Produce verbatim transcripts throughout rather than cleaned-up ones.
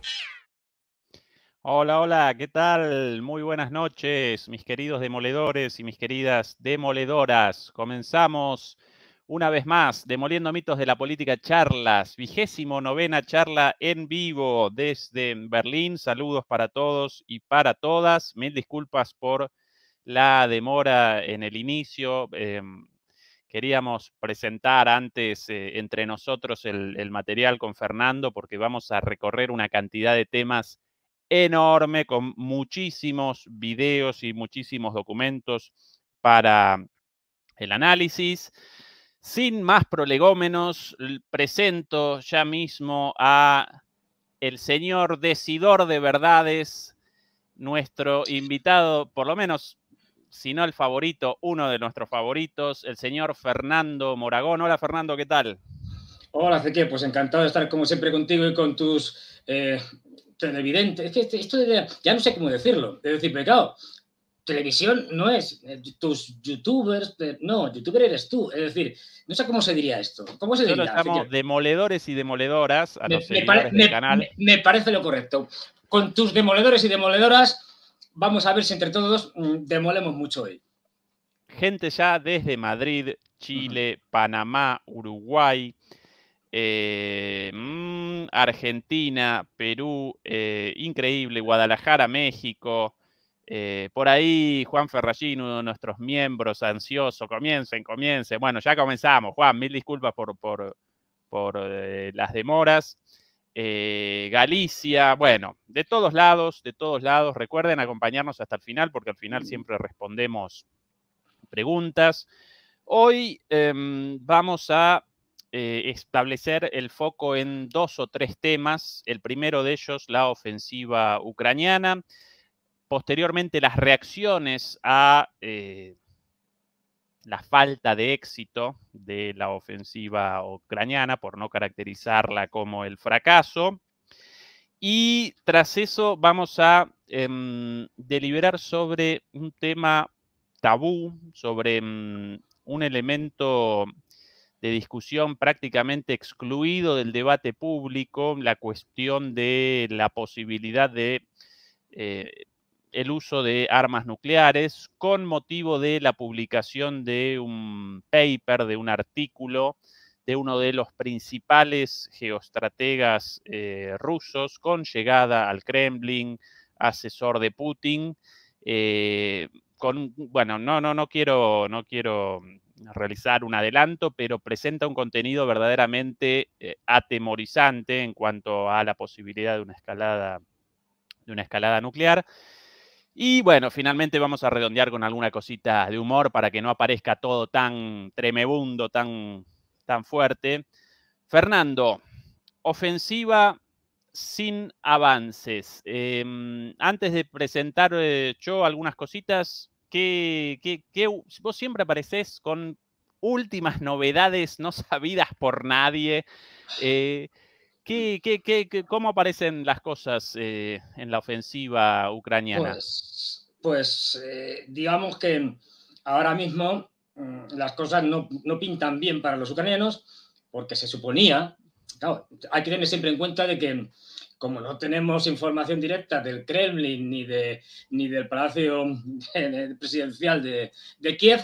Hola, hola, ¿qué tal? Muy buenas noches, mis queridos demoledores y mis queridas demoledoras. Comenzamos una vez más, Demoliendo Mitos de la Política Charlas, vigésimo novena charla en vivo desde Berlín. Saludos para todos y para todas. Mil disculpas por la demora en el inicio. Eh, queríamos presentar antes eh, entre nosotros el, el material con Fernando porque vamos a recorrer una cantidad de temas enorme, con muchísimos videos y muchísimos documentos para el análisis. Sin más prolegómenos, presento ya mismo a el señor decidor de verdades, nuestro invitado, por lo menos, si no el favorito, uno de nuestros favoritos, el señor Fernando Moragón. Hola, Fernando, ¿qué tal? Hola, Ezequiel, pues encantado de estar como siempre contigo y con tus eh, televidentes. Es que esto de, ya no sé cómo decirlo. Es decir, pecado. Televisión no es eh, tus youtubers, de, no, youtuber eres tú. Es decir, no sé cómo se diría esto. ¿Cómo se Yo lo diría, llamo Ezequiel? demoledores y demoledoras a los Me, me, pare, seguidores del me, canal. me parece lo correcto. Con tus demoledores y demoledoras, vamos a ver si entre todos mm, demolemos mucho hoy. Gente ya desde Madrid, Chile, Panamá, Uruguay, eh, mmm, Argentina, Perú, eh, increíble, Guadalajara, México. Eh, por ahí Juan Ferragín, uno de nuestros miembros, ansioso, comiencen, comiencen. Bueno, ya comenzamos. Juan, mil disculpas por, por, por eh, las demoras. Eh, Galicia, bueno, de todos lados, de todos lados. Recuerden acompañarnos hasta el final porque al final siempre respondemos preguntas. Hoy eh, vamos a eh, establecer el foco en dos o tres temas. El primero de ellos, la ofensiva ucraniana. Posteriormente, las reacciones a eh, la falta de éxito de la ofensiva ucraniana, por no caracterizarla como el fracaso. Y tras eso vamos a eh, deliberar sobre un tema tabú, sobre um, un elemento de discusión prácticamente excluido del debate público, la cuestión de la posibilidad de eh, el uso de armas nucleares, con motivo de la publicación de un paper, de un artículo de uno de los principales geoestrategas eh, rusos, con llegada al Kremlin, asesor de Putin. Eh, con, bueno, no, no, no quiero, no quiero realizar un adelanto, pero presenta un contenido verdaderamente eh, atemorizante en cuanto a la posibilidad de una escalada, de una escalada nuclear. Y bueno, finalmente vamos a redondear con alguna cosita de humor para que no aparezca todo tan tremebundo, tan, tan fuerte. Fernando, ofensiva sin avances. Eh, antes de presentar eh, yo algunas cositas, ¿qué, qué, qué, vos siempre aparecés con últimas novedades no sabidas por nadie? Eh, ¿qué, qué, qué, qué, ¿Cómo aparecen las cosas eh, en la ofensiva ucraniana? Pues, pues eh, digamos que ahora mismo mmm, las cosas no, no, pintan bien para los ucranianos porque se suponía, claro, hay que tener siempre en cuenta de que como no tenemos información directa del Kremlin ni, de, ni del Palacio Presidencial de, de Kiev,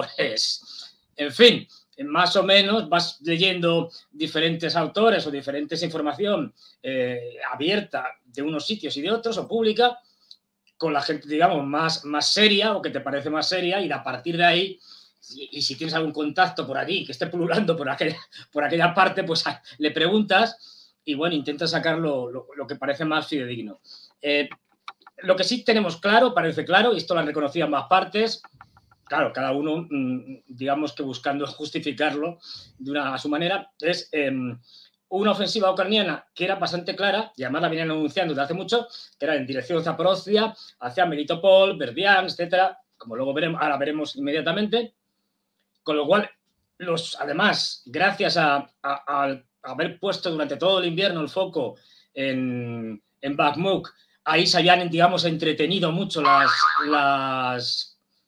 pues, en fin, más o menos vas leyendo diferentes autores o diferentes información eh, abierta de unos sitios y de otros o pública, con la gente, digamos, más, más seria o que te parece más seria, y a partir de ahí, y, y si tienes algún contacto por allí que esté pululando por aquella, por aquella parte, pues a, le preguntas y bueno, intenta sacar lo, lo, lo que parece más fidedigno. Eh, lo que sí tenemos claro, parece claro, y esto lo han reconocido ambas partes, claro, cada uno, digamos que buscando justificarlo de una, a su manera, es eh, una ofensiva ucraniana que era bastante clara, y además la venían anunciando desde hace mucho, que era en dirección a Zaporozhia, hacia Melitopol, Berdiansk, etcétera, como luego veremos, ahora veremos inmediatamente, con lo cual, los, además, gracias a, a, a haber puesto durante todo el invierno el foco en, en Bakhmut, ahí se habían, digamos, entretenido mucho las, las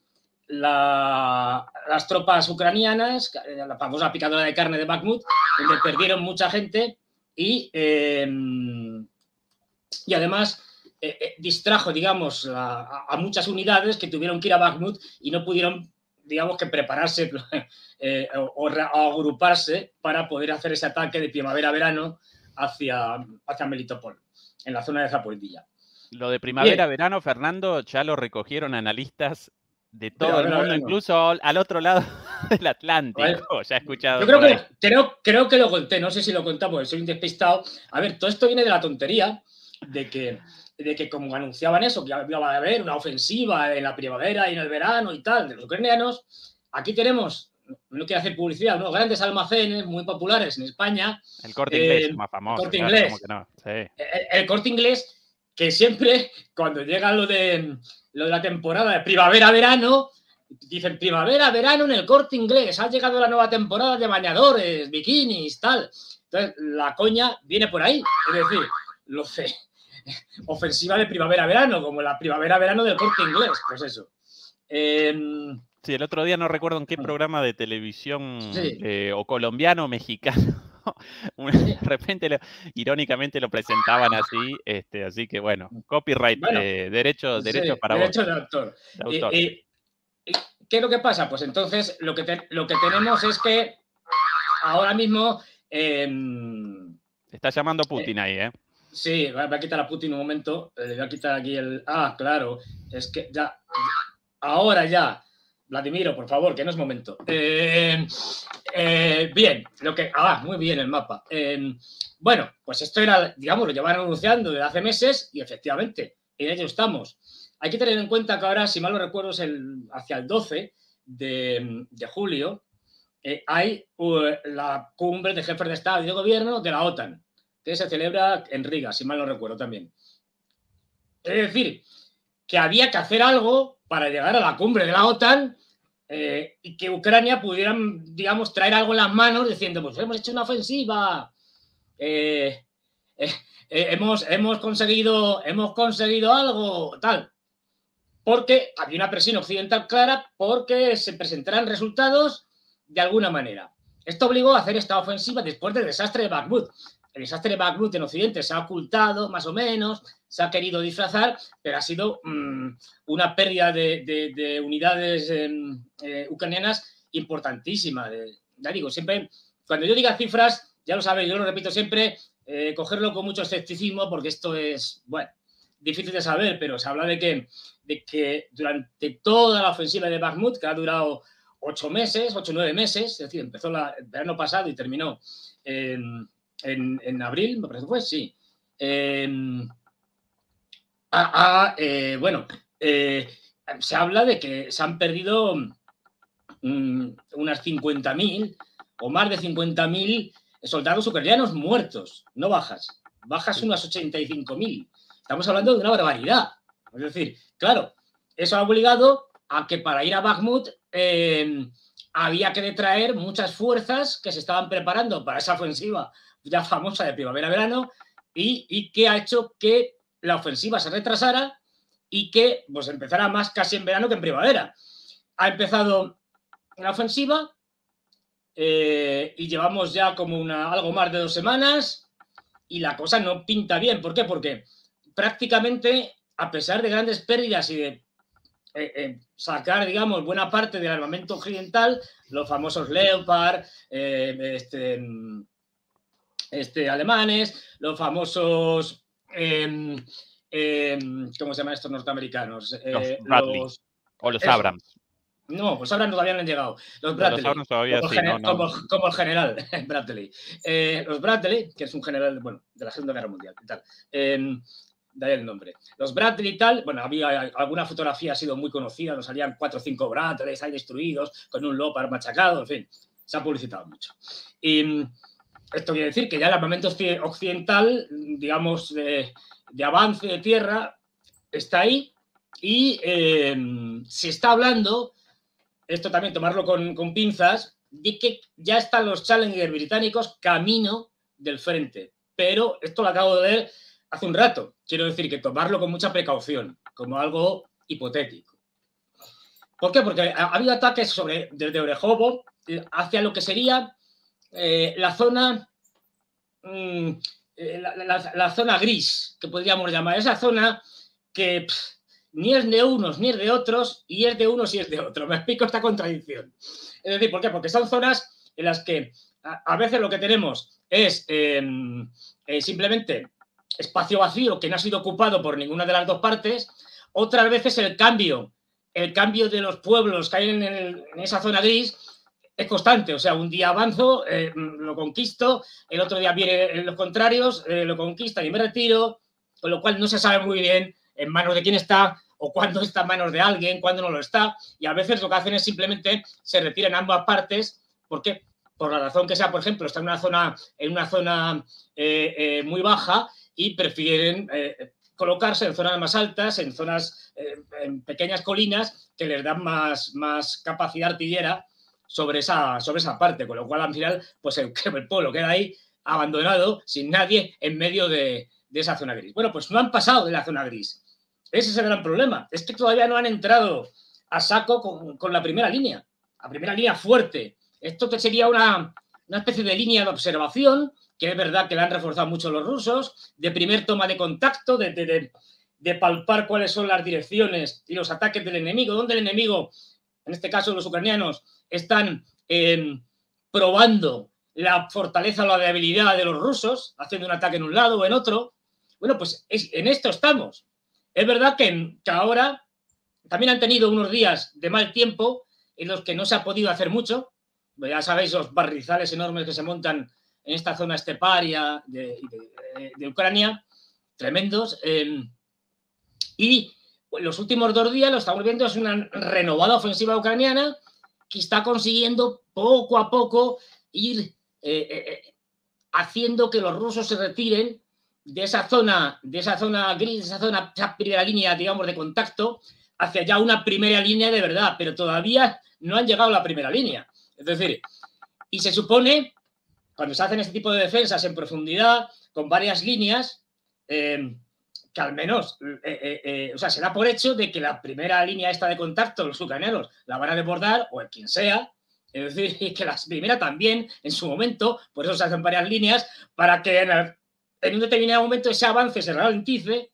la, las tropas ucranianas, la famosa picadora de carne de Bakhmut, donde perdieron mucha gente y, eh, y además eh, eh, distrajo, digamos, a, a, muchas unidades que tuvieron que ir a Bakhmut y no pudieron, digamos, que prepararse eh, o, o, agruparse para poder hacer ese ataque de primavera-verano hacia, hacia Melitopol, en la zona de Zaporizhia. Lo de primavera-verano, Fernando, ya lo recogieron analistas de todo el mundo, verano. Incluso al otro lado del Atlántico. Bueno, ya he escuchado. Yo creo que, creo, creo que lo conté, no sé si lo contamos, porque soy un despistado. A ver, todo esto viene de la tontería de que, de que como anunciaban eso, que iba a haber una ofensiva en la primavera y en el verano y tal, de los ucranianos, aquí tenemos, no quiero hacer publicidad, unos grandes almacenes muy populares en España. El Corte Inglés, eh, más famoso. El Corte Inglés. Claro, no? Sí. El, el Corte Inglés, que siempre, cuando llega lo de, lo de la temporada de primavera-verano, dicen primavera-verano en el Corte Inglés, ha llegado la nueva temporada de bañadores, bikinis, tal. Entonces, la coña viene por ahí. Es decir, lo sé, ofensiva de primavera-verano, como la primavera-verano del Corte Inglés, pues eso. Eh, sí, el otro día no recuerdo en qué programa de televisión sí. eh, o colombiano o mexicano. De repente, lo, irónicamente, lo presentaban así, este, así que bueno, copyright, bueno, eh, derecho, derecho sí, para derecho vos. de autor. De autor. Y, y, y, ¿qué es lo que pasa? Pues entonces lo que, te, lo que tenemos es que ahora mismo... Eh, Está llamando Putin eh, ahí, ¿eh? Sí, voy a quitar a Putin un momento, le voy a quitar aquí el... Ah, claro, es que ya... Ahora ya... Vladimiro, por favor, que no es momento. Eh, eh, bien, lo que. Ah, muy bien el mapa. Eh, bueno, pues esto era, digamos, lo llevan anunciando desde hace meses y efectivamente, en ello estamos. Hay que tener en cuenta que ahora, si mal no recuerdo, es el, hacia el doce de, de julio, eh, hay uh, la cumbre de jefes de Estado y de Gobierno de la OTAN, que se celebra en Riga, si mal no recuerdo también. Es decir, que había que hacer algo para llegar a la cumbre de la OTAN eh, y que Ucrania pudiera, digamos, traer algo en las manos diciendo, pues hemos hecho una ofensiva, eh, eh, eh, hemos, hemos, conseguido, hemos conseguido algo, tal. Porque había una presión occidental clara porque se presentaran resultados de alguna manera. Esto obligó a hacer esta ofensiva después del desastre de Bakhmut. El desastre de Bakhmut en Occidente se ha ocultado, más o menos, se ha querido disfrazar, pero ha sido mmm, una pérdida de, de, de unidades eh, eh, ucranianas importantísima. De, ya digo, siempre, cuando yo diga cifras, ya lo sabéis, yo lo repito siempre, eh, cogerlo con mucho escepticismo, porque esto es, bueno, difícil de saber, pero se habla de que, de que durante toda la ofensiva de Bakhmut, que ha durado ocho meses, ocho o nueve meses, es decir, empezó la, el verano pasado y terminó en... En, en abril, me parece que fue, sí. Eh, a, a, eh, bueno, eh, se habla de que se han perdido um, unas cincuenta mil o más de cincuenta mil soldados ucranianos muertos, no bajas. Bajas unas ochenta y cinco mil. Estamos hablando de una barbaridad. Es decir, claro, eso ha obligado a que para ir a Bakhmut eh, había que detraer muchas fuerzas que se estaban preparando para esa ofensiva ya famosa de primavera-verano y, y que ha hecho que la ofensiva se retrasara y que pues, empezara más casi en verano que en primavera. Ha empezado la ofensiva eh, y llevamos ya como una, algo más de dos semanas y la cosa no pinta bien. ¿Por qué? Porque prácticamente, a pesar de grandes pérdidas y de eh, eh, sacar, digamos, buena parte del armamento occidental, los famosos Leopard, eh, este... Este, alemanes, los famosos, eh, eh, ¿cómo se llaman estos norteamericanos? Eh, los Bradley. Los, o los eso. Abrams. No, pues Abrams todavía no han llegado. Los Bradley. No, los todavía como, sí, gener, no, no. Como, como el general Bradley. Eh, los Bradley, que es un general, bueno, de la Segunda Guerra Mundial y tal. Eh, de ahí el nombre. Los Bradley y tal, bueno, había alguna fotografía ha sido muy conocida, nos salían cuatro o cinco Bradleys ahí destruidos, con un Leopard machacado, en fin, se ha publicitado mucho. Y esto quiere decir que ya el armamento occidental, digamos, de, de avance de tierra, está ahí y eh, se está hablando, esto también tomarlo con, con pinzas, de que ya están los Challenger británicos camino del frente. Pero esto lo acabo de leer hace un rato. Quiero decir que tomarlo con mucha precaución, como algo hipotético. ¿Por qué? Porque ha, ha habido ataques sobre, desde Orehovo hacia lo que sería... Eh, la zona, mmm, eh, la, la, la zona gris, que podríamos llamar, esa zona que pff, ni es de unos ni es de otros, y es de unos y es de otros. Me explico esta contradicción. Es decir, ¿por qué? Porque son zonas en las que a, a veces lo que tenemos es eh, eh, simplemente espacio vacío que no ha sido ocupado por ninguna de las dos partes. Otras veces el cambio, el cambio de los pueblos que hay en, el, en esa zona gris es constante. O sea, un día avanzo, eh, lo conquisto, el otro día vienen los contrarios, eh, lo conquistan y me retiro, con lo cual no se sabe muy bien en manos de quién está, o cuándo está en manos de alguien, cuándo no lo está, y a veces lo que hacen es simplemente se retiran ambas partes, porque por la razón que sea, por ejemplo, está en una zona, en una zona eh, eh, muy baja y prefieren eh, colocarse en zonas más altas, en zonas, eh, en pequeñas colinas que les dan más, más capacidad artillera sobre esa, sobre esa parte, con lo cual al final pues el, el pueblo queda ahí abandonado, sin nadie en medio de, de esa zona gris. Bueno, pues no han pasado de la zona gris. Ese es el gran problema. Es que todavía no han entrado a saco con, con la primera línea, la primera línea fuerte. Esto que sería una, una especie de línea de observación, que es verdad que la han reforzado mucho los rusos, de primer toma de contacto, de, de, de, de palpar cuáles son las direcciones y los ataques del enemigo, donde el enemigo, en este caso los ucranianos, están eh, probando la fortaleza o la debilidad de los rusos, haciendo un ataque en un lado o en otro. Bueno, pues es, en esto estamos. Es verdad que, que ahora también han tenido unos días de mal tiempo en los que no se ha podido hacer mucho. Ya sabéis los barrizales enormes que se montan en esta zona esteparia de, de, de Ucrania, tremendos. Eh, y los últimos dos días lo estamos viendo, es una renovada ofensiva ucraniana que está consiguiendo poco a poco ir eh, eh, haciendo que los rusos se retiren de esa zona, de esa zona gris, de esa zona, esa primera línea, digamos, de contacto, hacia ya una primera línea de verdad, pero todavía no han llegado a la primera línea. Es decir, y se supone, cuando se hacen este tipo de defensas en profundidad, con varias líneas, eh, que al menos, eh, eh, eh, o sea, se da por hecho de que la primera línea esta de contacto, los ucranianos, la van a desbordar, o el quien sea, es decir, que la primera también, en su momento, por eso se hacen varias líneas, para que en, el, en un determinado momento ese avance se ralentice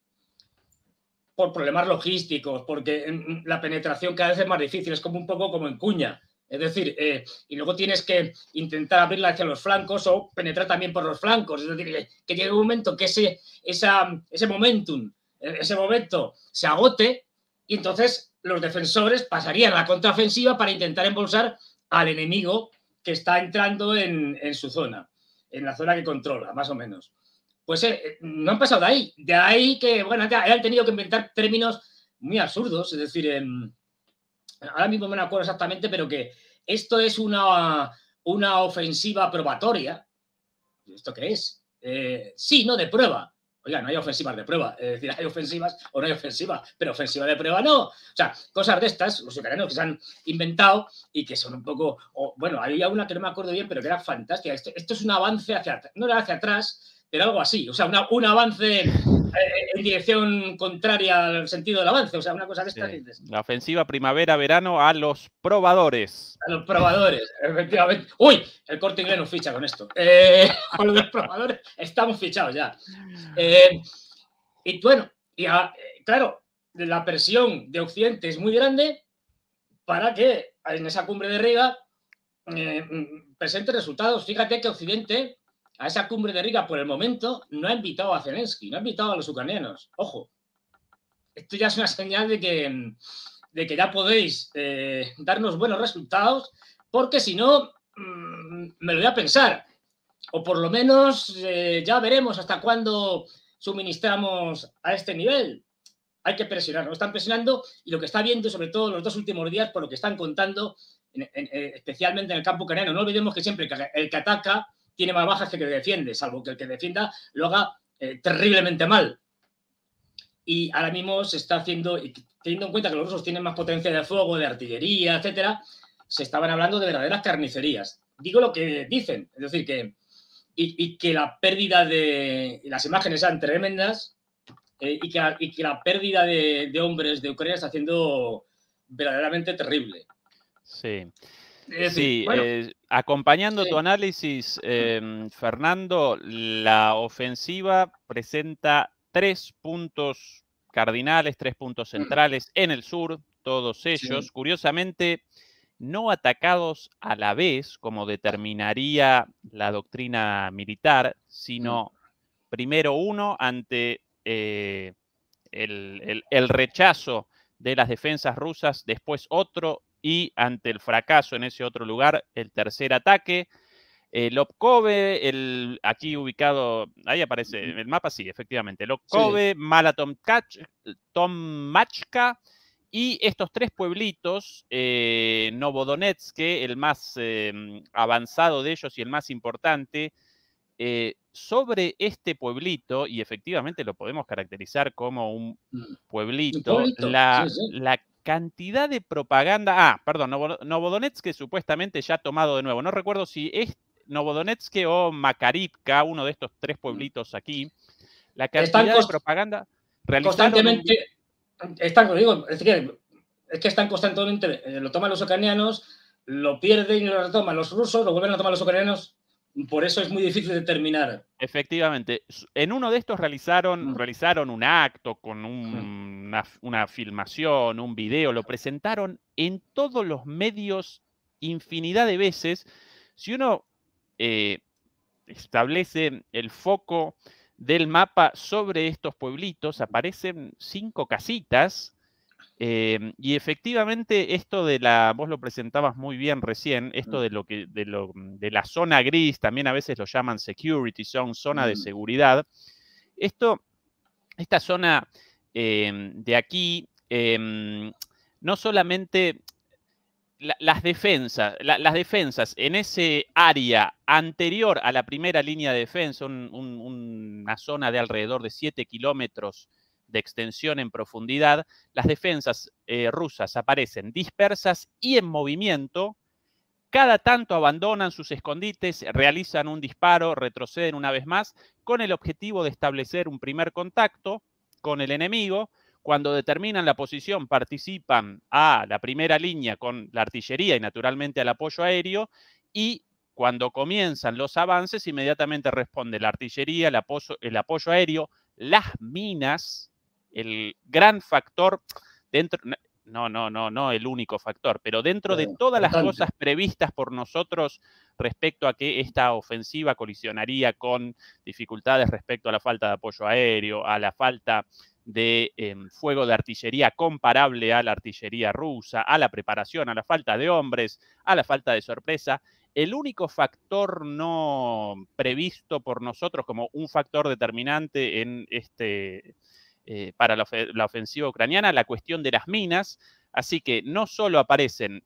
por problemas logísticos, porque la penetración cada vez es más difícil, es como un poco como en cuña. Es decir, eh, y luego tienes que intentar abrirla hacia los flancos o penetrar también por los flancos. Es decir, que, que llegue un momento que ese, esa, ese momentum, ese momento se agote y entonces los defensores pasarían a la contraofensiva para intentar embolsar al enemigo que está entrando en, en su zona, en la zona que controla, más o menos. Pues eh, no han pasado de ahí. De ahí que, bueno, han tenido que inventar términos muy absurdos. Es decir, eh, ahora mismo no me acuerdo exactamente, pero que esto es una, una ofensiva probatoria. ¿Esto qué es? Eh, sí, no de prueba. Oiga, no hay ofensivas de prueba. Es decir, hay ofensivas o no hay ofensivas, pero ofensiva de prueba no. O sea, cosas de estas, los ucranianos que se han inventado y que son un poco... O, bueno, había una que no me acuerdo bien, pero que era fantástica. Esto, esto es un avance hacia... No era hacia atrás, pero algo así. O sea, una, un avance eh, en dirección contraria al sentido del avance. O sea, una cosa de estas. Sí. La ofensiva primavera-verano a los probadores. A los probadores, efectivamente. ¡Uy! El Corte Inglés nos ficha con esto. Eh, con los probadores estamos fichados ya. Eh, y bueno, y a, claro, la presión de Occidente es muy grande para que en esa cumbre de Riga eh, presente resultados. Fíjate que Occidente a esa cumbre de Riga, por el momento, no ha invitado a Zelensky, no ha invitado a los ucranianos. Ojo, esto ya es una señal de que, de que ya podéis eh, darnos buenos resultados, porque si no, mmm, me lo voy a pensar. O por lo menos eh, ya veremos hasta cuándo suministramos a este nivel. Hay que presionar, nos están presionando y lo que está viendo, sobre todo los dos últimos días, por lo que están contando, en, en, especialmente en el campo ucraniano. No olvidemos que siempre el que ataca tiene más bajas que el que defiende, salvo que el que defienda lo haga eh, terriblemente mal. Y ahora mismo se está haciendo, y teniendo en cuenta que los rusos tienen más potencia de fuego, de artillería, etcétera, se estaban hablando de verdaderas carnicerías. Digo lo que dicen, es decir, que, y, y que la pérdida de... las imágenes eran tremendas, eh, y, que, y que la pérdida de, de hombres de Ucrania está haciendo verdaderamente terrible. Sí. Es decir, Sí, bueno, eh, acompañando tu sí, análisis, em, Fernando, la ofensiva presenta tres puntos cardinales, tres puntos mm, centrales en el sur, todos sí, ellos, curiosamente, no atacados a la vez, como determinaría la doctrina militar, mm, sino primero uno ante eh, el, el, el rechazo de las defensas rusas, después otro y ante el fracaso en ese otro lugar, el tercer ataque. Eh, Lobkove, el, aquí ubicado, ahí aparece mm, en el mapa, sí, efectivamente, sí, Lobkove, Malatomkach, y estos tres pueblitos, eh, Novodonetsk, el más eh, avanzado de ellos y el más importante, eh, sobre este pueblito, y efectivamente lo podemos caracterizar como un mm. Un pueblito, pueblito, sí, la, sí. la cantidad de propaganda. Ah, perdón, Novo, Novodonetsk supuestamente ya tomado de nuevo. No recuerdo si es Novodonetsk o Makarivka, uno de estos tres Mm. pueblitos aquí. La Están cantidad de cons- propaganda. Realizaron un. constantemente, están, digo, es que, es que están constantemente, eh, lo toman los ucranianos, lo pierden y lo retoman los rusos, lo vuelven a tomar los ucranianos, por eso es muy difícil determinar. Efectivamente, en uno de estos realizaron, Mm, realizaron un acto con mm, un, una, una filmación, un video, lo presentaron en todos los medios infinidad de veces. Si uno eh, establece el foco del mapa sobre estos pueblitos, aparecen cinco casitas. Eh, y efectivamente, esto de la, vos lo presentabas muy bien recién, esto mm, de lo que, de lo, de la zona gris, también a veces lo llaman security zone, zona de mm, seguridad. Esto, esta zona eh, de aquí, eh, no solamente la, las defensas, la, las defensas en ese área anterior a la primera línea de defensa, un, un, una zona de alrededor de siete kilómetros de extensión en profundidad, las defensas eh, rusas aparecen dispersas y en movimiento. Cada tanto abandonan sus escondites, realizan un disparo, retroceden una vez más, con el objetivo de establecer un primer contacto con el enemigo. Cuando determinan la posición, participan a la primera línea con la artillería y naturalmente al apoyo aéreo, y cuando comienzan los avances, inmediatamente responde la artillería, el apoyo, el apoyo aéreo, las minas, el gran factor dentro, no, no, no, no el único factor, pero dentro de claro, todas las importante. cosas previstas por nosotros respecto a que esta ofensiva colisionaría con dificultades respecto a la falta de apoyo aéreo, a la falta de eh, fuego de artillería comparable a la artillería rusa, a la preparación, a la falta de hombres, a la falta de sorpresa. El único factor no previsto por nosotros como un factor determinante en este, eh, para la, la, ofensiva ucraniana, la cuestión de las minas. Así que no solo aparecen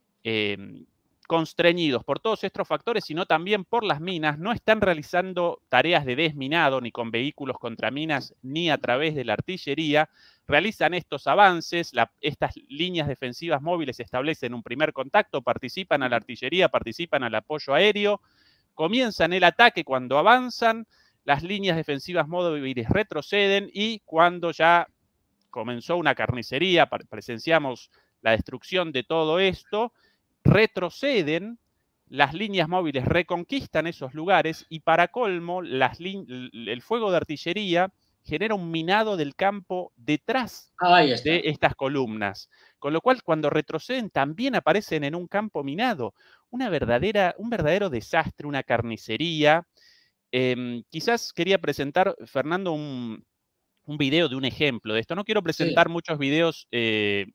eh, constreñidos por todos estos factores, sino también por las minas. No están realizando tareas de desminado ni con vehículos contra minas ni a través de la artillería. Realizan estos avances, la, estas líneas defensivas móviles establecen un primer contacto, participan a la artillería, participan al apoyo aéreo, comienzan el ataque cuando avanzan, las líneas defensivas móviles retroceden y cuando ya comenzó una carnicería, presenciamos la destrucción de todo esto, retroceden, las líneas móviles reconquistan esos lugares y para colmo, las el fuego de artillería genera un minado del campo detrás Ahí de está. estas columnas, con lo cual cuando retroceden también aparecen en un campo minado. Una verdadera, un verdadero desastre, una carnicería. Eh, quizás quería presentar, Fernando, un, un video de un ejemplo de esto. No quiero Sí, presentar muchos videos eh,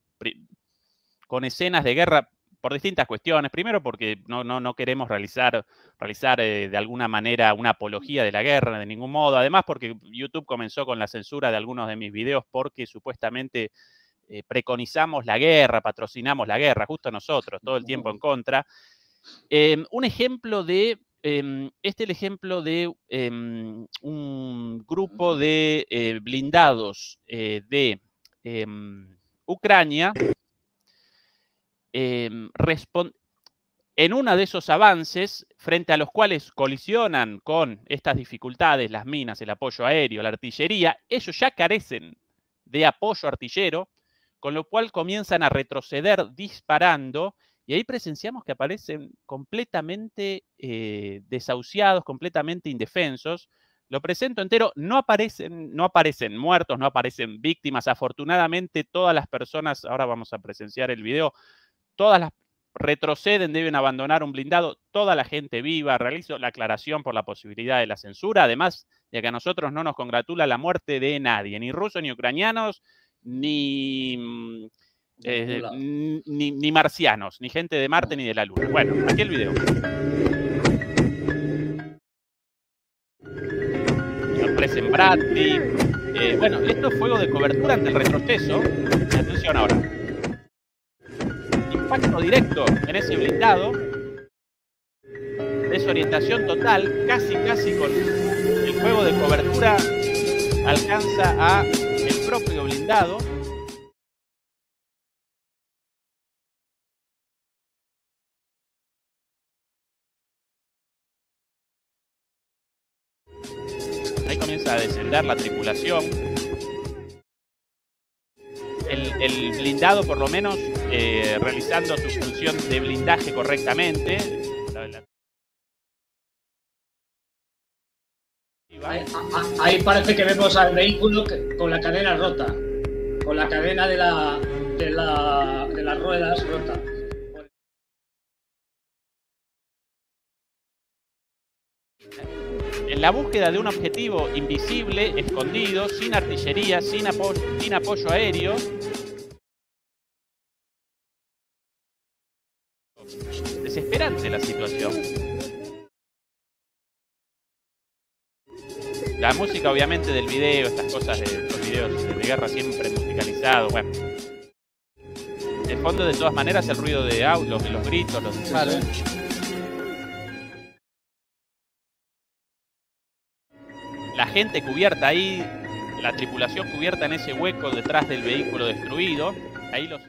con escenas de guerra por distintas cuestiones. Primero porque no, no, no queremos realizar, realizar eh, de alguna manera una apología de la guerra de ningún modo. Además porque YouTube comenzó con la censura de algunos de mis videos porque supuestamente eh, preconizamos la guerra, patrocinamos la guerra, justo nosotros, todo el tiempo en contra. Eh, un ejemplo de, eh, este es el ejemplo de eh, un grupo de eh, blindados eh, de eh, Ucrania. Eh, en uno de esos avances, frente a los cuales colisionan con estas dificultades, las minas, el apoyo aéreo, la artillería, ellos ya carecen de apoyo artillero, con lo cual comienzan a retroceder disparando y ahí presenciamos que aparecen completamente eh, desahuciados, completamente indefensos. Lo presento entero, no aparecen, no aparecen muertos, no aparecen víctimas. Afortunadamente, todas las personas, ahora vamos a presenciar el video, todas las retroceden, deben abandonar un blindado, toda la gente viva. Realizo la aclaración por la posibilidad de la censura, además de que a nosotros no nos congratula la muerte de nadie, ni rusos, ni ucranianos, ni, eh, ni, ni marcianos, ni gente de Marte, ni de la Luna. Bueno, aquí el video. Aparecen Bratti. Eh, bueno, esto es fuego de cobertura ante el retroceso. Atención ahora. Impacto directo en ese blindado. Desorientación total. Casi, casi con el fuego de cobertura alcanza a el propio blindado. Ahí comienza a descender la tripulación. El, el blindado, por lo menos, eh, realizando su función de blindaje correctamente. Ahí, ahí parece que vemos al vehículo que, con la cadena rota, con la cadena de, la, de, la, de las ruedas rota. En la búsqueda de un objetivo invisible, escondido, sin artillería, sin apoyo, sin apoyo aéreo. Desesperante la situación. La música, obviamente, del video, estas cosas de los videos de guerra siempre musicalizados, bueno. De fondo, de todas maneras, el ruido de autos, los, los gritos, los... Claro. La gente cubierta ahí, la tripulación cubierta en ese hueco detrás del vehículo destruido. Ahí los...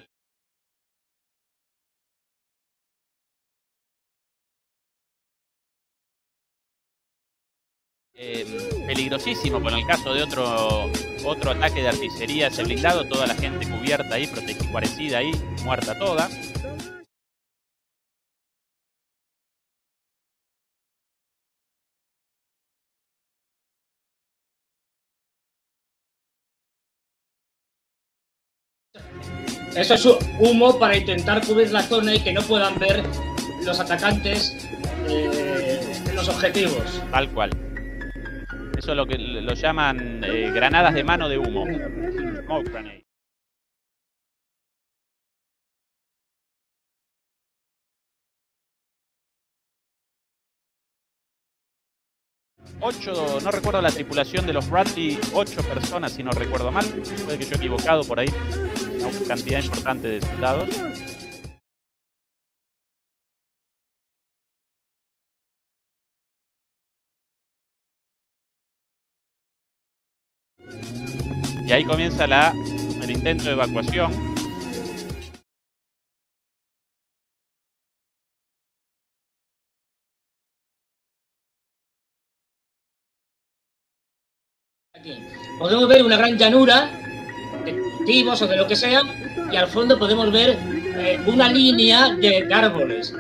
Eh, peligrosísimo con el caso de otro, otro ataque de artillería, ese blindado, toda la gente cubierta ahí, protegida, guarecida ahí, muerta toda. Eso es humo para intentar cubrir la zona y que no puedan ver los atacantes eh, los objetivos. Tal cual. Eso es lo que lo llaman eh, granadas de mano de humo. Smoke grenade. Ocho, no recuerdo la tripulación de los Bradley, ocho personas si no recuerdo mal. Puede que yo he equivocado por ahí. Una cantidad importante de soldados. Y ahí comienza la, el intento de evacuación. Aquí podemos ver una gran llanura de cultivos o de lo que sea, y al fondo podemos ver eh, una línea de, de árboles.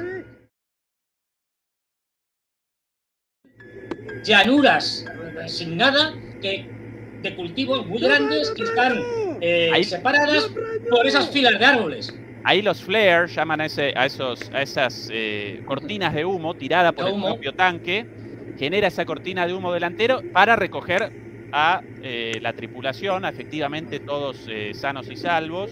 Llanuras eh, sin nada, que de cultivos muy grandes que están eh, ahí, separadas por esas filas de árboles. Ahí los flares llaman a, ese, a, esos, a esas eh, cortinas de humo tirada por el propio tanque. Genera esa cortina de humo delantero para recoger a eh, la tripulación, efectivamente todos eh, sanos y salvos.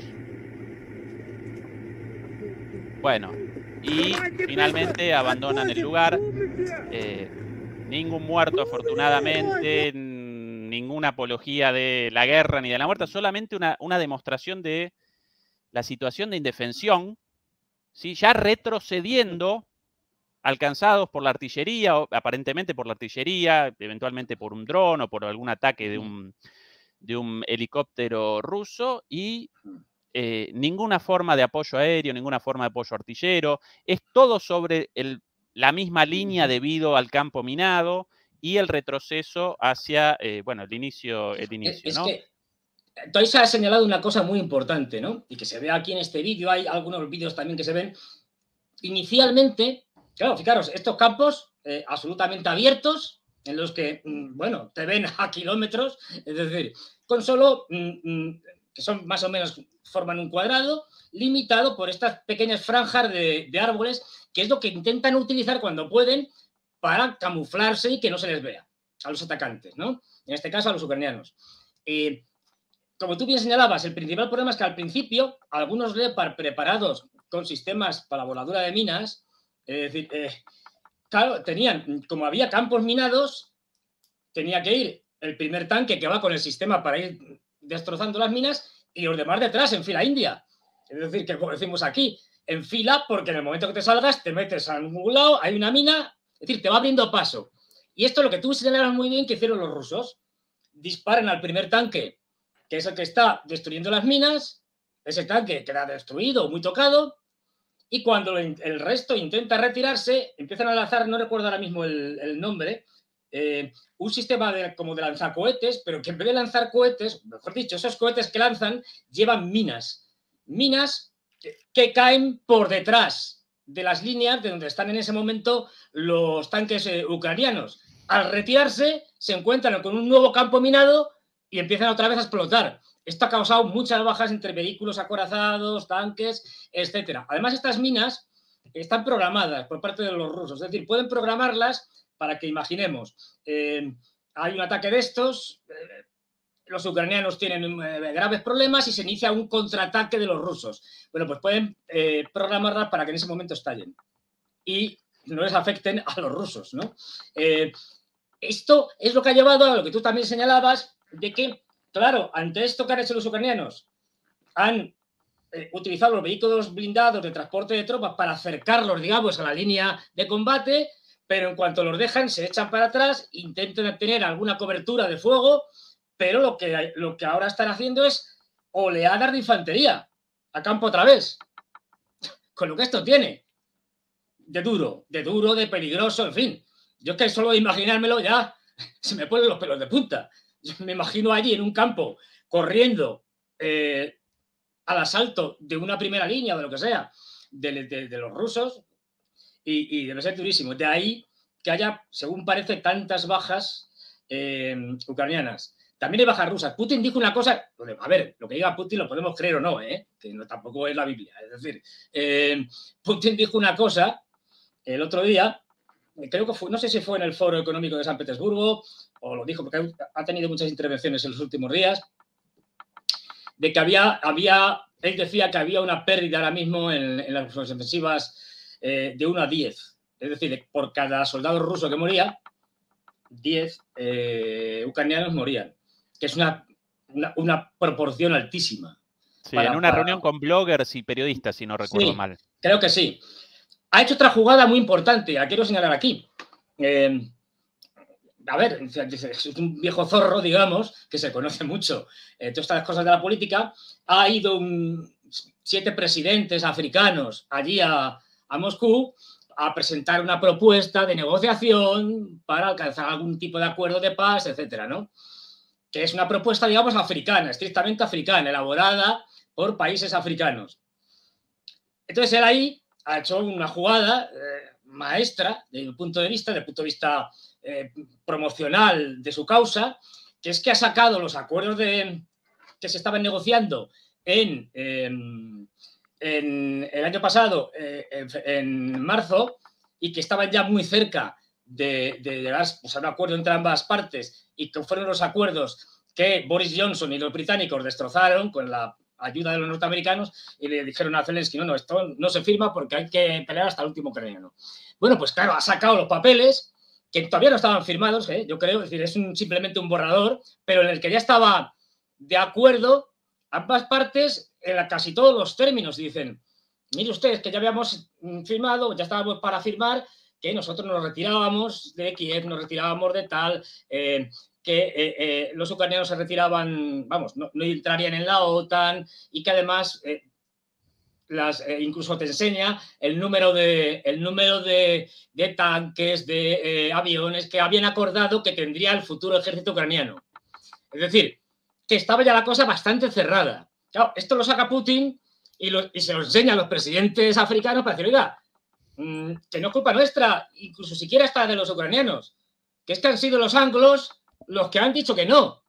Bueno, y finalmente abandonan el lugar. Eh, ningún muerto, afortunadamente, ninguna apología de la guerra ni de la muerte, solamente una, una demostración de la situación de indefensión, ¿sí? Ya retrocediendo, alcanzados por la artillería, o aparentemente por la artillería, eventualmente por un dron o por algún ataque de un, de un helicóptero ruso, y eh, ninguna forma de apoyo aéreo, ninguna forma de apoyo artillero. Es todo sobre el, la misma línea debido al campo minado y el retroceso hacia, eh, bueno, el inicio, el inicio, es ¿no? Que... Entonces ha señalado una cosa muy importante, ¿no? Y que se ve aquí en este vídeo, hay algunos vídeos también que se ven, inicialmente, claro, fijaros, estos campos eh, absolutamente abiertos, en los que, bueno, te ven a kilómetros, es decir, con solo, que son más o menos, forman un cuadrado, limitado por estas pequeñas franjas de, de árboles, que es lo que intentan utilizar cuando pueden para camuflarse y que no se les vea a los atacantes, ¿no? En este caso a los ucranianos. Eh, como tú bien señalabas, el principal problema es que al principio algunos Leopard preparados con sistemas para voladura de minas, es decir, eh, claro, tenían, como había campos minados, tenía que ir el primer tanque que va con el sistema para ir destrozando las minas y los demás detrás en fila india. Es decir, que como decimos aquí, en fila, porque en el momento que te salgas te metes a un lado, hay una mina, es decir, te va abriendo paso. Y esto es lo que tú señalabas muy bien que hicieron los rusos. Disparan al primer tanque, que es el que está destruyendo las minas, ese tanque queda destruido, muy tocado, y cuando el resto intenta retirarse, empiezan a lanzar, no recuerdo ahora mismo el, el nombre, eh, un sistema de, como de lanzar cohetes, pero que en vez de lanzar cohetes, mejor dicho, esos cohetes que lanzan llevan minas. Minas que, que caen por detrás de las líneas de donde están en ese momento los tanques eh, ucranianos. Al retirarse, se encuentran con un nuevo campo minado y empiezan otra vez a explotar. Esto ha causado muchas bajas entre vehículos acorazados, tanques, etcétera. Además, estas minas están programadas por parte de los rusos. Es decir, pueden programarlas para que, imaginemos, eh, hay un ataque de estos, eh, los ucranianos tienen eh, graves problemas y se inicia un contraataque de los rusos. Bueno, pues pueden eh, programarlas para que en ese momento estallen y no les afecten a los rusos, ¿no? Eh, esto es lo que ha llevado a lo que tú también señalabas, de que, claro, ante esto que han hecho los ucranianos, han eh, utilizado los vehículos blindados de transporte de tropas para acercarlos, digamos, a la línea de combate, pero en cuanto los dejan, se echan para atrás, intentan tener alguna cobertura de fuego, pero lo que, lo que ahora están haciendo es oleadas de infantería a campo otra vez. Con lo que esto tiene de duro, de duro, de peligroso, en fin. Yo es que solo de imaginármelo ya se me ponen los pelos de punta. Yo me imagino allí en un campo corriendo eh, al asalto de una primera línea, de lo que sea, de, de, de los rusos, y, y debe ser durísimo. De ahí que haya, según parece, tantas bajas eh, ucranianas. También hay bajas rusas. Putin dijo una cosa, a ver, lo que diga Putin lo podemos creer o no, ¿eh? Que no, tampoco es la Biblia. Es decir, eh, Putin dijo una cosa el otro día, creo que fue, no sé si fue en el Foro Económico de San Petersburgo, o lo dijo porque ha tenido muchas intervenciones en los últimos días, de que había, había él decía que había una pérdida ahora mismo en, en las ofensivas eh, de uno a diez. Es decir, por cada soldado ruso que moría, diez eh, ucranianos morían, que es una, una, una proporción altísima. Sí, para, en una para... reunión con bloggers y periodistas, si no recuerdo sí, mal. Creo que sí. Ha hecho otra jugada muy importante, la quiero señalar aquí. Eh, a ver, es un viejo zorro, digamos, que se conoce mucho eh, todas estas cosas de la política. Ha ido un, siete presidentes africanos allí a, a Moscú a presentar una propuesta de negociación para alcanzar algún tipo de acuerdo de paz, etcétera, ¿no? Que es una propuesta, digamos, africana, estrictamente africana, elaborada por países africanos. Entonces, él ahí ha hecho una jugada eh, maestra desde mi punto de vista, desde el punto de vista eh, promocional de su causa, que es que ha sacado los acuerdos de, que se estaban negociando en, eh, en el año pasado, eh, en, en marzo, y que estaban ya muy cerca de, de llegar pues, a un acuerdo entre ambas partes, y que fueron los acuerdos que Boris Johnson y los británicos destrozaron con la ayuda de los norteamericanos, y le dijeron a Zelensky, no, no, esto no se firma porque hay que pelear hasta el último ucraniano. Bueno, pues claro, ha sacado los papeles, que todavía no estaban firmados, ¿eh? Yo creo, es decir, es un, simplemente un borrador, pero en el que ya estaba de acuerdo ambas partes en casi todos los términos. Dicen, mire ustedes que ya habíamos firmado, ya estábamos para firmar, que nosotros nos retirábamos de Kiev, nos retirábamos de tal... Eh, que eh, eh, los ucranianos se retiraban, vamos, no, no entrarían en la OTAN, y que además eh, las, eh, incluso te enseña el número de, el número de, de tanques, de eh, aviones que habían acordado que tendría el futuro ejército ucraniano. Es decir, que estaba ya la cosa bastante cerrada. Claro, esto lo saca Putin y, lo, y se lo enseña a los presidentes africanos para decir, oiga, mmm, que no es culpa nuestra, incluso siquiera hasta de los ucranianos, que es que han sido los anglos los que han dicho que no.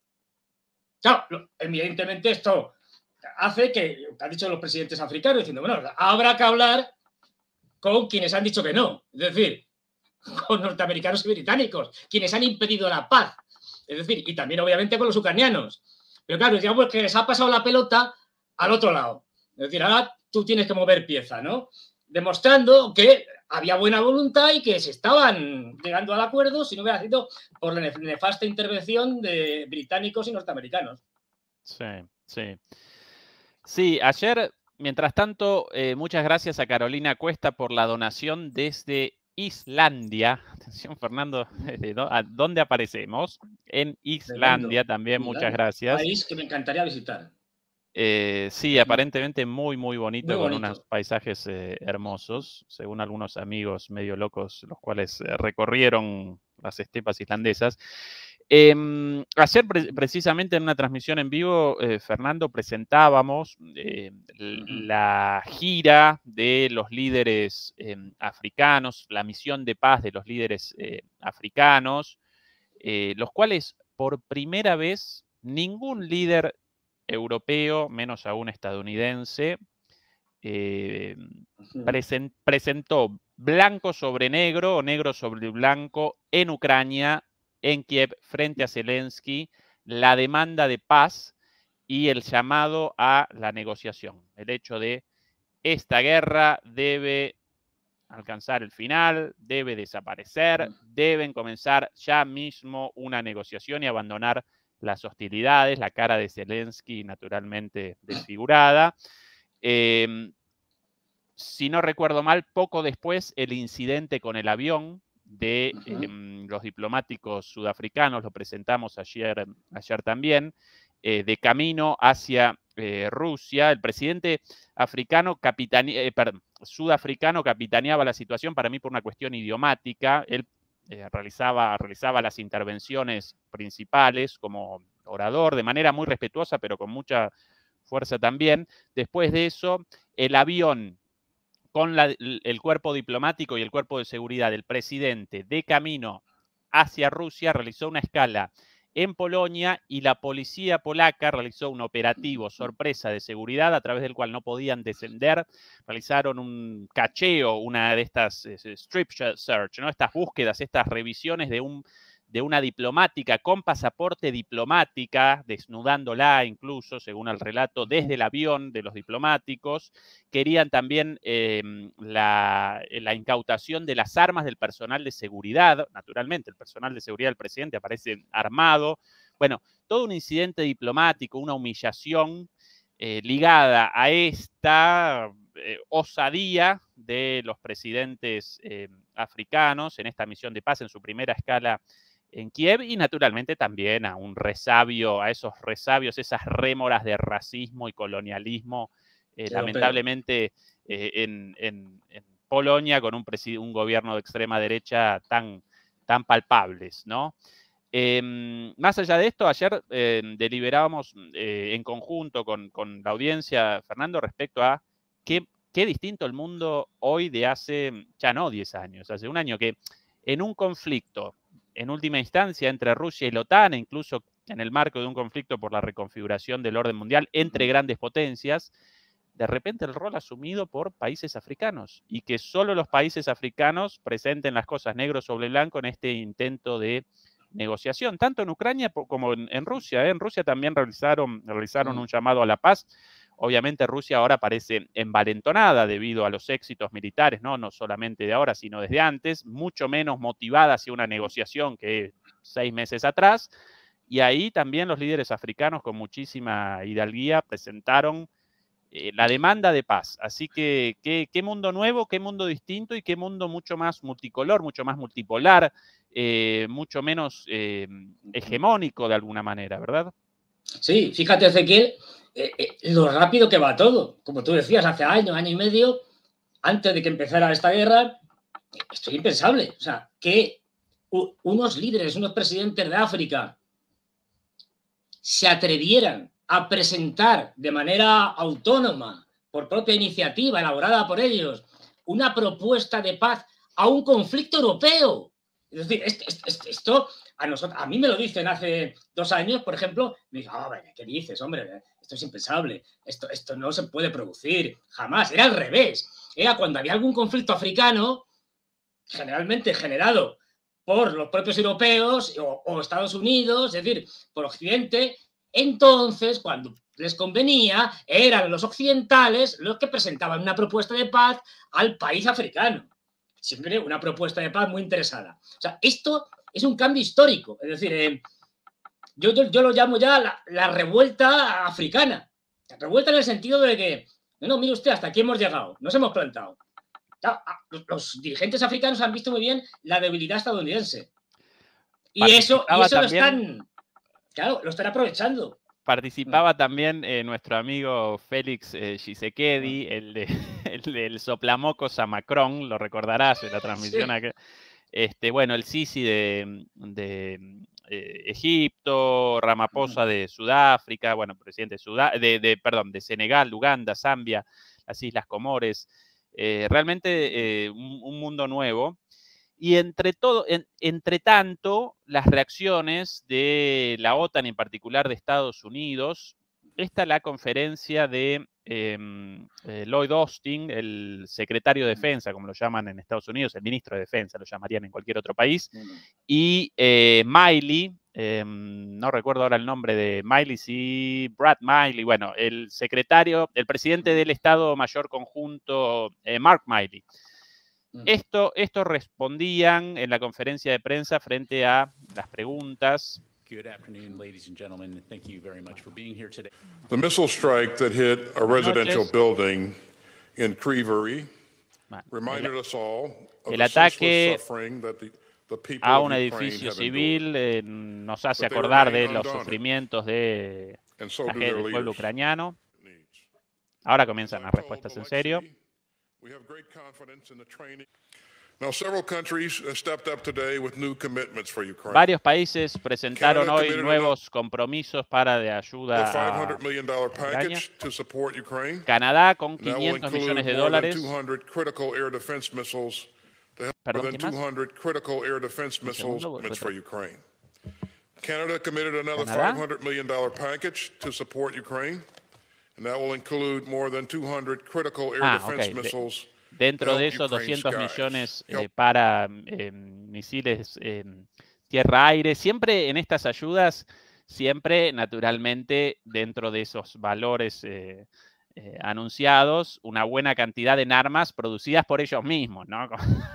Claro, evidentemente esto hace que, que han dicho los presidentes africanos, diciendo, bueno, habrá que hablar con quienes han dicho que no, es decir, con norteamericanos y británicos, quienes han impedido la paz, es decir, y también obviamente con los ucranianos. Pero claro, digamos que les ha pasado la pelota al otro lado. Es decir, ahora tú tienes que mover pieza, ¿no? Demostrando que había buena voluntad y que se estaban llegando al acuerdo si no hubiera sido por la nefasta intervención de británicos y norteamericanos. Sí, sí. Sí, ayer, mientras tanto, eh, muchas gracias a Carolina Cuesta por la donación desde Islandia. Atención, Fernando, ¿de dónde aparecemos? En Islandia también, Islandia, muchas gracias. País que me encantaría visitar. Eh, sí, aparentemente muy, muy bonito, muy con bonito. unos paisajes eh, hermosos, según algunos amigos medio locos, los cuales eh, recorrieron las estepas islandesas. Eh, ayer, pre precisamente en una transmisión en vivo, eh, Fernando, presentábamos eh, uh-huh. la gira de los líderes eh, africanos, la misión de paz de los líderes eh, africanos, eh, los cuales por primera vez ningún líder europeo, menos aún estadounidense, eh, present, presentó blanco sobre negro o negro sobre blanco en Ucrania, en Kiev, frente a Zelensky, la demanda de paz y el llamado a la negociación. El hecho de esta guerra debe alcanzar el final, debe desaparecer, deben comenzar ya mismo una negociación y abandonar las hostilidades, la cara de Zelensky naturalmente desfigurada. Eh, si no recuerdo mal, poco después el incidente con el avión de uh-huh. eh, los diplomáticos sudafricanos, lo presentamos ayer, ayer también, eh, de camino hacia eh, Rusia. El presidente africano capitane eh, perdón, sudafricano capitaneaba la situación, para mí por una cuestión idiomática. Él eh, realizaba, realizaba las intervenciones principales como orador, de manera muy respetuosa, pero con mucha fuerza también. Después de eso, el avión con la, el cuerpo diplomático y el cuerpo de seguridad del presidente de camino hacia Rusia realizó una escala en Polonia y la policía polaca realizó un operativo sorpresa de seguridad a través del cual no podían descender. Realizaron un cacheo, una de estas eh, strip search, ¿no? Estas búsquedas, estas revisiones de un de una diplomática con pasaporte diplomática, desnudándola incluso, según el relato, desde el avión de los diplomáticos. Querían también eh, la, la incautación de las armas del personal de seguridad. Naturalmente, el personal de seguridad del presidente aparece armado. Bueno, todo un incidente diplomático, una humillación eh, ligada a esta eh, osadía de los presidentes eh, africanos en esta misión de paz, en su primera escala en Kiev, y naturalmente también a un resabio, a esos resabios, esas rémoras de racismo y colonialismo, eh, lamentablemente eh, en, en, en Polonia con un, un gobierno de extrema derecha tan, tan palpables, ¿no? Eh, más allá de esto, ayer eh, deliberábamos eh, en conjunto con, con la audiencia, Fernando, respecto a qué, qué distinto el mundo hoy de hace, ya no diez años, hace un año, que en un conflicto en última instancia entre Rusia y la OTAN, e incluso en el marco de un conflicto por la reconfiguración del orden mundial entre grandes potencias, de repente el rol asumido por países africanos y que solo los países africanos presenten las cosas negro sobre blanco en este intento de negociación, tanto en Ucrania como en, en Rusia. ¿eh? En Rusia también realizaron, realizaron un llamado a la paz. Obviamente Rusia ahora parece envalentonada debido a los éxitos militares, ¿no? No solamente de ahora, sino desde antes, mucho menos motivada hacia una negociación que seis meses atrás. Y ahí también los líderes africanos con muchísima hidalguía presentaron eh, la demanda de paz. Así que ¿qué, qué mundo nuevo, qué mundo distinto y qué mundo mucho más multicolor, mucho más multipolar, eh, mucho menos eh, hegemónico de alguna manera, ¿verdad? Sí, fíjate, Ezequiel, eh, eh, lo rápido que va todo. Como tú decías, hace año, año y medio, antes de que empezara esta guerra, esto es impensable. O sea, que unos líderes, unos presidentes de África se atrevieran a presentar de manera autónoma, por propia iniciativa elaborada por ellos, una propuesta de paz a un conflicto europeo. Es decir, esto, esto, esto a, nosotros, a mí me lo dicen hace dos años, por ejemplo, me dicen, oh, ¿qué dices, hombre? Esto es impensable, esto, esto no se puede producir, jamás. Era al revés. Era cuando había algún conflicto africano, generalmente generado por los propios europeos o, o Estados Unidos, es decir, por Occidente, entonces, cuando les convenía, eran los occidentales los que presentaban una propuesta de paz al país africano. Siempre una propuesta de paz muy interesada. O sea, esto es un cambio histórico. Es decir, eh, yo, yo, yo lo llamo ya la, la revuelta africana. La revuelta en el sentido de que, no, no, mire usted, hasta aquí hemos llegado, nos hemos plantado. Los, los dirigentes africanos han visto muy bien la debilidad estadounidense. Y eso, y eso lo están, claro, lo están aprovechando. Participaba también eh, nuestro amigo Félix eh, Tshisekedi, el, de, el del soplamocos a Macron, lo recordarás en la transmisión. Sí. Aquel, este, bueno, el Sisi de, de eh, Egipto, Ramaphosa de Sudáfrica, bueno, presidente de, Sudá de, de, perdón, de Senegal, Uganda, Zambia, las Islas Comores. Eh, realmente eh, un, un mundo nuevo. Y entre, todo, en, entre tanto, las reacciones de la OTAN, en particular de Estados Unidos, esta es la conferencia de eh, eh, Lloyd Austin, el secretario de Defensa, como lo llaman en Estados Unidos, el ministro de Defensa, lo llamarían en cualquier otro país, y eh, Miley, eh, no recuerdo ahora el nombre de Miley, sí, Brad Miley, bueno, el secretario, el presidente del Estado Mayor Conjunto, eh, Mark Miley. Esto, esto respondían en la conferencia de prensa frente a las preguntas. Good afternoon, ladies and gentlemen. Thank you very much for being here today. The missile strike that hit a residential building in Kryvyi reminded us all of el ataque a un edificio civil eh, nos hace acordar de los sufrimientos de la gente del pueblo ucraniano. Ahora comienzan las respuestas en serio. We have great confidence in the training. Now, several countries stepped up today with new commitments for Ukraine. Varios países presentaron hoy nuevos compromisos para de ayuda a Ucrania. Canadá con quinientos millones de dólares. Perdón, ¿qué más? Canada committed another five hundred million dollar package to support Ukraine. And that will include more than two hundred critical air ah, defense okay. missiles. Dentro de esos doscientos millones eh, para eh, misiles eh, tierra-aire. Siempre en estas ayudas, siempre naturalmente dentro de esos valores eh, eh, anunciados, una buena cantidad en armas producidas por ellos mismos, ¿no?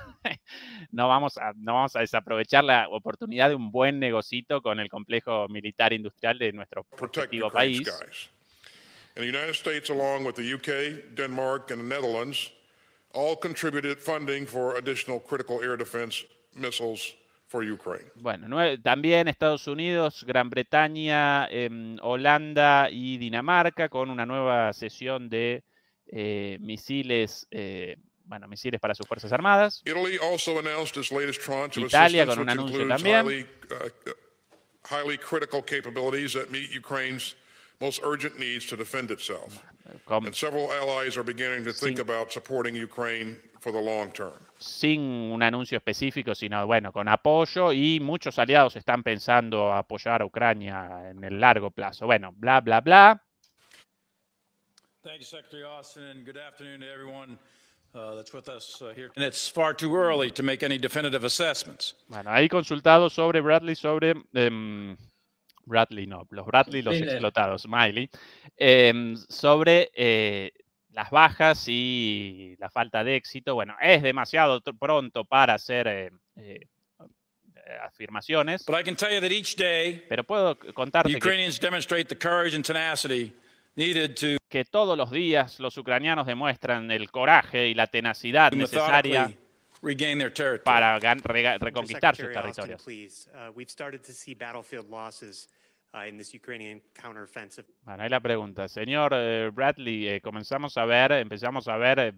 No vamos a, no vamos a desaprovechar la oportunidad de un buen negocito con el complejo militar industrial de nuestro respectivo país. Skies. And the United States, along with the U K, Denmark, and the Netherlands, all contributed funding for additional critical air defense missiles for Ukraine. Bueno, también Estados Unidos, Gran Bretaña, eh, Holanda y Dinamarca con una nueva sesión de eh, misiles, eh, bueno, misiles para sus fuerzas armadas. Italy also announced its latest tranche of Italia assistance, con un which anuncio includes también. highly, uh, highly critical capabilities that meet Ukraine's most urgent needs to defend itself. And several allies are beginning to think about supporting Ukraine for the long term. Sin un anuncio específico, sino bueno, con apoyo, y muchos aliados están pensando apoyar a Ucrania en el largo plazo. Bueno, bla, bla, bla. Thank you, Secretary Austin, and good afternoon to everyone uh, that's with us uh, here. And it's far too early to make any definitive assessments. Bueno, ahí consultado sobre Bradley, sobre... Um, Bradley no, los Bradley, los explotados, Miley, eh, sobre eh, las bajas y la falta de éxito. Bueno, es demasiado pronto para hacer eh, eh, afirmaciones. But I can tell you that each day, pero puedo contarte the Ukrainians que, demonstrate the courage and tenacity needed to que todos los días los ucranianos demuestran el coraje y la tenacidad necesaria regain their territory. Para re reconquistar sus territorios. Uh, we've started to see battlefield losses uh, in this Ukrainian counteroffensive. Bueno, ahí la pregunta, señor eh, Bradley, eh, comenzamos a ver, empezamos a ver eh,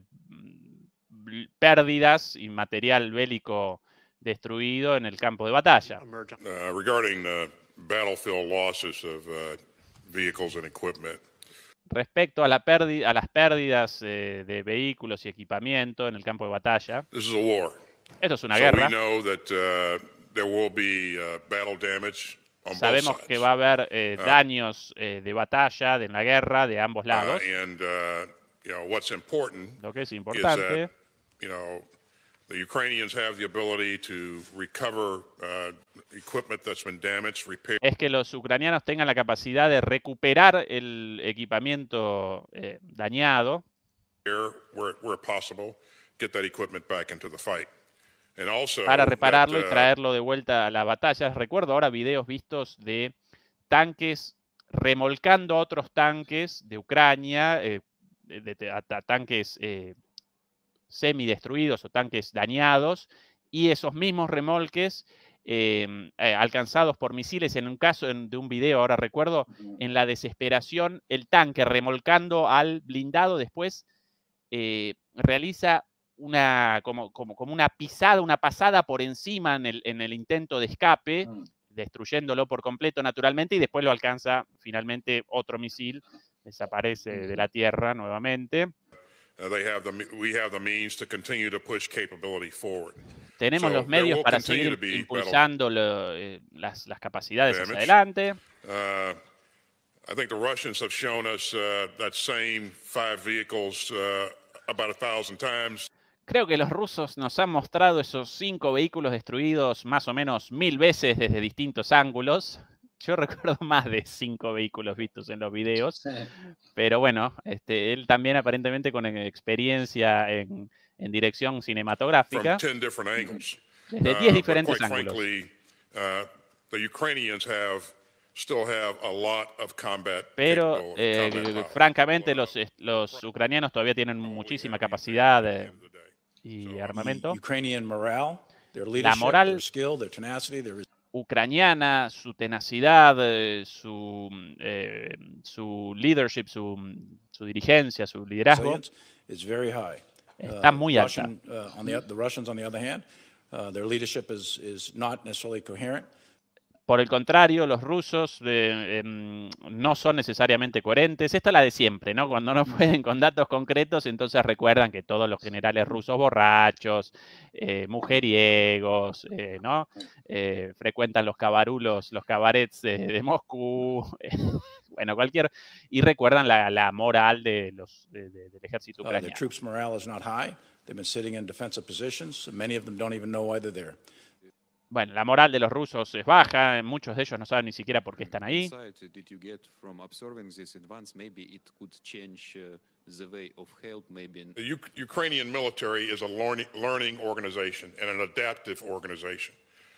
pérdidas y material bélico destruido en el campo de batalla. Uh, regarding the battlefield losses of uh, vehicles and equipment. respecto a, la pérdi- a las pérdidas eh, de vehículos y equipamiento en el campo de batalla. This is a war. Esto es una So guerra. we know that uh, there will be uh, battle damage on both Sabemos sides. que va a haber eh, Ah. daños eh, de batalla de en la guerra de ambos Uh, lados. and uh, you know what's important Lo que es is importante that you know the Ukrainians have the ability to recover uh, equipment that's been damaged, repair. es que los ucranianos tengan la capacidad de recuperar el equipamiento eh, dañado Where, where possible, get that equipment back into the fight. And also para repararlo that, y uh, traerlo de vuelta a la batalla. Recuerdo ahora videos vistos de tanques remolcando a otros tanques de Ucrania, eh, de, de- a- a tanques eh, semidestruidos o tanques dañados, y esos mismos remolques eh, eh, alcanzados por misiles. En un caso en- de un video, ahora recuerdo, en la desesperación, el tanque remolcando al blindado después eh, realiza una, como, como, como una pisada, una pasada por encima en el, en el intento de escape, Mm. destruyéndolo por completo naturalmente, y después lo alcanza finalmente otro misil, desaparece de la tierra nuevamente. uh, they have the, me- we have the means to continue to push capability forward. Tenemos So los there medios will para continue seguir to be impulsando lo, eh, las, las capacidades hacia damage. adelante. Uh, I think the Russians have shown us uh, that same five vehicles uh, about a thousand times. Creo que los rusos nos han mostrado esos cinco vehículos destruidos más o menos mil veces desde distintos ángulos. Yo recuerdo más de cinco vehículos vistos en los videos, Sí. pero bueno, este, él también aparentemente con experiencia en, en dirección From cinematográfica, ten different angles. desde Uh, diez but diferentes quite ángulos. frankly, uh, the Ukrainians have still have a lot of combat Pero capability, eh, combat power. francamente Uh, los, es- los ucranianos todavía tienen uh, we muchísima have the capacidad advantage eh, at the end of the day. y So, armamento. Ukrainian morale, their leadership, moral- their skill, their tenacity, their Ucraniana, su tenacidad, eh, su, eh, su leadership, su, su dirigencia, su liderazgo, resilience is very high. está Uh, muy alta. Russian, uh, on the, the Russians, on the other hand, uh, their leadership is, is not necessarily coherent. Por el contrario, los rusos eh, em, no son necesariamente coherentes. Esta es la de siempre, ¿no? Cuando no pueden con datos concretos, entonces recuerdan que todos los generales rusos borrachos, eh, mujeriegos, eh, ¿no? Eh, frecuentan los cabarulos, los cabarets de, de Moscú, eh, bueno, cualquier... Y recuerdan la, la moral de los, de- de- del ejército Uh, their ucraniano. troops' morale is not high. They've been sitting in defensive positions. Many of them don't even know why they're there. Bueno, la moral de los rusos es baja, muchos de ellos no saben ni siquiera por qué están ahí. Insight did you get from observing this advance? Maybe it could change uh, the way of help, maybe. in- The U- Ukrainian military is a learning, learning organization and an adaptive organization.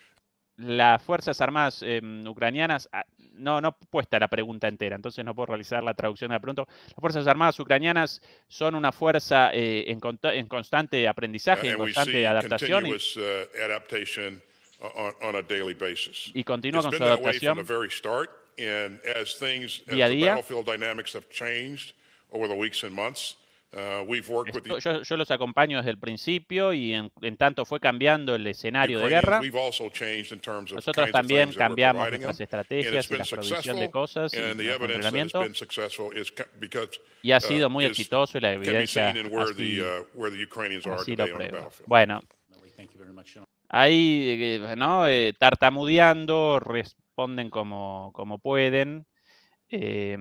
Las Fuerzas Armadas eh, ucranianas, ah, no, no puesta la pregunta entera, entonces no puedo realizar la traducción de la pregunta. Las Fuerzas Armadas ucranianas son una fuerza eh, en, conta- en constante aprendizaje, en And we constante see adaptación, y, continuous uh, adaptation on, on a daily basis. y continúa It's con been su that way from the adaptación very start, and as things, as día a the día. battlefield dynamics have changed over the weeks and months, uh, we've worked with Esto- the yo, yo los acompaño desde el principio y en, en tanto fue cambiando el escenario de Ukrainians. guerra, We've also changed in terms of nosotros kinds of también things that we're cambiamos providing nuestras them. And estrategias it's y been la provisión de successful, cosas y and the nuestro evidence that it's entrenamiento, been successful is ca- because y ha uh, sido muy is- exitoso y la can be evidencia seen in where así, the uh, where the Ukrainians are así today lo on the prueba. battlefield. Bueno, Thank you very much, gentlemen. ahí, eh, ¿no? Eh, tartamudeando, responden como, como pueden. Eh,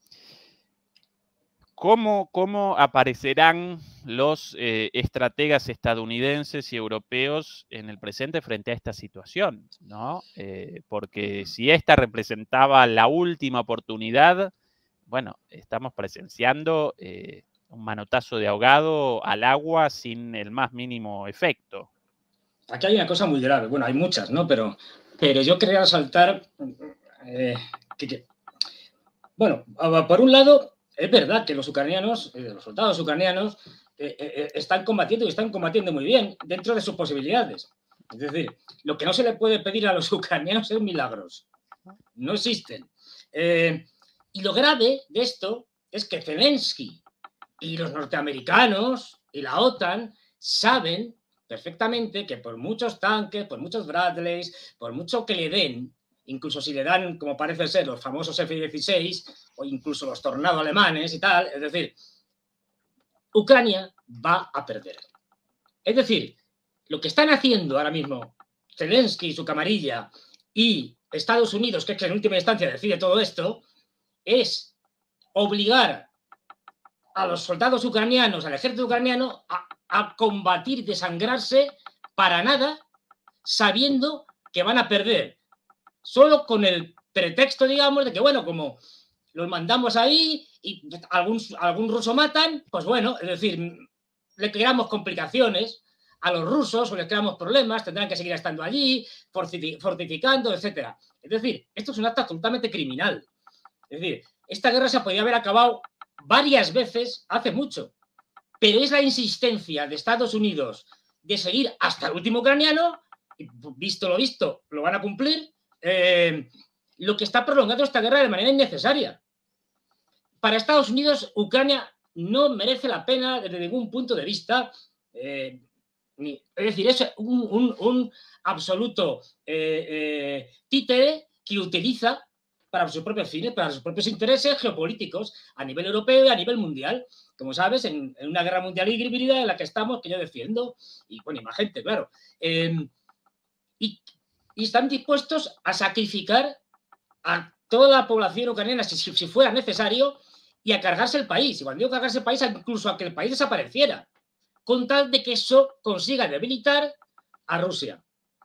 ¿cómo, cómo aparecerán los eh, estrategas estadounidenses y europeos en el presente frente a esta situación, ¿no? Eh, porque si esta representaba la última oportunidad, bueno, estamos presenciando eh, un manotazo de ahogado al agua sin el más mínimo efecto. Aquí hay una cosa muy grave. Bueno, hay muchas, ¿no? Pero, pero yo quería resaltar eh, que, que- bueno, a- por un lado, es verdad que los ucranianos, eh, los soldados ucranianos, eh, eh, están combatiendo y están combatiendo muy bien dentro de sus posibilidades. Es decir, lo que no se le puede pedir a los ucranianos es milagros. No existen. Eh, y lo grave de esto es que Zelensky y los norteamericanos y la OTAN saben perfectamente que por muchos tanques, por muchos Bradleys, por mucho que le den, incluso si le dan, como parece ser, los famosos F dieciséis, o incluso los tornado alemanes y tal. Es decir, Ucrania va a perder. Es decir, lo que están haciendo ahora mismo Zelensky y su camarilla y Estados Unidos, que es que en última instancia decide todo esto, es obligar a los soldados ucranianos, al ejército ucraniano, a, a combatir, desangrarse para nada, sabiendo que van a perder. Solo con el pretexto, digamos, de que, bueno, como los mandamos ahí y algún, algún ruso matan, pues bueno, es decir, le creamos complicaciones a los rusos o les creamos problemas, tendrán que seguir estando allí, fortificando, etcétera. Es decir, esto es un acto absolutamente criminal. Es decir, esta guerra se podría haber acabado varias veces hace mucho, pero es la insistencia de Estados Unidos de seguir hasta el último ucraniano, y visto lo visto, lo van a cumplir, eh, lo que está prolongando esta guerra de manera innecesaria. Para Estados Unidos, Ucrania no merece la pena desde ningún punto de vista. Eh, ni, es decir, es un, un, un absoluto eh, eh, títere que utiliza para sus propios fines, para sus propios intereses geopolíticos a nivel europeo y a nivel mundial. Como sabes, en, en una guerra mundial híbrida en la que estamos, que yo defiendo, y bueno, y más gente, claro. Eh, y, y están dispuestos a sacrificar a toda la población ucraniana, si, si fuera necesario, y a cargarse el país. Y cuando digo cargarse el país, incluso a que el país desapareciera, con tal de que eso consiga debilitar a Rusia.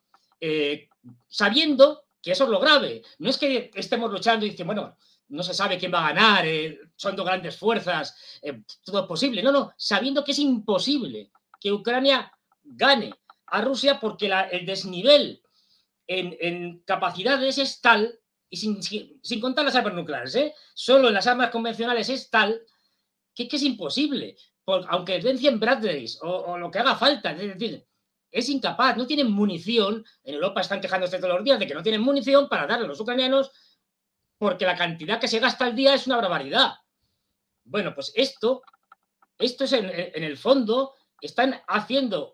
Eh, sabiendo que eso es lo grave. No es que estemos luchando y dicen, bueno, no se sabe quién va a ganar, eh, son dos grandes fuerzas, eh, todo es posible. No, no, sabiendo que es imposible que Ucrania gane a Rusia porque la, el desnivel en, en capacidades es tal, y sin, sin, sin contar las armas nucleares, ¿eh? Solo en las armas convencionales es tal que, que es imposible. Por, aunque den cien Bradleys o, o lo que haga falta, es decir, es incapaz, no tienen munición. En Europa están quejándose todos los días de que no tienen munición para darle a los ucranianos porque la cantidad que se gasta al día es una barbaridad. Bueno, pues esto, esto es en, en el fondo, están haciendo,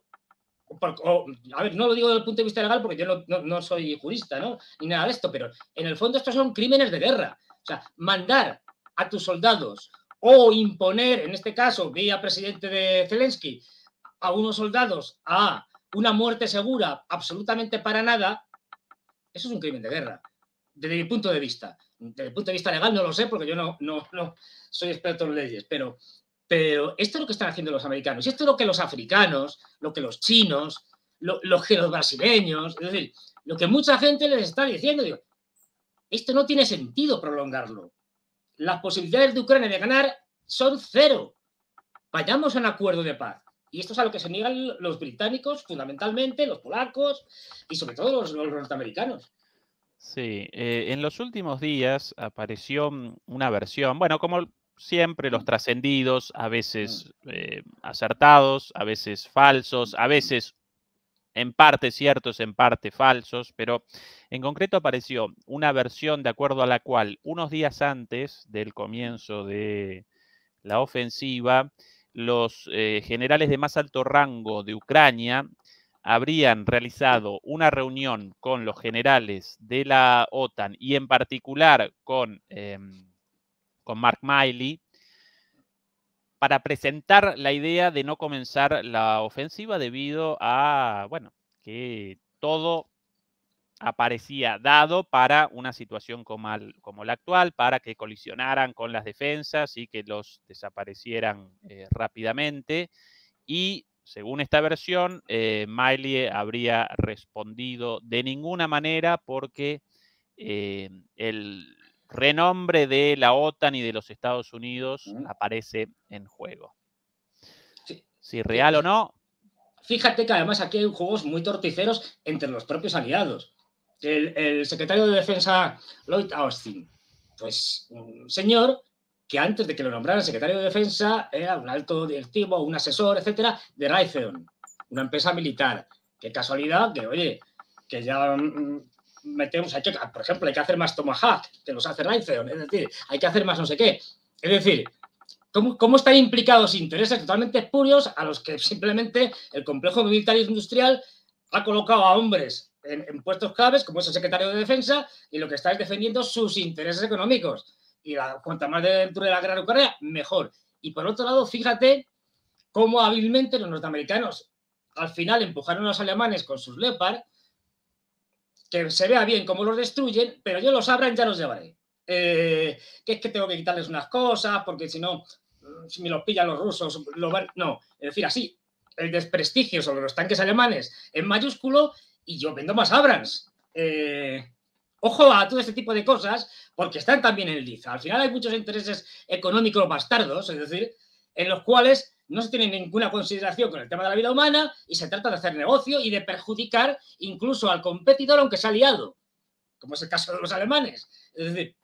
o, a ver, no lo digo desde el punto de vista legal porque yo no, no, no soy jurista, ¿no? Ni nada de esto, pero en el fondo estos son crímenes de guerra. O sea, mandar a tus soldados o imponer, en este caso, vía presidente de Zelensky, a unos soldados a una muerte segura absolutamente para nada, eso es un crimen de guerra, desde mi punto de vista. Desde el punto de vista legal no lo sé porque yo no, no, no soy experto en leyes, pero, pero esto es lo que están haciendo los americanos, y esto es lo que los africanos, lo que los chinos, lo, lo que los brasileños, es decir, lo que mucha gente les está diciendo. Digo, esto no tiene sentido prolongarlo. Las posibilidades de Ucrania de ganar son cero. Vayamos a un acuerdo de paz. Y esto es a lo que se niegan los británicos, fundamentalmente, los polacos y sobre todo los, los norteamericanos. Sí, eh, en los últimos días apareció una versión, bueno, como siempre, los trascendidos, a veces eh, acertados, a veces falsos, a veces en parte ciertos, en parte falsos, pero en concreto apareció una versión de acuerdo a la cual unos días antes del comienzo de la ofensiva, los eh, generales de más alto rango de Ucrania habrían realizado una reunión con los generales de la OTAN y en particular con, eh, con Mark Milley para presentar la idea de no comenzar la ofensiva debido a, bueno, que todo aparecía dado para una situación como, al, como la actual, para que colisionaran con las defensas y que los desaparecieran eh, rápidamente. Y según esta versión, eh, Milley habría respondido de ninguna manera porque eh, el renombre de la OTAN y de los Estados Unidos aparece en juego. Sí. Si real sí. o no. Fíjate que además aquí hay juegos muy torticeros entre los propios aliados. El, el secretario de Defensa, Lloyd Austin, pues un señor que antes de que lo nombrara secretario de Defensa era un alto directivo, un asesor, etcétera, de Raytheon, una empresa militar. Qué casualidad que, oye, que ya mmm, metemos, hay que, por ejemplo, hay que hacer más Tomahawk, que los hace Raytheon, es decir, hay que hacer más no sé qué. Es decir, ¿cómo, cómo están implicados intereses totalmente espurios a los que simplemente el complejo militar e industrial ha colocado a hombres en, en puestos claves, como es el secretario de Defensa, y lo que está es defendiendo sus intereses económicos? y la, cuanta más dure la guerra de Ucrania, mejor. Y por otro lado, fíjate cómo hábilmente los norteamericanos al final empujaron a los alemanes con sus Leopard, que se vea bien cómo los destruyen, pero yo los abran ya los llevaré. Eh, que es que tengo que quitarles unas cosas, porque si no, si me los pillan los rusos, lo van... no, es decir, así, el desprestigio sobre los tanques alemanes en mayúsculo y yo vendo más Abrams. Eh, ojo a todo este tipo de cosas, porque están también en liza. Al final hay muchos intereses económicos bastardos, es decir, en los cuales no se tiene ninguna consideración con el tema de la vida humana y se trata de hacer negocio y de perjudicar incluso al competidor, aunque sea aliado, como es el caso de los alemanes. Es decir,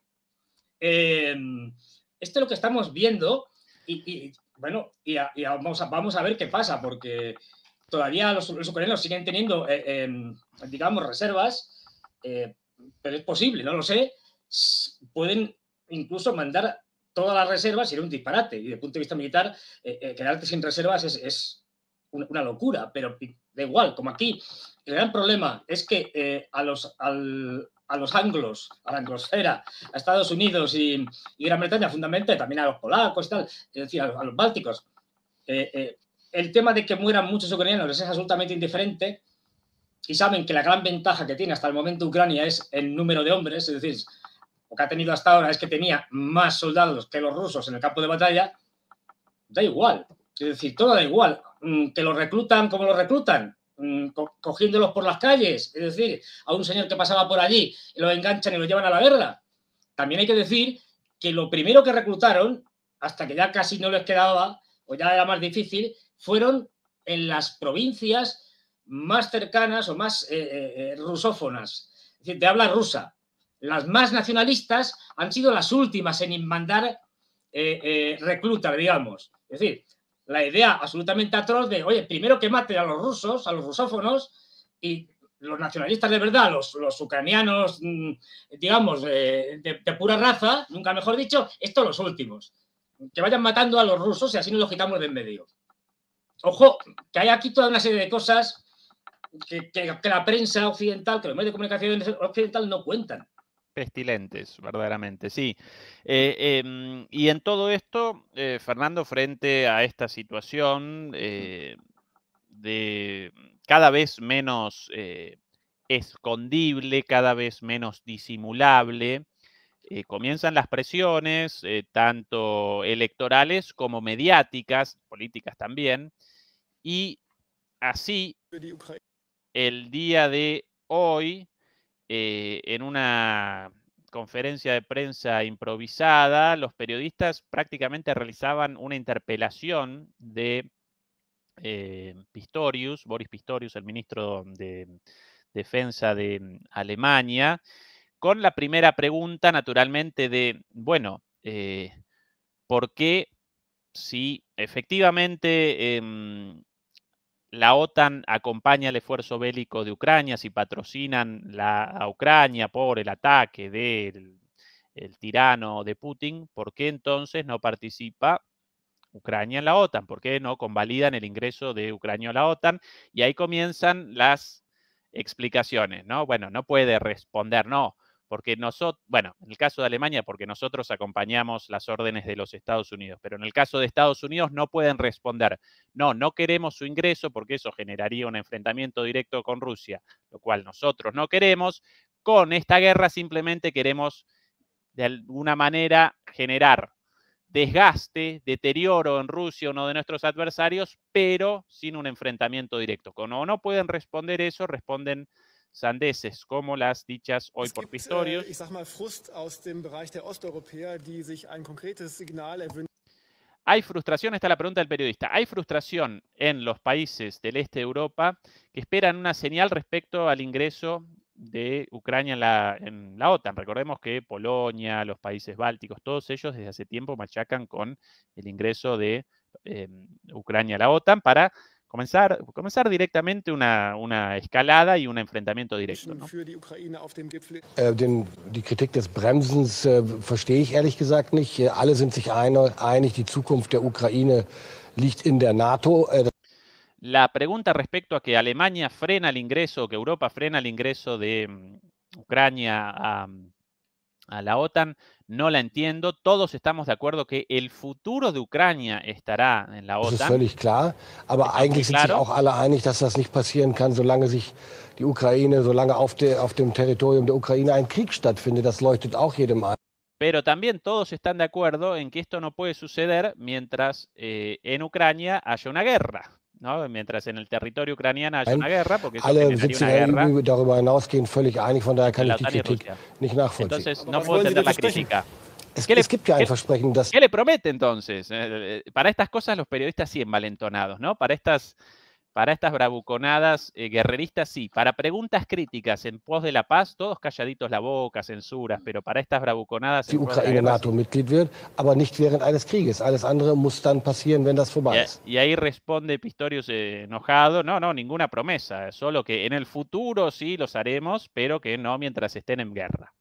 eh, esto es lo que estamos viendo y, y bueno, y, a, y a, vamos, a, vamos a ver qué pasa, porque todavía los, los ucranianos siguen teniendo, eh, eh, digamos, reservas, eh, pero es posible, no lo sé, pueden incluso mandar todas las reservas, sería un disparate, y desde el punto de vista militar, eh, eh, quedarte sin reservas es, es una locura, pero da igual, como aquí, el gran problema es que eh, a, los, al, a los anglos, a la anglosfera, a Estados Unidos y, y Gran Bretaña, fundamentalmente, también a los polacos, tal, es decir, a los, a los bálticos, eh, eh, el tema de que mueran muchos ucranianos les es absolutamente indiferente y saben que la gran ventaja que tiene hasta el momento Ucrania es el número de hombres, es decir, lo que ha tenido hasta ahora es que tenía más soldados que los rusos en el campo de batalla, da igual. Es decir, todo da igual. Que los reclutan como los reclutan, cogiéndolos por las calles. Es decir, a un señor que pasaba por allí y lo enganchan y lo llevan a la guerra. También hay que decir que lo primero que reclutaron, hasta que ya casi no les quedaba, o ya era más difícil, fueron en las provincias más cercanas o más eh, eh, rusófonas, es decir, de habla rusa. Las más nacionalistas han sido las últimas en mandar eh, eh, reclutas, digamos. Es decir, la idea absolutamente atroz de, oye, primero que maten a los rusos, a los rusófonos, y los nacionalistas de verdad, los, los ucranianos, digamos, de, de, de pura raza, nunca mejor dicho, estos los últimos. Que vayan matando a los rusos y así nos los quitamos de en medio. Ojo, que hay aquí toda una serie de cosas que, que, que la prensa occidental, que los medios de comunicación occidental no cuentan. Pestilentes, verdaderamente, sí. Eh, eh, y en todo esto, eh, Fernando, frente a esta situación eh, de cada vez menos eh, escondible, cada vez menos disimulable, eh, comienzan las presiones, eh, tanto electorales como mediáticas, políticas también, y así, el día de hoy, Eh, en una conferencia de prensa improvisada, los periodistas prácticamente realizaban una interpelación de eh, Pistorius, Boris Pistorius, el ministro de Defensa de Alemania, con la primera pregunta, naturalmente, de, bueno, eh, ¿por qué si efectivamente eh, la OTAN acompaña el esfuerzo bélico de Ucrania, si patrocinan la, a Ucrania por el ataque del el tirano de Putin, ¿por qué entonces no participa Ucrania en la OTAN? ¿Por qué no convalidan el ingreso de Ucrania a la OTAN? Y ahí comienzan las explicaciones, ¿no? Bueno, no puede responder, no, porque nosotros, bueno, en el caso de Alemania, porque nosotros acompañamos las órdenes de los Estados Unidos, pero en el caso de Estados Unidos no pueden responder, no, no queremos su ingreso porque eso generaría un enfrentamiento directo con Rusia, lo cual nosotros no queremos. Con esta guerra simplemente queremos de alguna manera generar desgaste, deterioro en Rusia, uno de nuestros adversarios, pero sin un enfrentamiento directo. Como no pueden responder eso, responden sandeces como las dichas hoy por Pistorius. Hay frustración, está la pregunta del periodista, hay frustración en los países del este de Europa que esperan una señal respecto al ingreso de Ucrania en la, en la OTAN. Recordemos que Polonia, los países bálticos, todos ellos desde hace tiempo machacan con el ingreso de eh, Ucrania a la OTAN para comenzar, comenzar directamente una, una escalada y un enfrentamiento directo, ¿no? Äh, den, die Kritik des Bremsens äh, verstehe ich ehrlich gesagt nicht. Alle sind sich einig, die Zukunft der Ukraine liegt in der NATO. Äh, La pregunta respecto a que Alemania frena el ingreso, que Europa frena el ingreso de um, Ucrania a, a la OTAN, no la entiendo. Todos estamos de acuerdo que el futuro de Ucrania estará en la Das ist OTAN. völlig klar. Aber Está eigentlich muy sind sich claro. auch alle einig, dass das nicht passieren kann, solange sich die Ukraine, solange auf, der, auf dem Territorium der Ukraine ein Krieg stattfindet. Das leuchtet auch jedem ein. Pero también todos están de acuerdo en que esto no puede suceder mientras eh, en Ucrania haya una guerra, ¿no? Mientras en el territorio ucraniano haya una guerra, porque eso Alle generaría sind sich una guerra irgendwie darüber hinausgehend völlig einig, von daher kann entre la ich die OTAN y Kritik Rusia. nicht nachvollziehen. Entonces, no puedo entender la crítica. Es, ¿Qué le- es gibt ja ein qué- Versprechen, dass ¿Qué le promete entonces? Eh, eh, Para estas cosas los periodistas sí envalentonados, ¿no? Para estas, para estas bravuconadas eh, guerreristas sí. Para preguntas críticas en pos de la paz, todos calladitos la boca, censuras, pero para estas bravuconadas die en pos de la Ukraine guerra, sí. NATO-Mitglied wird, aber nicht während eines Krieges. Alles andere muss dann passieren, wenn das vorbei Y, ist. y ahí responde Pistorius eh, enojado, no, no, ninguna promesa, solo que en el futuro sí los haremos, pero que no mientras estén en guerra.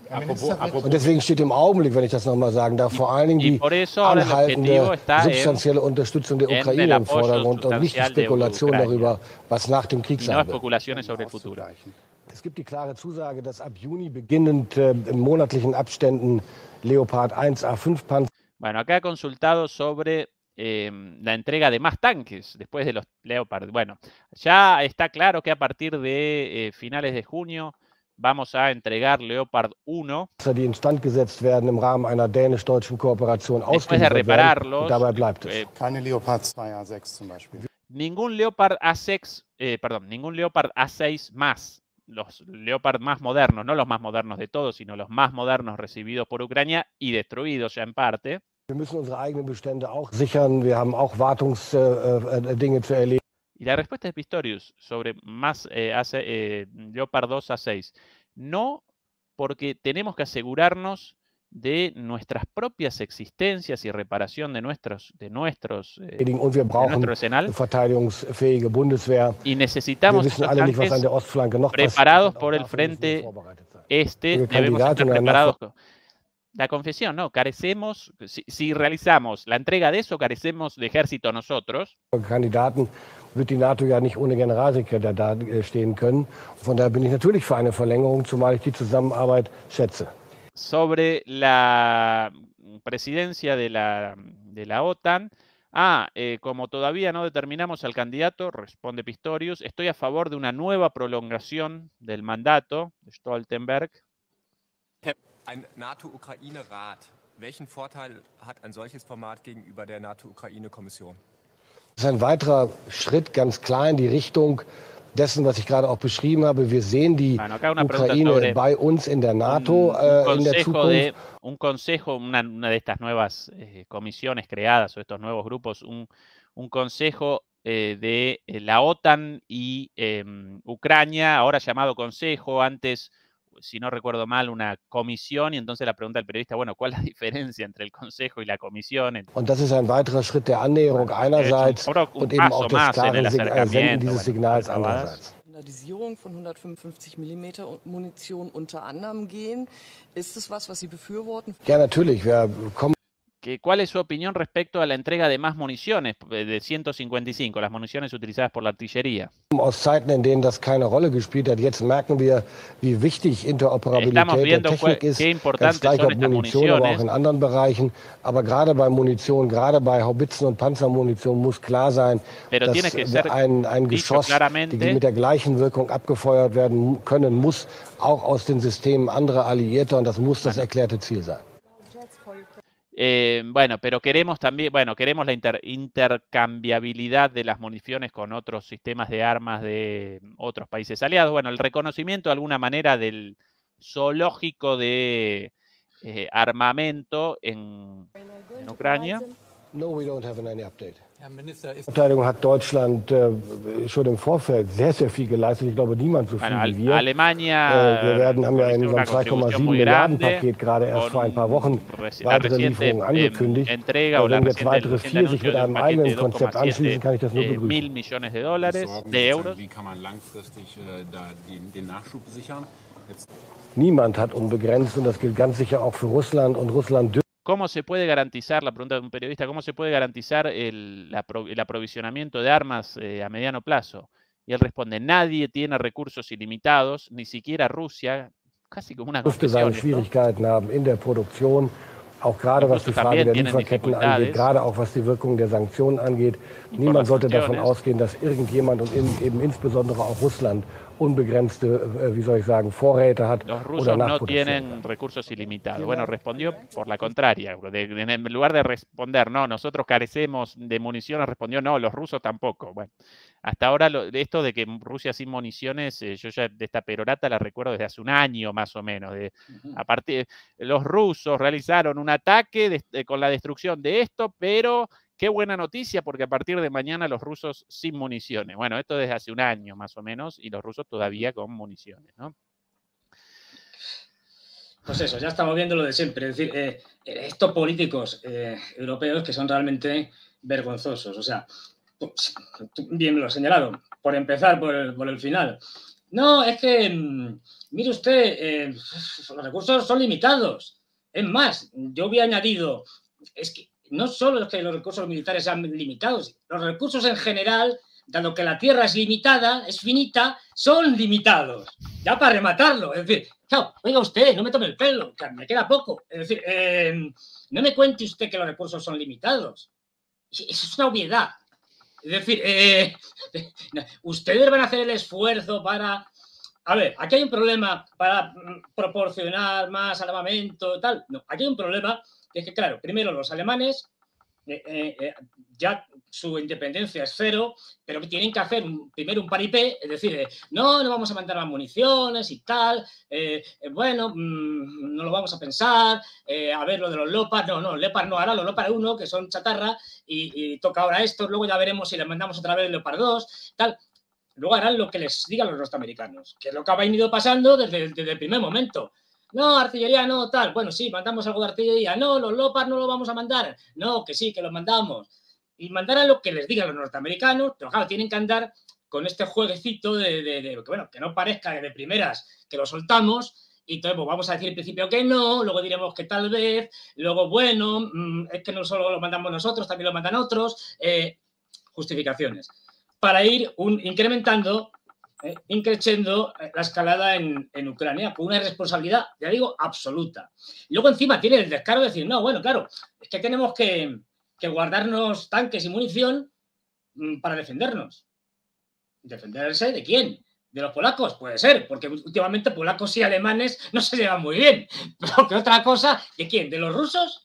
Und deswegen steht im Augenblick, wenn ich das nochmal sagen darf, vor allen Dingen Y die por eso ahora el objetivo anhaltende, está en, substanzielle Unterstützung der en Ukraine el im apoyo Vordergrund und nicht die sustancial de Spekulation Ucrania. darüber, was nach dem Krieg y no sein wird. especulaciones sobre el futuro. Es gibt die klare Zusage, dass ab Juni beginnend äh, in monatlichen Abständen Leopard eins A fünf Panzer Bueno, acá ha consultado sobre eh, la entrega de más tanques después de los Leopard. Bueno, ya está claro que a partir de eh, finales de junio vamos a entregar Leopard uno. die instand gesetzt werden im Rahmen einer dänisch-deutschen Kooperation Después de ausgeliefert werden. repararlos, Und dabei bleibt es. eh, Keine Leopard zwei A sechs zum Beispiel. ningún Leopard A seis, eh, perdón, ningún Leopard A seis más. Los Leopard más modernos, no los más modernos de todos, sino los más modernos recibidos por Ucrania y destruidos ya en parte. Wir müssen unsere eigenen Bestände auch sichern. Wir haben auch Wartungsdinge äh, äh, zu erledigen. Y la respuesta de Pistorius sobre más eh, A seis, eh, Leopard dos A seis, no, porque tenemos que asegurarnos de nuestras propias existencias y reparación de nuestros, de nuestros, eh, Und wir de brauchen nuestro eine arsenal. verteidigungsfähige Bundeswehr. Y Wir necesitamos wissen esos alle nicht, was an tanques der Ostflanke noch passiert. preparados Auch por el dafür müssen wir frente vorbereitet sein. este. Liebe Debemos estar Kandidatin, eine preparados. con- La confesión, no, carecemos, si, si realizamos la entrega de eso, carecemos de ejército nosotros. Kandidaten wird die NATO ja nicht ohne Generalsekretär da äh, stehen können. Von daher bin ich natürlich für eine Verlängerung, zumal ich die Zusammenarbeit schätze. Sobre la presidencia de la, de la OTAN. Ah, eh, como todavía no determinamos al candidato, responde Pistorius, estoy a favor de una nueva prolongación del mandato de Stoltenberg. Ein NATO-Ukraine-Rat. Welchen Vorteil hat ein solches Format gegenüber der NATO-Ukraine-Kommission? Das ist ein weiterer Schritt ganz klar in die Richtung dessen, was ich gerade auch beschrieben habe. Wir sehen die Bueno, acá una pregunta Ukraine sobre bei uns in der NATO un, äh, un in der consejo, de, Zukunft. un consejo una, una de estas nuevas eh, comisiones creadas o estos nuevos grupos, un, un consejo eh, de eh, la OTAN y eh, Ucrania, ahora llamado consejo, antes, si no recuerdo mal, una comisión, y entonces la pregunta del periodista, bueno, ¿cuál es la diferencia entre el consejo y la comisión? Und das ist ein weiterer Schritt der Annäherung einerseits un, un und eben paso auch des más en klaren el Sig- äh, Senden acercamiento, dieses bueno, Signals acabadas. andererseits. Standardisierung von hundertfünfundfünfzig Millimeter Munition unter anderem gehen. Ist es was, was Sie befürworten? Ja, natürlich. Wir kommen Que, ¿Cuál es su opinión respecto a la entrega de más municiones, eh, de ciento cincuenta y cinco, las municiones utilizadas por la artillería? aus Zeiten, in denen das keine Rolle gespielt hat. Jetzt merken wir, wie wichtig Estamos Interoperabilität der viendo Technik cuál- ist, qué ganz importantes gleich son ob estas Munition, aber auch municiones. in anderen Bereichen. Aber gerade bei Munition, gerade bei Haubitzen und Panzermunition muss klar sein, Pero dass tiene que ser ein, ein dicho Geschoss, claramente. die mit der gleichen Wirkung abgefeuert werden können muss, auch aus den Systemen anderer Alliierter. Und das muss das erklärte Ziel sein. Eh, bueno, pero queremos también, bueno, queremos la inter- intercambiabilidad de las municiones con otros sistemas de armas de otros países aliados. Bueno, el reconocimiento de alguna manera del zoológico de eh, armamento en, en Ucrania. No, we don't have any update. Herr Minister, ist Verteidigung hat Deutschland äh, schon im Vorfeld sehr, sehr viel geleistet. Ich glaube, niemand so viel Bueno, wie Al- wir. Alemania Äh, wir werden, haben ja in hizo unserem una zwei Komma contribución sieben muy Milliarden grande Paket gerade erst con vor ein paar Wochen reci- la weitere reciente Lieferungen eh, angekündigt. entrega o Und la wenn jetzt reciente, weitere el reciente vier sich anuncio mit de un einem paquete eigenen de dos Konzept coma anschließen, kann ich das nur siete begrüßen. mil millones de dólares, Sorgen, de sozusagen, euros. Wie kann man langfristig äh, da den, den Nachschub sichern? Jetzt Niemand hat unbegrenzt und das gilt ganz sicher auch für Russland. Und Russland dürfte ¿Cómo se puede garantizar, la pregunta de un periodista, cómo se puede garantizar el, la pro- el aprovisionamiento de armas eh, a mediano plazo? Y él responde, nadie tiene recursos ilimitados, ni siquiera Rusia, casi como una musste seine confesión. Schwierigkeiten haben in der Produktion, auch gerade was die Frage der Lieferketten angeht, gerade auch was die Wirkung der Sanktionen angeht. Niemand sollte davon ausgehen, dass irgendjemand und in, eben insbesondere auch Russland unbegrenzte, wie soll ich sagen, Vorräte hat. Los rusos no tienen recursos ilimitados. Bueno, respondió por la contraria. De, de, en lugar de responder, no, nosotros carecemos de municiones, respondió, no, los rusos tampoco. Bueno, hasta ahora lo, esto de que Rusia sin municiones, eh, yo ya de esta perorata la recuerdo desde hace un año más o menos. De, uh-huh. A partir, los rusos realizaron un ataque de, de, con la destrucción de esto, pero qué buena noticia, porque a partir de mañana los rusos sin municiones. Bueno, esto desde hace un año más o menos, y los rusos todavía con municiones, ¿no? Pues eso, ya estamos viendo lo de siempre. Es decir, eh, estos políticos eh, europeos que son realmente vergonzosos. O sea, pues, bien lo he señalado. Por empezar por el, por el final. No, es que, mmm, mire usted, eh, los recursos son limitados. Es más, yo había añadido, es que no solo es que los recursos militares sean limitados, los recursos en general, dado que la Tierra es limitada, es finita, son limitados. Ya para rematarlo. Es decir, claro, oiga usted, no me tome el pelo, que me queda poco. Es decir, eh, no me cuente usted que los recursos son limitados. Eso es una obviedad. Es decir, eh, ustedes van a hacer el esfuerzo para... A ver, aquí hay un problema para proporcionar más armamento y tal. No, aquí hay un problema que es que, claro, primero los alemanes, eh, eh, ya su independencia es cero, pero tienen que hacer un, primero un paripé, es decir, eh, no, no vamos a mandar más municiones y tal, eh, eh, bueno, mmm, no lo vamos a pensar, eh, a ver lo de los Leopard, no, no, Leopard no, ahora los Leopard uno, que son chatarra, y, y toca ahora esto, luego ya veremos si les mandamos otra vez el Leopard dos, tal. Luego harán lo que les digan los norteamericanos, que es lo que ha venido pasando desde, desde el primer momento. No, artillería no, tal. Bueno, sí, mandamos algo de artillería. No, los Leopard no lo vamos a mandar. No, que sí, que los mandamos. Y mandarán lo que les digan los norteamericanos, pero claro, tienen que andar con este jueguecito de, de, de que, bueno, que no parezca de primeras que lo soltamos, y entonces pues, vamos a decir al principio que no, luego diremos que tal vez, luego, bueno, mmm, es que no solo lo mandamos nosotros, también lo mandan otros. Eh, justificaciones. Para ir un, incrementando, eh, increciendo la escalada en, en Ucrania, con una responsabilidad, ya digo, absoluta. Y luego encima tiene el descaro de decir, no, bueno, claro, es que tenemos que, que guardarnos tanques y munición mm, para defendernos. ¿Defenderse de quién? ¿De los polacos? Puede ser, porque últimamente polacos y alemanes no se llevan muy bien. Pero que otra cosa, ¿de quién? ¿De los rusos?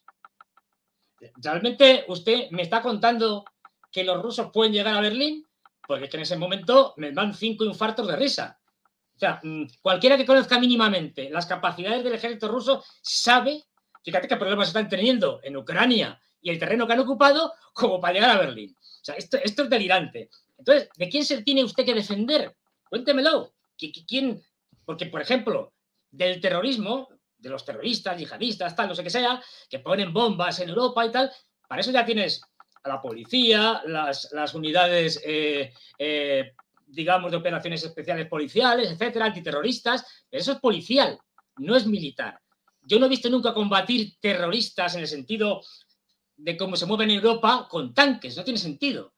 ¿Realmente usted me está contando que los rusos pueden llegar a Berlín? Porque es que en ese momento me dan cinco infartos de risa. O sea, cualquiera que conozca mínimamente las capacidades del ejército ruso sabe, fíjate qué problemas están teniendo en Ucrania y el terreno que han ocupado como para llegar a Berlín. O sea, esto, esto es delirante. Entonces, ¿de quién se tiene usted que defender? Cuéntemelo. ¿Quién? Porque, por ejemplo, del terrorismo, de los terroristas, yihadistas, tal, no sé qué sea, que ponen bombas en Europa y tal, para eso ya tienes a la policía, las, las unidades, eh, eh, digamos, de operaciones especiales policiales, etcétera, antiterroristas. Pero eso es policial, no es militar. Yo no he visto nunca combatir terroristas en el sentido de cómo se mueven en Europa con tanques, no tiene sentido.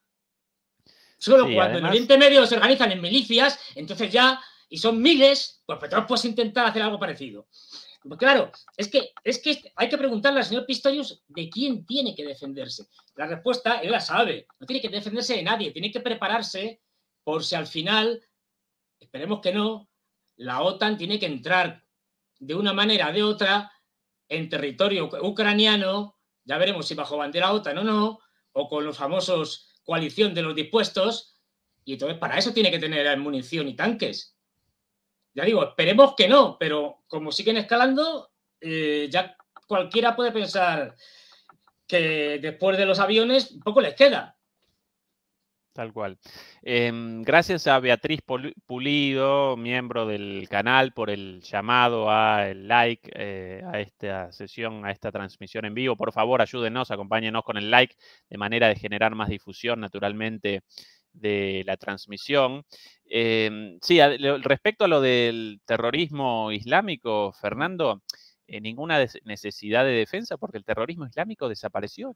Solo sí, cuando además... en Oriente Medio se organizan en milicias, entonces ya, y son miles, pues entonces puedes intentar hacer algo parecido. Claro, es que, es que hay que preguntarle al señor Pistorius de quién tiene que defenderse. La respuesta él la sabe, no tiene que defenderse de nadie, tiene que prepararse por si al final, esperemos que no, la OTAN tiene que entrar de una manera o de otra en territorio ucraniano, ya veremos si bajo bandera OTAN o no, o con los famosos coalición de los dispuestos, y entonces para eso tiene que tener munición y tanques. Ya digo, esperemos que no, pero como siguen escalando, eh, ya cualquiera puede pensar que después de los aviones poco les queda. Tal cual. Eh, gracias a Beatriz Pulido, miembro del canal, por el llamado al like eh, a esta sesión, a esta transmisión en vivo. Por favor, ayúdenos, acompáñenos con el like de manera de generar más difusión, naturalmente, de la transmisión. Eh, sí, a, respecto a lo del terrorismo islámico, Fernando, eh, ninguna necesidad de defensa porque el terrorismo islámico desapareció.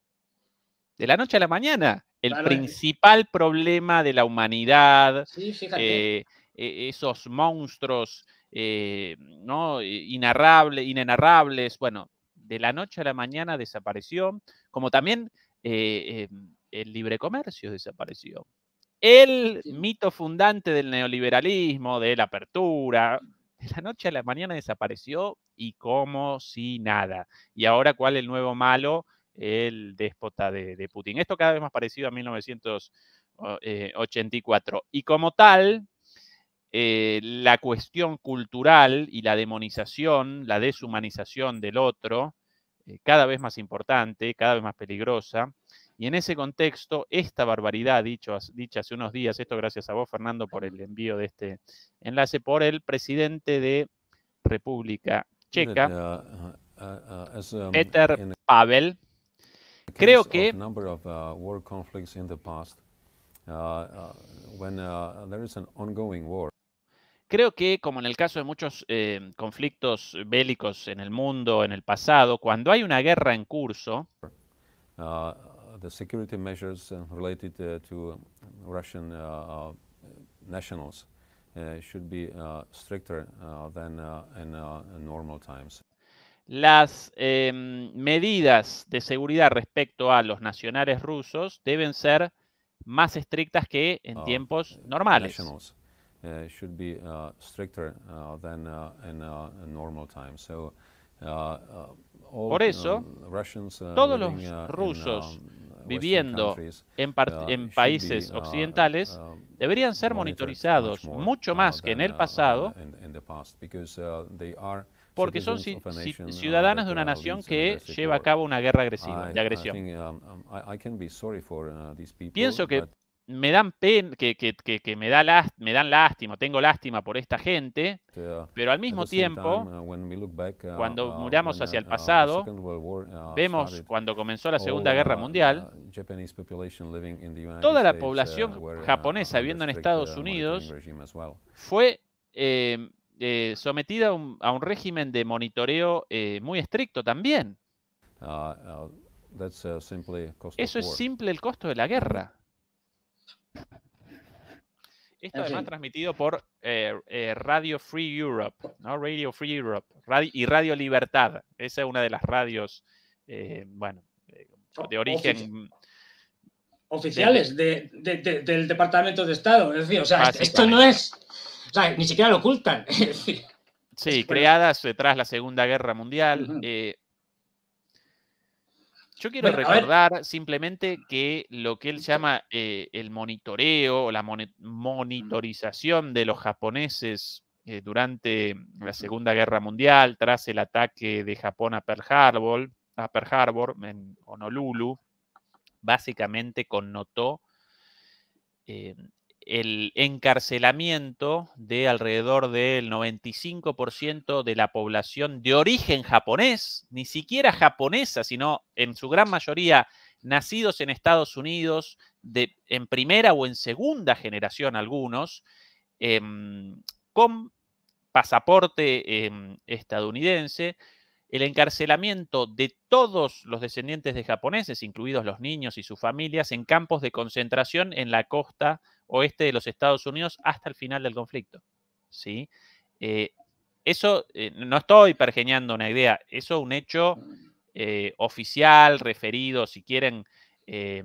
De la noche a la mañana. El claro, principal es... problema de la humanidad, sí, eh, esos monstruos eh, ¿no? Inarrable, inenarrables. Bueno, de la noche a la mañana desapareció, como también eh, eh, el libre comercio desapareció. El mito fundante del neoliberalismo, de la apertura, de la noche a la mañana desapareció y como si nada. Y ahora, ¿cuál es el nuevo malo? El déspota de, de Putin. Esto cada vez más parecido a mil novecientos ochenta y cuatro. Y como tal, eh, la cuestión cultural y la demonización, la deshumanización del otro, eh, cada vez más importante, cada vez más peligrosa. Y en ese contexto, esta barbaridad dicho, dicha hace unos días, esto gracias a vos, Fernando, por el envío de este enlace, por el presidente de República Checa, Petr Pavel, creo que creo que, como en el caso de muchos eh, conflictos bélicos en el mundo, en el pasado, cuando hay una guerra en curso, Uh, the security measures uh, related uh, to Russian uh, nationals uh, should be uh, stricter uh, than uh, in, uh, in normal times. Las eh, medidas de seguridad respecto a los nacionales rusos deben ser más estrictas que en tiempos uh, normales. Nationals uh, should be uh, stricter uh, than uh, in, uh, in normal times. So, uh, uh, all, Por eso, um, Russians, uh, todos los living, uh, rusos in, um, viviendo countries, en, par uh, en should países be, uh, occidentales uh, deberían ser monitored monitorizados much more, mucho uh, más que en than, el uh, pasado, in, in the past, because, uh, they are porque son citizens ci of a nation, uh, ciudadanos de that, una uh, nación leads an que aggressive lleva a war. cabo una guerra agresiva, I- de I agresión. think, um, um, I- I can be sorry for, uh, these people, Pienso que but me dan pen que, que, que, que me, da lás- me dan lástima, tengo lástima por esta gente, uh, pero al at mismo the same tiempo, time, uh, when we look back, uh, cuando uh, miramos when, hacia el uh, uh, the pasado, Second World War, uh, vemos started, cuando comenzó la all, Segunda Guerra uh, Mundial, uh, Japanese population living in the United toda la States, uh, población were, uh, japonesa under viviendo en strict, Estados uh, monitoring Unidos regime as well. fue eh, eh, sometida a un, a un régimen de monitoreo eh, muy estricto también. Uh, uh, that's, uh, simply cost Eso of es war. simple el costo de la guerra. Esto En además fin. transmitido por eh, eh, Radio Free Europe, ¿no? Radio Free Europe radio, y Radio Libertad. Esa es una de las radios, eh, bueno, eh, de origen... Oficiales de, de, de, del Departamento de Estado. Es decir, o sea, esto, esto no Básicamente. es... O sea, ni siquiera lo ocultan. Es decir, Sí, es- bueno, creadas eh, tras la Segunda Guerra Mundial. Ujú. eh, Yo quiero Bueno, a ver. recordar simplemente que lo que él llama eh, el monitoreo o la moni- monitorización de los japoneses eh, durante la Segunda Guerra Mundial, tras el ataque de Japón a Pearl Harbor, a Pearl Harbor en Honolulu, básicamente connotó eh, el encarcelamiento de alrededor del noventa y cinco por ciento de la población de origen japonés, ni siquiera japonesa, sino en su gran mayoría nacidos en Estados Unidos, de, en primera o en segunda generación algunos, eh, con pasaporte eh, estadounidense, el encarcelamiento de todos los descendientes de japoneses, incluidos los niños y sus familias, en campos de concentración en la costa oeste de los Estados Unidos hasta el final del conflicto. ¿Sí? Eh, eso, eh, no estoy pergeñando una idea, eso es un hecho eh, oficial, referido, si quieren, eh,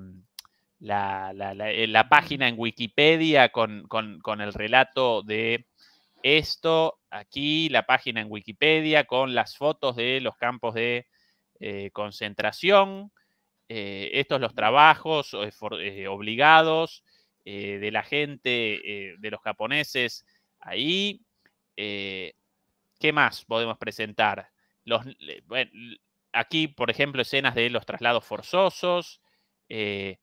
la, la, la, la página en Wikipedia con, con, con el relato de esto, aquí la página en Wikipedia con las fotos de los campos de eh, concentración, eh, estos los trabajos eh, for, eh, obligados eh, de la gente, eh, de los japoneses ahí. Eh, ¿Qué más podemos presentar? Los, bueno, aquí, por ejemplo, escenas de los traslados forzosos, eh,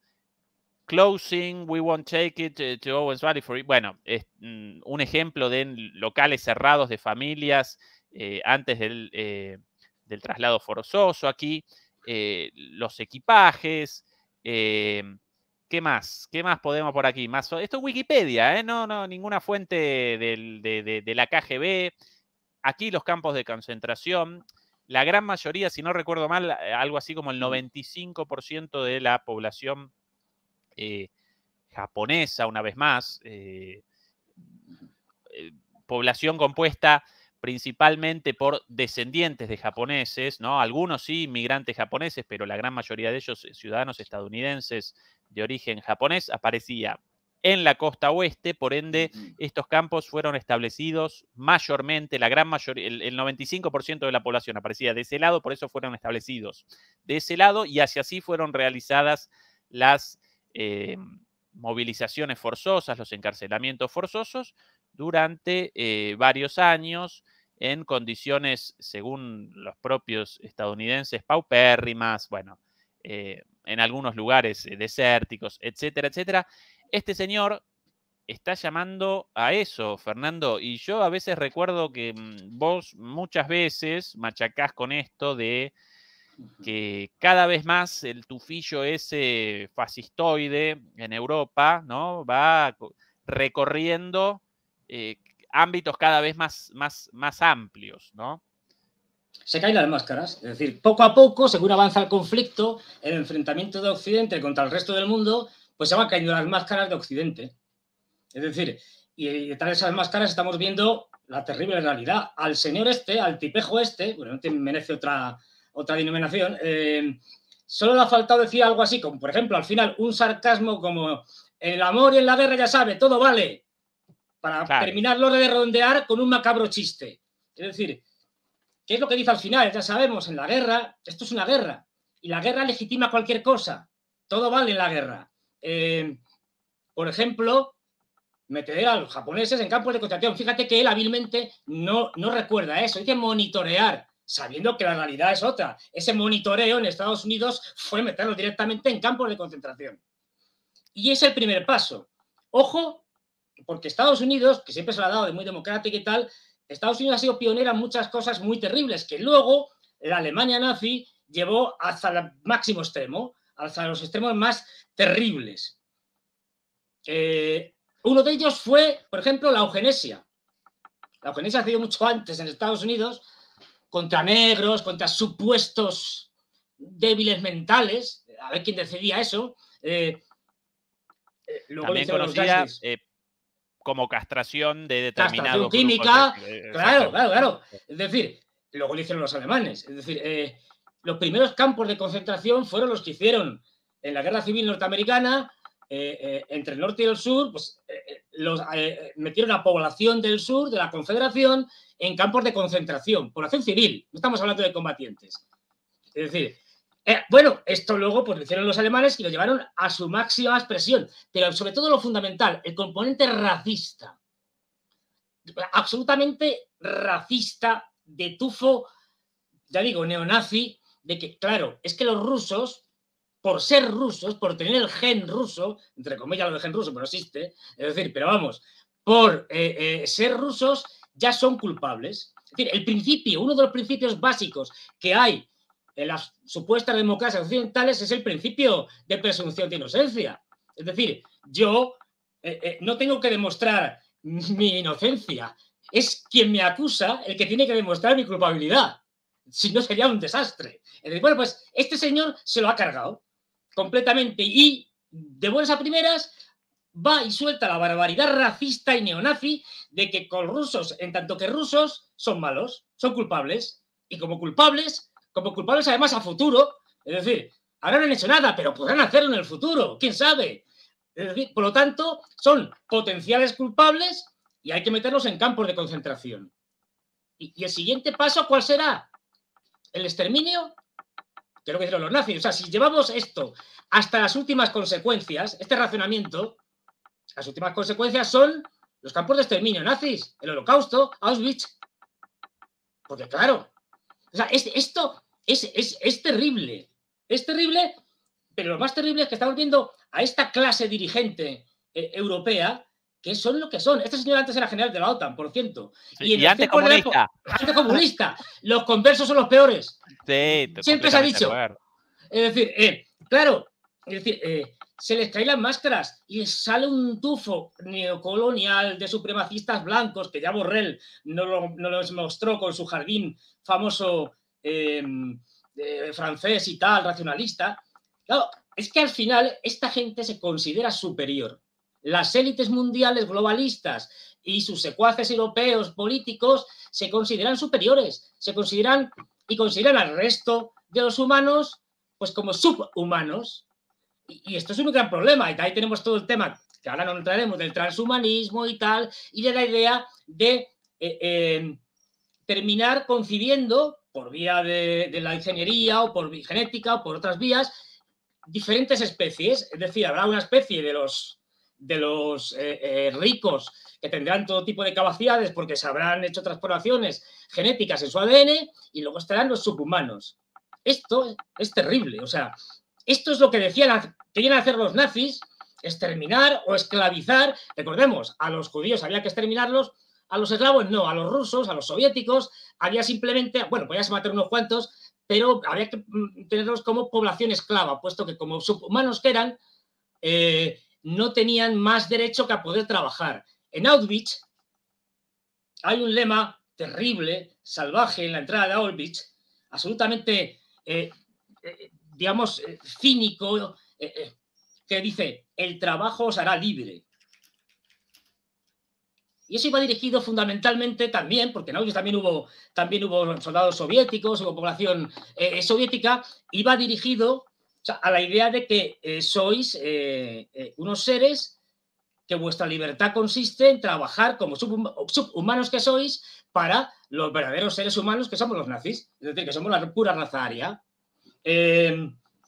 Closing, we won't take it to, to Owens Valley for it. Bueno, es mm, un ejemplo de locales cerrados de familias eh, antes del, eh, del traslado forzoso. Aquí eh, los equipajes. Eh, ¿Qué más? ¿Qué más podemos por aquí? Más, esto es Wikipedia, ¿eh? No, no, ninguna fuente del, de, de, de la K G B. Aquí los campos de concentración. La gran mayoría, si no recuerdo mal, algo así como el noventa y cinco por ciento de la población Eh, japonesa, una vez más, eh, eh, población compuesta principalmente por descendientes de japoneses, ¿no? Algunos sí, inmigrantes japoneses, pero la gran mayoría de ellos ciudadanos estadounidenses de origen japonés, aparecía en la costa oeste. Por ende, estos campos fueron establecidos mayormente, la gran mayoría, el, el noventa y cinco por ciento de la población aparecía de ese lado, por eso fueron establecidos de ese lado, y hacia así fueron realizadas las eh, movilizaciones forzosas, los encarcelamientos forzosos, durante eh, varios años, en condiciones, según los propios estadounidenses, paupérrimas, bueno, eh, en algunos lugares eh, desérticos, etcétera, etcétera. Este señor está llamando a eso, Fernando, y yo a veces recuerdo que vos muchas veces machacás con esto de que cada vez más el tufillo ese fascistoide en Europa, ¿no?, va recorriendo eh, ámbitos cada vez más, más, más amplios, ¿no? Se caen las máscaras, es decir, poco a poco, según avanza el conflicto, el enfrentamiento de Occidente contra el resto del mundo, pues se van cayendo las máscaras de Occidente. Es decir, y detrás de esas máscaras estamos viendo la terrible realidad. Al señor este, al tipejo este, bueno, no merece otra, otra denominación, eh, solo le ha faltado decir algo así, como por ejemplo, al final, un sarcasmo como en el amor y en la guerra ya sabe, todo vale, para claro. terminarlo de redondear con un macabro chiste. Es decir, ¿qué es lo que dice al final? Ya sabemos, en la guerra, esto es una guerra, y la guerra legitima cualquier cosa, todo vale en la guerra. Eh, por ejemplo, meter a los japoneses en campos de concentración. Fíjate que él hábilmente no, no recuerda eso, dice monitorear, sabiendo que la realidad es otra. Ese monitoreo en Estados Unidos fue meterlos directamente en campos de concentración. Y es el primer paso. Ojo, porque Estados Unidos, que siempre se lo ha dado de muy democrático y tal, Estados Unidos ha sido pionera en muchas cosas muy terribles, que luego la Alemania nazi llevó hasta el máximo extremo, hasta los extremos más terribles. Eh, uno de ellos fue, por ejemplo, la eugenesia. La eugenesia ha sido mucho antes en Estados Unidos, contra negros, contra supuestos débiles mentales, a ver quién decidía eso. Eh, eh, luego También conocida eh, como castración de determinados castración química, de, claro, claro, claro. Es decir, luego lo hicieron los alemanes. Es decir, eh, los primeros campos de concentración fueron los que hicieron en la Guerra Civil Norteamericana, eh, eh, entre el norte y el sur, pues eh, los, eh, metieron a población del sur, de la Confederación, en campos de concentración, población civil, no estamos hablando de combatientes. Es decir, eh, bueno, esto luego pues lo hicieron los alemanes y lo llevaron a su máxima expresión, pero sobre todo lo fundamental, el componente racista, absolutamente racista, de tufo, ya digo, neonazi, de que, claro, es que los rusos, por ser rusos, por tener el gen ruso, entre comillas lo de gen ruso, pero existe, es decir, pero vamos, por eh, eh, ser rusos ya son culpables. Es decir, el principio, uno de los principios básicos que hay en las supuestas democracias occidentales es el principio de presunción de inocencia. Es decir, yo eh, eh, no tengo que demostrar mi inocencia, es quien me acusa el que tiene que demostrar mi culpabilidad. Si no, sería un desastre. Es decir, bueno, pues este señor se lo ha cargado completamente y de buenas a primeras va y suelta la barbaridad racista y neonazi de que con rusos, en tanto que rusos, son malos, son culpables. Y como culpables, como culpables además a futuro, es decir, ahora no han hecho nada, pero podrán hacerlo en el futuro, quién sabe. Es decir, por lo tanto, son potenciales culpables y hay que meterlos en campos de concentración. ¿Y, y el siguiente paso cuál será? ¿El exterminio? Que es lo que hicieron los nazis. O sea, si llevamos esto hasta las últimas consecuencias, este racionamiento, las últimas consecuencias son los campos de exterminio nazis, el Holocausto, Auschwitz. Porque claro, o sea, es, esto es, es, es terrible. Es terrible, pero lo más terrible es que estamos viendo a esta clase dirigente eh, europea que son lo que son. Este señor antes era general de la OTAN, por cierto. Sí, y, y antes comunista. Antes comunista. Los conversos son los peores. Sí, siempre se ha dicho. Es decir, eh, claro, es decir, eh, se les caen las máscaras y les sale un tufo neocolonial de supremacistas blancos que ya Borrell no lo, no los mostró con su jardín famoso eh, eh, francés y tal, racionalista. Claro, es que al final esta gente se considera superior. Las élites mundiales globalistas y sus secuaces europeos políticos se consideran superiores, se consideran y consideran al resto de los humanos pues como subhumanos. Y, y esto es un gran problema, y ahí tenemos todo el tema, que ahora no entraremos, del transhumanismo y tal, y de la idea de eh, eh, terminar concibiendo, por vía de, de la ingeniería o por genética o por otras vías, diferentes especies. Es decir, habrá una especie de los, de los eh, eh, ricos que tendrán todo tipo de capacidades porque se habrán hecho transformaciones genéticas en su A D N, y luego estarán los subhumanos. Esto es terrible. O sea, esto es lo que decían, querían hacer los nazis, exterminar o esclavizar. Recordemos, a los judíos había que exterminarlos, a los eslavos no, a los rusos, a los soviéticos, había simplemente, bueno, podías matar unos cuantos, pero había que tenerlos como población esclava, puesto que como subhumanos que eran, eh, no tenían más derecho que a poder trabajar. En Auschwitz hay un lema terrible, salvaje, en la entrada de Auschwitz, absolutamente, eh, eh, digamos, eh, cínico, eh, eh, que dice: el trabajo os hará libre. Y eso iba dirigido fundamentalmente también, porque en Auschwitz también hubo, también hubo soldados soviéticos, hubo población eh, soviética, iba dirigido, o sea, a la idea de que eh, sois eh, eh, unos seres que vuestra libertad consiste en trabajar como subhum subhumanos que sois para los verdaderos seres humanos que somos los nazis, es decir, que somos la pura raza aria. Eh,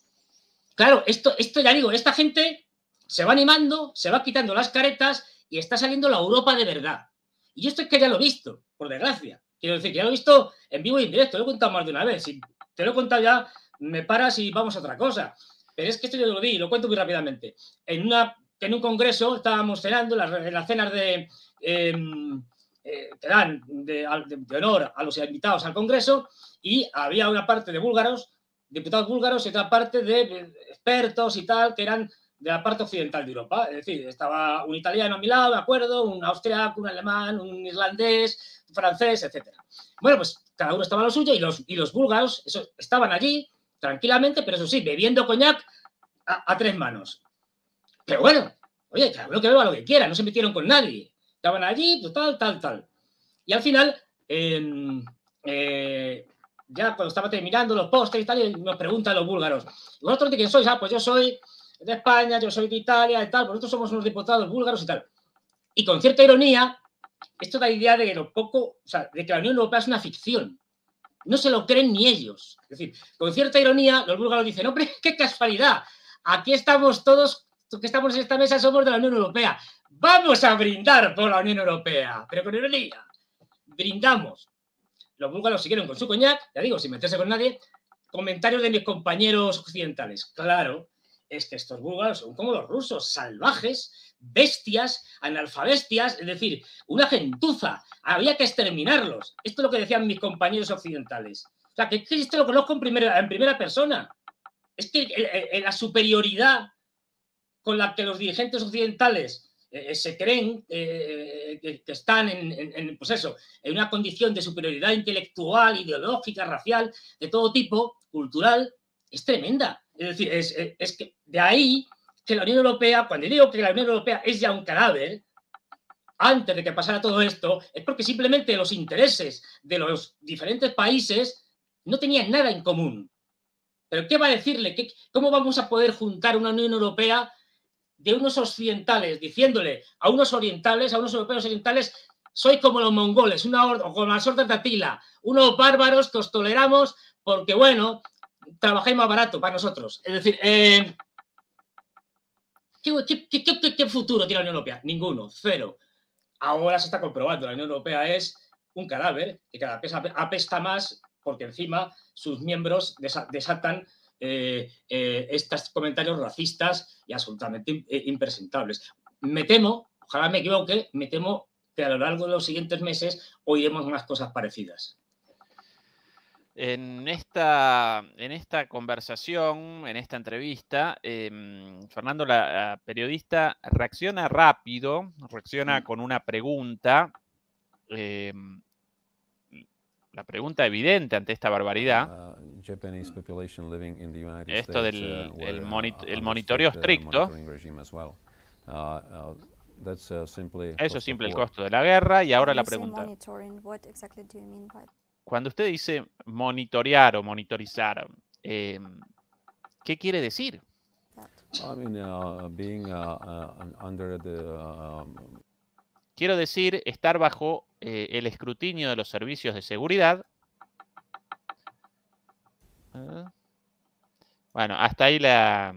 claro, esto, esto ya digo, esta gente se va animando, se va quitando las caretas y está saliendo la Europa de verdad. Y esto es que ya lo he visto, por desgracia. Quiero decir, que ya lo he visto en vivo y en directo, lo he contado más de una vez. Si te lo he contado ya, me paras y vamos a otra cosa. Pero es que esto yo lo vi y lo cuento muy rápidamente. En, una, en un congreso estábamos cenando, en las, en las cenas de, eh, eh, que dan de, de, de honor a los invitados al congreso, y había una parte de búlgaros, diputados búlgaros, y otra parte de expertos y tal, que eran de la parte occidental de Europa. Es decir, estaba un italiano a mi lado, de acuerdo, un austriaco, un alemán, un irlandés, un francés, etcétera. Bueno, pues cada uno estaba a lo suyo, y los, y los búlgaros eso, estaban allí tranquilamente, pero eso sí, bebiendo coñac a, a tres manos. Pero bueno, oye, cada uno que beba lo que quiera, no se metieron con nadie. Estaban allí, pues tal, tal, tal. Y al final, eh, eh, ya cuando estaba terminando los postres y tal, nos preguntan los búlgaros: ¿vosotros de quién sois? Ah, pues yo soy de España, yo soy de Italia y tal, nosotros somos unos diputados búlgaros y tal. Y con cierta ironía, esto da idea de que lo poco, o sea, de que la Unión Europea es una ficción. No se lo creen ni ellos. Es decir, con cierta ironía, los búlgaros dicen: hombre, qué casualidad, aquí estamos todos, que estamos en esta mesa, somos de la Unión Europea. Vamos a brindar por la Unión Europea, pero con ironía. Brindamos. Los búlgaros siguieron con su coñac, ya digo, sin meterse con nadie. Comentarios de mis compañeros occidentales. Claro, es que estos búlgaros son como los rusos, salvajes, bestias, analfabestias, es decir, una gentuza. Había que exterminarlos. Esto es lo que decían mis compañeros occidentales. O sea, que, que esto lo conozco en primera, en primera persona. Es que eh, eh, la superioridad con la que los dirigentes occidentales eh, se creen eh, que, que están en, en, en, pues eso, en una condición de superioridad intelectual, ideológica, racial, de todo tipo, cultural, es tremenda. Es decir, es, es, es que de ahí que la Unión Europea, cuando digo que la Unión Europea es ya un cadáver, antes de que pasara todo esto, es porque simplemente los intereses de los diferentes países no tenían nada en común. ¿Pero qué va a decirle? ¿Qué, ¿Cómo vamos a poder juntar una Unión Europea de unos occidentales diciéndole a unos orientales, a unos europeos orientales: sois como los mongoles, una o como las hordas de Atila, unos bárbaros que os toleramos porque, bueno, trabajáis más barato para nosotros? Es decir, eh, ¿qué, qué, qué, qué, ¿qué futuro tiene la Unión Europea? Ninguno, cero. Ahora se está comprobando, la Unión Europea es un cadáver que cada vez apesta más, porque encima sus miembros desatan eh, eh, estos comentarios racistas y absolutamente impresentables. Me temo, ojalá me equivoque, me temo que a lo largo de los siguientes meses oiremos más cosas parecidas. En esta, en esta conversación, en esta entrevista, eh, Fernando, la, la periodista, reacciona rápido, reacciona mm. con una pregunta, eh, la pregunta evidente ante esta barbaridad. Uh, Japanese population living in the United Esto States, del uh, el, were, moni uh, el monitoreo estricto. Uh, uh, that's uh, simply Eso es simple el costo de la guerra. Y ahora la pregunta. Exactly Cuando usted dice monitorear o monitorizar, eh, ¿qué quiere decir? I mean, uh, being uh, uh, under the, um... Quiero decir, estar bajo eh, el escrutinio de los servicios de seguridad. Uh, bueno, hasta ahí la...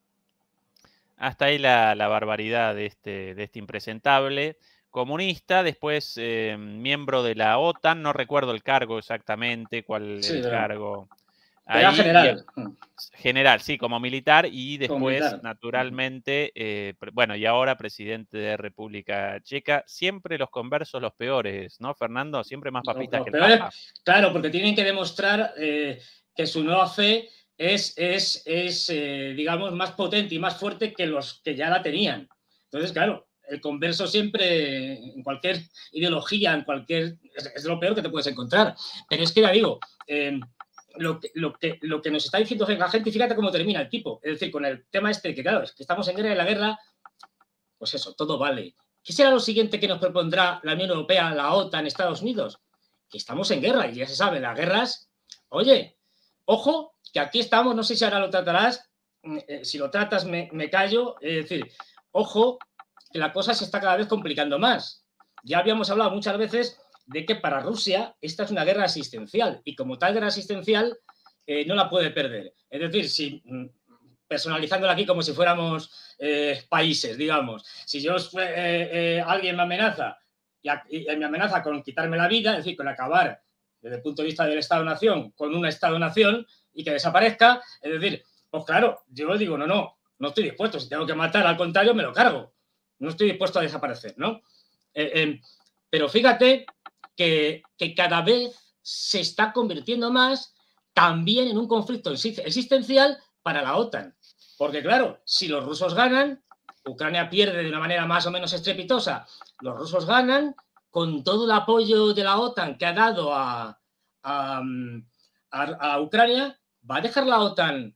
Hasta ahí la, la barbaridad de este, de este impresentable comunista, después eh, miembro de la OTAN, no recuerdo el cargo exactamente, cuál sí, el pero, cargo. Ahí, general. Y, general, sí, como militar, y después, militar. naturalmente, eh, bueno, y ahora presidente de República Checa. Siempre los conversos los peores, ¿no, Fernando? Siempre más papistas que el peores, Papa. Claro, porque tienen que demostrar eh, que su nueva fe es, es, es eh, digamos, más potente y más fuerte que los que ya la tenían. Entonces, claro, el converso siempre, en cualquier ideología, en cualquier... Es, es lo peor que te puedes encontrar. Pero es que ya digo, eh, lo, que, lo, que, lo que nos está diciendo la gente, fíjate cómo termina el tipo. Es decir, con el tema este, que claro, es que estamos en guerra y la guerra, pues eso, todo vale. ¿Qué será lo siguiente que nos propondrá la Unión Europea, la OTAN, Estados Unidos? Que estamos en guerra y ya se sabe, las guerras... Oye, ojo, que aquí estamos, no sé si ahora lo tratarás, eh, si lo tratas me, me callo, es decir, ojo, que la cosa se está cada vez complicando más. Ya habíamos hablado muchas veces de que para Rusia esta es una guerra asistencial y como tal guerra asistencial eh, no la puede perder. Es decir, si personalizándola aquí como si fuéramos eh, países, digamos, si yo eh, eh, alguien me amenaza y, a, y me amenaza con quitarme la vida, es decir, con acabar desde el punto de vista del Estado-Nación con un Estado-Nación y que desaparezca, es decir, pues claro, yo digo, no, no, no estoy dispuesto, si tengo que matar, al contrario, me lo cargo, no estoy dispuesto a desaparecer, ¿no? Eh, eh, pero fíjate que, que cada vez se está convirtiendo más también en un conflicto existencial para la OTAN, porque claro, si los rusos ganan, Ucrania pierde de una manera más o menos estrepitosa, los rusos ganan, con todo el apoyo de la OTAN que ha dado a, a, a, a Ucrania, ¿va a dejar la OTAN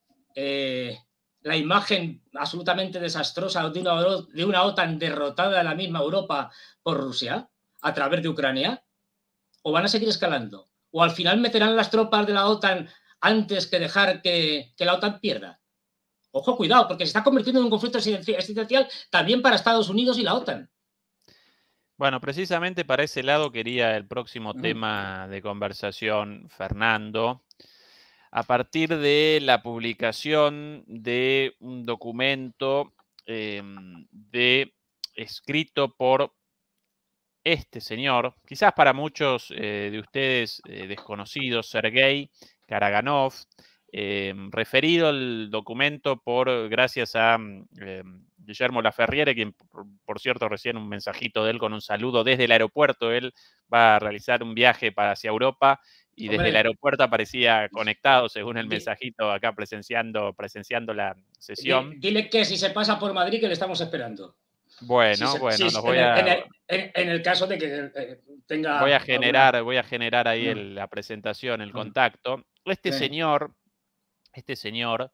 eh, la imagen absolutamente desastrosa de una, de una OTAN derrotada en la misma Europa por Rusia a través de Ucrania? ¿O van a seguir escalando? ¿O al final meterán las tropas de la OTAN antes que dejar que, que la OTAN pierda? Ojo, cuidado, porque se está convirtiendo en un conflicto existencial también para Estados Unidos y la OTAN. Bueno, precisamente para ese lado quería el próximo uh-huh. tema de conversación, Fernando. A partir de la publicación de un documento eh, de, escrito por este señor, quizás para muchos eh, de ustedes eh, desconocidos, Sergei Karaganov, eh, referido el documento por, gracias a eh, Guillermo Laferriere, quien, por, por cierto, recién un mensajito de él con un saludo desde el aeropuerto. Él va a realizar un viaje para hacia Europa y desde Hombre. el aeropuerto aparecía conectado, según el mensajito, acá presenciando, presenciando la sesión. Dile, dile que si se pasa por Madrid que le estamos esperando. Bueno, si se, bueno, si, nos voy en, a... el, en, el, en, en el caso de que eh, tenga... Voy a generar, alguna... voy a generar ahí el, la presentación, el contacto. Este sí. señor, este señor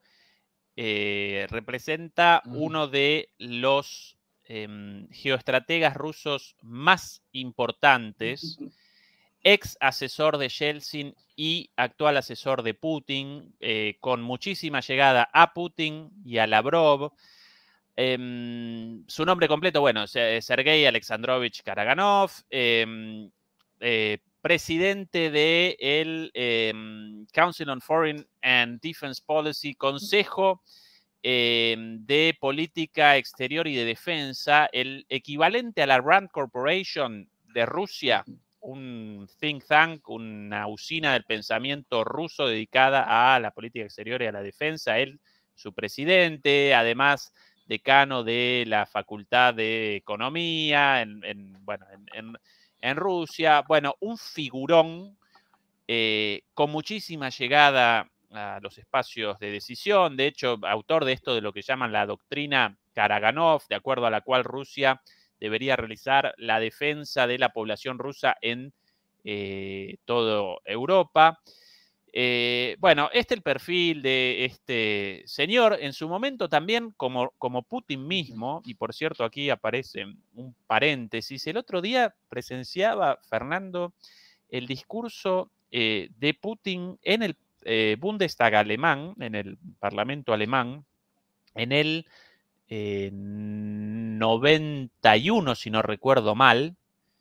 eh, representa uh-huh. uno de los eh, geoestrategas rusos más importantes, uh-huh. ex asesor de Yeltsin y actual asesor de Putin, eh, con muchísima llegada a Putin y a Lavrov. Eh, su nombre completo, bueno, Sergei Alexandrovich Karaganov, eh, eh, presidente del de eh, Council on Foreign and Defense Policy, Consejo eh, de Política Exterior y de Defensa, el equivalente a la Rand Corporation de Rusia, un think tank, una usina del pensamiento ruso dedicada a la política exterior y a la defensa. Él, su presidente, además decano de la Facultad de Economía en, en, bueno, en, en, en Rusia. Bueno, un figurón eh, con muchísima llegada a los espacios de decisión. De hecho, autor de esto de lo que llaman la doctrina Karaganov, de acuerdo a la cual Rusia debería realizar la defensa de la población rusa en eh, toda Europa. Eh, bueno, este es el perfil de este señor. En su momento también, como, como Putin mismo, y por cierto aquí aparece un paréntesis, el otro día presenciaba, Fernando, el discurso eh, de Putin en el eh, Bundestag alemán, en el Parlamento alemán, en el eh, noventa y uno, si no recuerdo mal,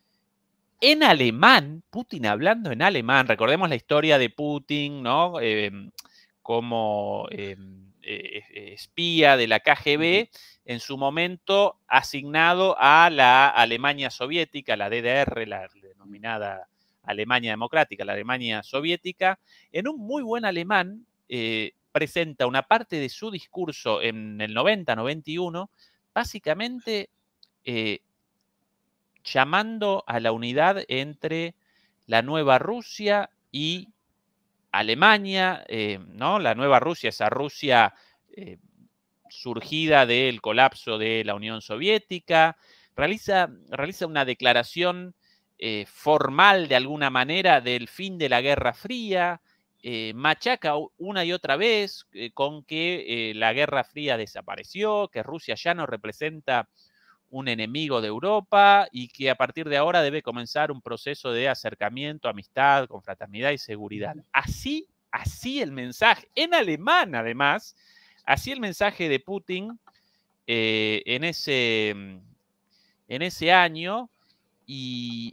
en alemán, Putin hablando en alemán. Recordemos la historia de Putin, ¿no? Eh, como eh, eh, espía de la K G B, en su momento asignado a la Alemania soviética, la D D R, la denominada Alemania democrática, la Alemania soviética. En un muy buen alemán, eh, presenta una parte de su discurso en el noventa, noventa y uno, básicamente eh, llamando a la unidad entre la nueva Rusia y Alemania, eh, ¿no? La nueva Rusia, esa Rusia eh, surgida del colapso de la Unión Soviética, realiza, realiza una declaración eh, formal de alguna manera del fin de la Guerra Fría, eh, machaca una y otra vez eh, con que eh, la Guerra Fría desapareció, que Rusia ya no representa un enemigo de Europa y que a partir de ahora debe comenzar un proceso de acercamiento, amistad, confraternidad y seguridad. Así, así el mensaje, en alemán además, así el mensaje de Putin eh, en, ese, en ese año. Y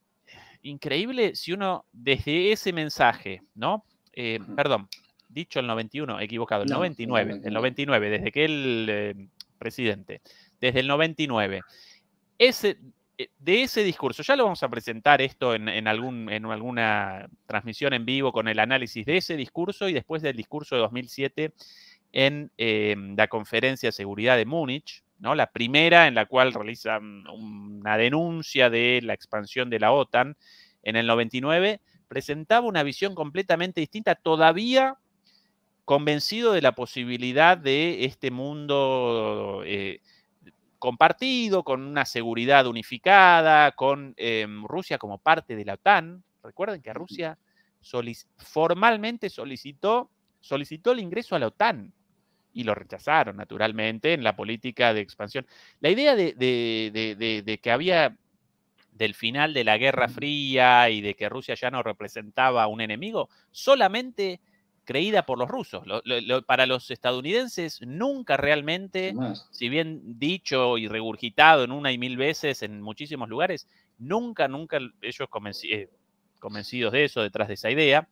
increíble si uno desde ese mensaje, ¿no? Eh, perdón, dicho el noventa y uno, equivocado, el no, noventa y nueve, el noventa y nueve, desde que el eh, presidente, desde el noventa y nueve, ese, de ese discurso, ya lo vamos a presentar esto en, en, algún, en alguna transmisión en vivo con el análisis de ese discurso y después del discurso de dos mil siete en eh, la Conferencia de Seguridad de Múnich, ¿no? La primera en la cual realiza una denuncia de la expansión de la OTAN. En el noventa y nueve presentaba una visión completamente distinta, todavía convencido de la posibilidad de este mundo eh, compartido, con una seguridad unificada, con eh, Rusia como parte de la OTAN. Recuerden que Rusia solic- formalmente solicitó, solicitó el ingreso a la OTAN y lo rechazaron, naturalmente, en la política de expansión. La idea de, de, de, de, de que había del final de la Guerra Fría y de que Rusia ya no representaba un enemigo, solamente creída por los rusos. Lo, lo, lo, para los estadounidenses nunca realmente, si bien dicho y regurgitado en una y mil veces en muchísimos lugares, nunca, nunca ellos convenci eh, convencidos de eso, detrás de esa idea.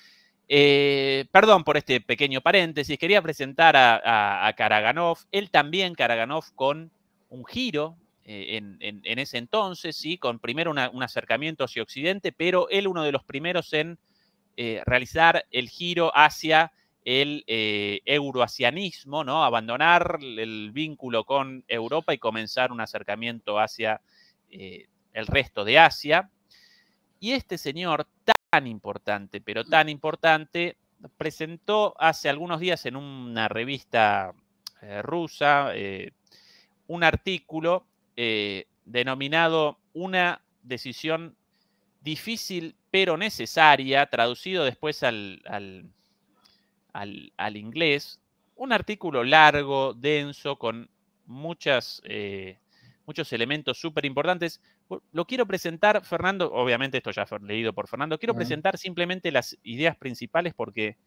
Eh, perdón por este pequeño paréntesis, quería presentar a, a, a Karaganov, él también, Karaganov, con un giro eh, en, en, en ese entonces, ¿sí? Con primero una, un acercamiento hacia Occidente, pero él uno de los primeros en eh, realizar el giro hacia el eh, euroasianismo, ¿no? Abandonar el vínculo con Europa y comenzar un acercamiento hacia eh, el resto de Asia. Y este señor tan importante, pero tan importante, presentó hace algunos días en una revista eh, rusa eh, un artículo eh, denominado Una decisión difícil pero necesaria, traducido después al, al, al, al inglés. Un artículo largo, denso, con muchas, eh, muchos elementos súper importantes. Lo quiero presentar, Fernando, obviamente esto ya fue leído por Fernando, quiero uh-huh. presentar simplemente las ideas principales porque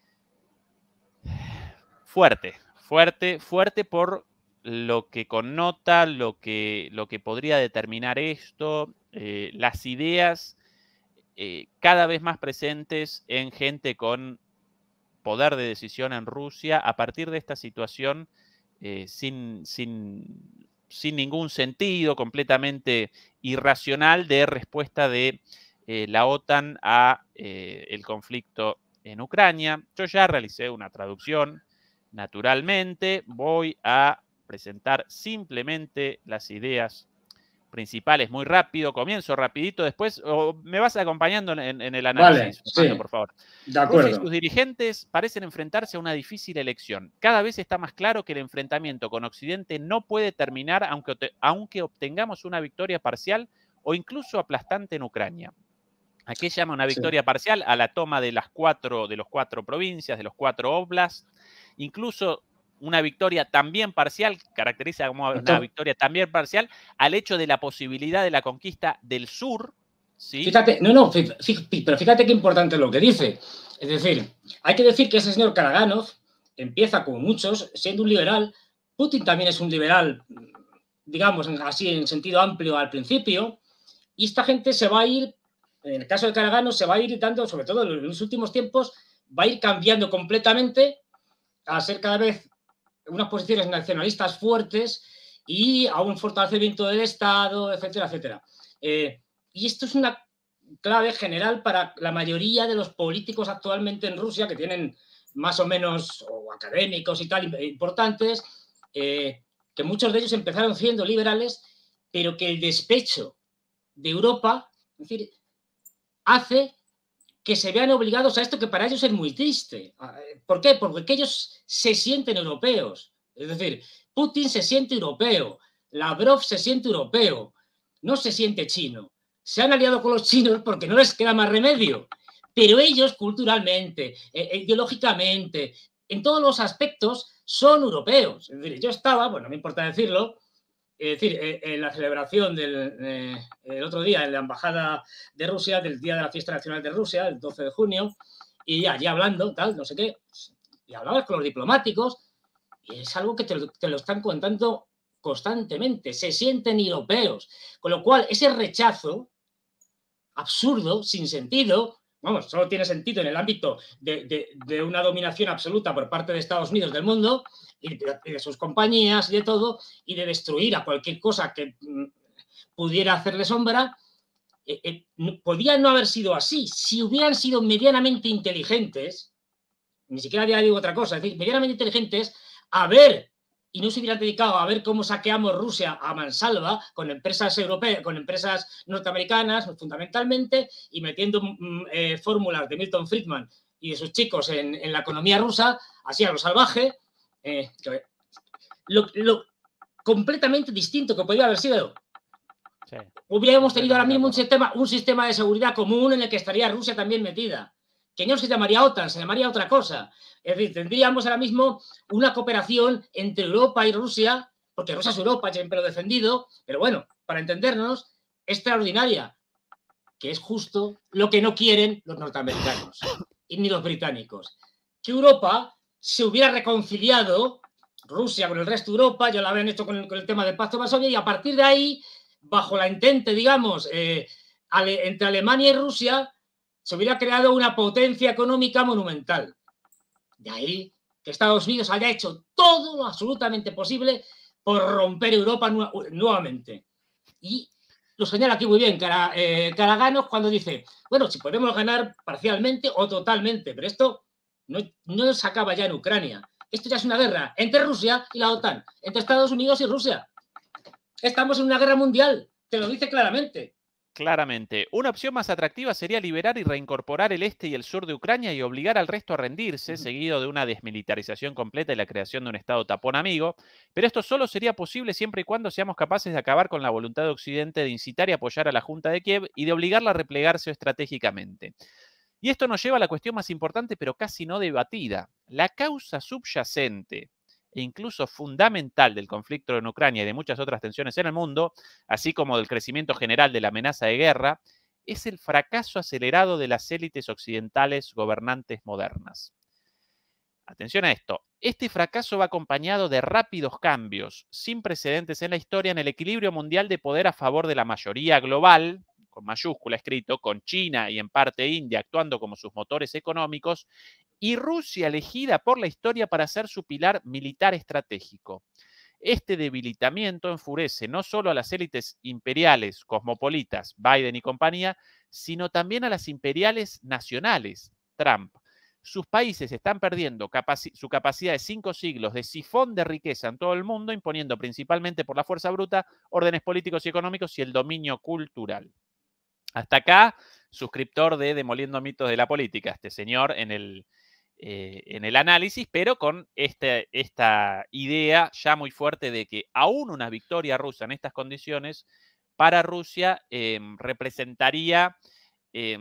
fuerte, fuerte, fuerte por lo que connota, lo que, lo que podría determinar esto, eh, las ideas eh, cada vez más presentes en gente con poder de decisión en Rusia a partir de esta situación eh, sin, sin, sin ningún sentido, completamente irracional de respuesta de eh, la OTAN a eh, el conflicto en Ucrania. Yo ya realicé una traducción, naturalmente, voy a presentar simplemente las ideas principales muy rápido, comienzo rapidito, después o me vas acompañando en, en el análisis, vale, Fernando, sí, por favor. De acuerdo. Rusia y sus dirigentes parecen enfrentarse a una difícil elección. Cada vez está más claro que el enfrentamiento con Occidente no puede terminar aunque, aunque obtengamos una victoria parcial o incluso aplastante en Ucrania. ¿A qué llama una victoria sí. parcial? A la toma de las cuatro, de los cuatro provincias, de los cuatro oblasts. Incluso una victoria también parcial, caracteriza como una Entonces, victoria también parcial, al hecho de la posibilidad de la conquista del sur. ¿Sí? Fíjate, no, no, fíjate, pero fíjate qué importante es lo que dice. Es decir, hay que decir que ese señor Karaganov empieza, como muchos, siendo un liberal. Putin también es un liberal, digamos, así en sentido amplio al principio. Y esta gente se va a ir, en el caso de Karaganov, se va a ir dando, sobre todo en los últimos tiempos, va a ir cambiando completamente a ser cada vez unas posiciones nacionalistas fuertes y a un fortalecimiento del Estado, etcétera, etcétera. Eh, y esto es una clave general para la mayoría de los políticos actualmente en Rusia, que tienen más o menos, o académicos y tal, importantes, eh, que muchos de ellos empezaron siendo liberales, pero que el despecho de Europa, es decir, hace que se vean obligados a esto que para ellos es muy triste. ¿Por qué? Porque ellos se sienten europeos. Es decir, Putin se siente europeo, Lavrov se siente europeo, no se siente chino. Se han aliado con los chinos porque no les queda más remedio. Pero ellos culturalmente, eh, ideológicamente, en todos los aspectos son europeos. Es decir, yo estaba, bueno, no me importa decirlo, es decir, en la celebración del eh, el otro día en la Embajada de Rusia, del Día de la Fiesta Nacional de Rusia, el doce de junio, y allí hablando, tal, no sé qué, y hablabas con los diplomáticos, y es algo que te lo, te lo están contando constantemente, se sienten europeos, con lo cual ese rechazo absurdo, sin sentido, vamos, solo tiene sentido en el ámbito de, de, de una dominación absoluta por parte de Estados Unidos del mundo y de, de sus compañías y de todo, y de destruir a cualquier cosa que mm, pudiera hacerle sombra. Eh, eh, podía no haber sido así. Si hubieran sido medianamente inteligentes, ni siquiera ya digo otra cosa, es decir, medianamente inteligentes, a ver, y no se hubieran dedicado a ver cómo saqueamos Rusia a mansalva con empresas europeas, con empresas norteamericanas, fundamentalmente, y metiendo mm, eh, fórmulas de Milton Friedman y de sus chicos en, en la economía rusa, así a lo salvaje, eh, lo, lo completamente distinto que podría haber sido. Sí. Hubiéramos tenido ahora mismo un sistema, un sistema de seguridad común en el que estaría Rusia también metida, que no se llamaría OTAN, se llamaría otra cosa. Es decir, tendríamos ahora mismo una cooperación entre Europa y Rusia, porque Rusia es Europa, siempre lo he defendido, pero bueno, para entendernos, extraordinaria, que es justo lo que no quieren los norteamericanos y ni los británicos. Que Europa se hubiera reconciliado, Rusia con el resto de Europa, ya lo habían hecho con el, con el tema del Pacto de Varsovia, y a partir de ahí, bajo la entente, digamos, eh, ale, entre Alemania y Rusia, se hubiera creado una potencia económica monumental. De ahí que Estados Unidos haya hecho todo lo absolutamente posible por romper Europa nu nuevamente. Y lo señala aquí muy bien Cara, eh, Karaganov cuando dice, bueno, si podemos ganar parcialmente o totalmente, pero esto no, no se acaba ya en Ucrania. Esto ya es una guerra entre Rusia y la OTAN, entre Estados Unidos y Rusia. Estamos en una guerra mundial, te lo dice claramente. Claramente. Una opción más atractiva sería liberar y reincorporar el este y el sur de Ucrania y obligar al resto a rendirse, seguido de una desmilitarización completa y la creación de un Estado tapón amigo. Pero esto solo sería posible siempre y cuando seamos capaces de acabar con la voluntad de Occidente de incitar y apoyar a la Junta de Kiev y de obligarla a replegarse estratégicamente. Y esto nos lleva a la cuestión más importante, pero casi no debatida. La causa subyacente e incluso fundamental del conflicto en Ucrania y de muchas otras tensiones en el mundo, así como del crecimiento general de la amenaza de guerra, es el fracaso acelerado de las élites occidentales gobernantes modernas. Atención a esto, este fracaso va acompañado de rápidos cambios sin precedentes en la historia en el equilibrio mundial de poder a favor de la mayoría global, con mayúscula escrito, con China y en parte India actuando como sus motores económicos, y Rusia elegida por la historia para ser su pilar militar estratégico. Este debilitamiento enfurece no solo a las élites imperiales cosmopolitas, Biden y compañía, sino también a las imperiales nacionales, Trump. Sus países están perdiendo capaci- su capacidad de cinco siglos de sifón de riqueza en todo el mundo, imponiendo principalmente por la fuerza bruta órdenes políticos y económicos y el dominio cultural. Hasta acá, suscriptor de Demoliendo Mitos de la Política, este señor en el... Eh, en el análisis, pero con este, esta idea ya muy fuerte de que aún una victoria rusa en estas condiciones para Rusia eh, representaría eh,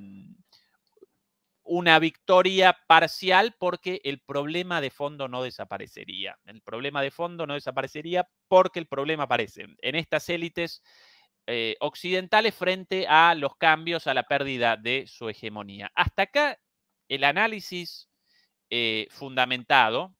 una victoria parcial porque el problema de fondo no desaparecería. El problema de fondo no desaparecería porque el problema aparece en estas élites eh, occidentales frente a los cambios, a la pérdida de su hegemonía. Hasta acá el análisis eh, fundamentado.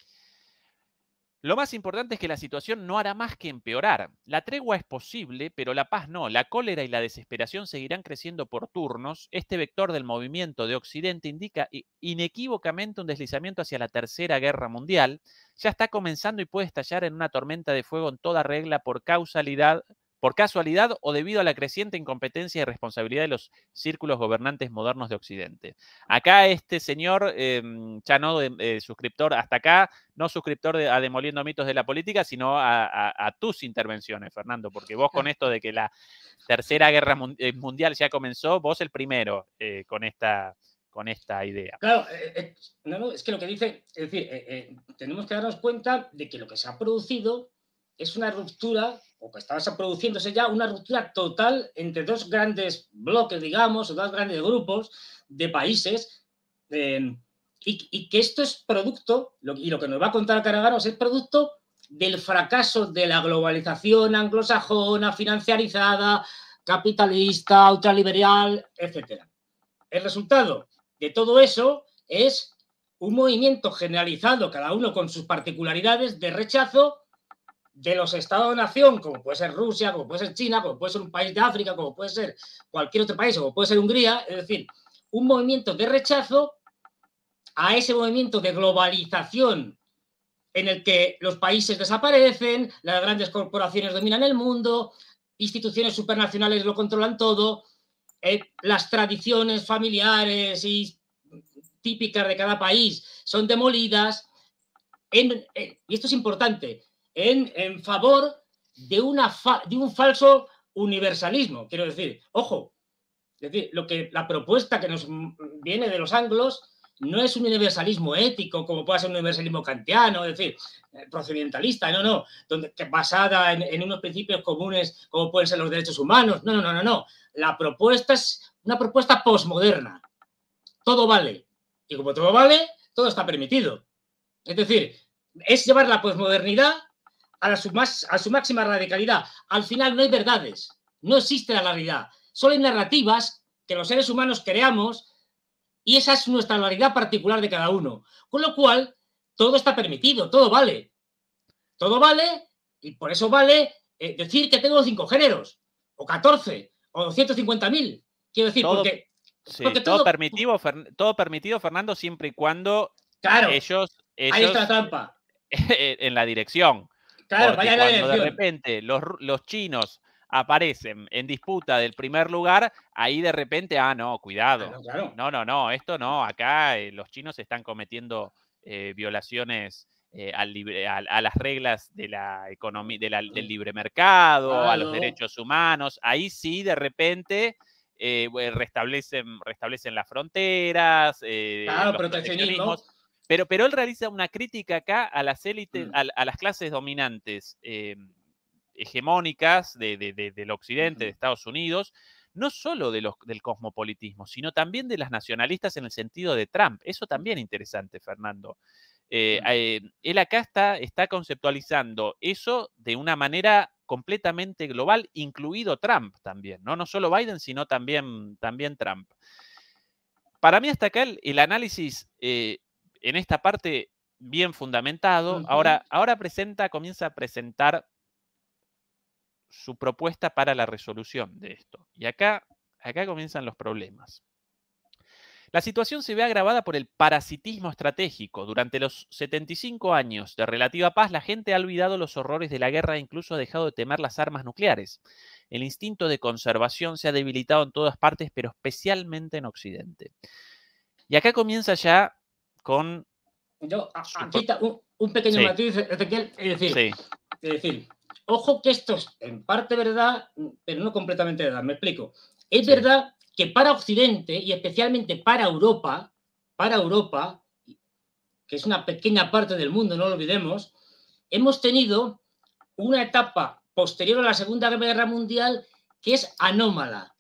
Lo más importante es que la situación no hará más que empeorar. La tregua es posible, pero la paz no. La cólera y la desesperación seguirán creciendo por turnos. Este vector del movimiento de Occidente indica inequívocamente un deslizamiento hacia la Tercera Guerra Mundial. Ya está comenzando y puede estallar en una tormenta de fuego en toda regla por causalidad, por casualidad o debido a la creciente incompetencia y responsabilidad de los círculos gobernantes modernos de Occidente. Acá este señor, eh, ya no eh, suscriptor, hasta acá, no suscriptor de, a Demoliendo Mitos de la Política, sino a, a, a tus intervenciones, Fernando, porque vos con esto de que la Tercera Guerra Mundial ya comenzó, vos el primero eh, con, esta, con esta idea. Claro, eh, eh, no, no, es que lo que dice, es decir, eh, eh, tenemos que darnos cuenta de que lo que se ha producido es una ruptura, o que estaba produciéndose ya, una ruptura total entre dos grandes bloques, digamos, o dos grandes grupos de países, eh, y, y que esto es producto, lo, y lo que nos va a contar Caraganos es producto del fracaso de la globalización anglosajona, financiarizada, capitalista, ultraliberal, etcétera. El resultado de todo eso es un movimiento generalizado, cada uno con sus particularidades, de rechazo de los estados-nación, como puede ser Rusia, como puede ser China, como puede ser un país de África, como puede ser cualquier otro país, como puede ser Hungría, es decir, un movimiento de rechazo a ese movimiento de globalización en el que los países desaparecen, las grandes corporaciones dominan el mundo, instituciones supranacionales lo controlan todo, eh, las tradiciones familiares y típicas de cada país son demolidas, en, eh, y esto es importante, En, en favor de, una fa, de un falso universalismo. Quiero decir, ojo, es decir, lo que, la propuesta que nos viene de los anglos no es un universalismo ético, como puede ser un universalismo kantiano, es decir, procedimentalista, no, no, donde, que basada en, en unos principios comunes como pueden ser los derechos humanos. No, no, no, no, no. La propuesta es una propuesta posmoderna. Todo vale. Y como todo vale, todo está permitido. Es decir, es llevar la posmodernidad A, la, su más, a su máxima radicalidad. Al final no hay verdades, no existe la realidad, solo hay narrativas que los seres humanos creamos y esa es nuestra realidad particular de cada uno. Con lo cual, todo está permitido, todo vale. Todo vale y por eso vale eh, decir que tengo cinco géneros, o catorce, o doscientos cincuenta mil. Quiero decir, todo, porque... Sí, porque todo, todo, permitido, Fer, todo permitido, Fernando, siempre y cuando claro, ellos, ellos... ahí está la trampa. En la dirección. Claro, Porque vaya la cuando dirección. de repente los, los chinos aparecen en disputa del primer lugar, ahí de repente, ah, no, cuidado. Claro, claro. No, no, no, esto no, acá eh, los chinos están cometiendo eh, violaciones eh, al libre, a, a las reglas de la economía, de la, del libre mercado, claro. a los derechos humanos. Ahí sí, de repente, eh, restablecen, restablecen las fronteras, eh, claro, los proteccionismo. proteccionismos. Pero, pero él realiza una crítica acá a las élites, mm. a, a, las clases dominantes eh, hegemónicas de, de, de, del occidente, uh-huh. de Estados Unidos, no solo de los, del cosmopolitismo, sino también de las nacionalistas en el sentido de Trump. Eso también es interesante, Fernando. Eh, uh-huh. eh, él acá está, está conceptualizando eso de una manera completamente global, incluido Trump también, ¿no? No solo Biden, sino también, también Trump. Para mí hasta acá el, el análisis... Eh, en esta parte bien fundamentado, uh-huh. ahora, ahora presenta, comienza a presentar su propuesta para la resolución de esto. Y acá, acá comienzan los problemas. La situación se ve agravada por el parasitismo estratégico. Durante los setenta y cinco años de relativa paz, la gente ha olvidado los horrores de la guerra e incluso ha dejado de temer las armas nucleares. El instinto de conservación se ha debilitado en todas partes, pero especialmente en Occidente. Y acá comienza ya con... Yo, aquí está un, un pequeño sí. matiz, Ezequiel, es decir, sí. es decir, ojo que esto es en parte verdad, pero no completamente verdad, me explico. Es sí. verdad que para Occidente, y especialmente para Europa, para Europa, que es una pequeña parte del mundo, no lo olvidemos, hemos tenido una etapa posterior a la Segunda Guerra Mundial que es anómala,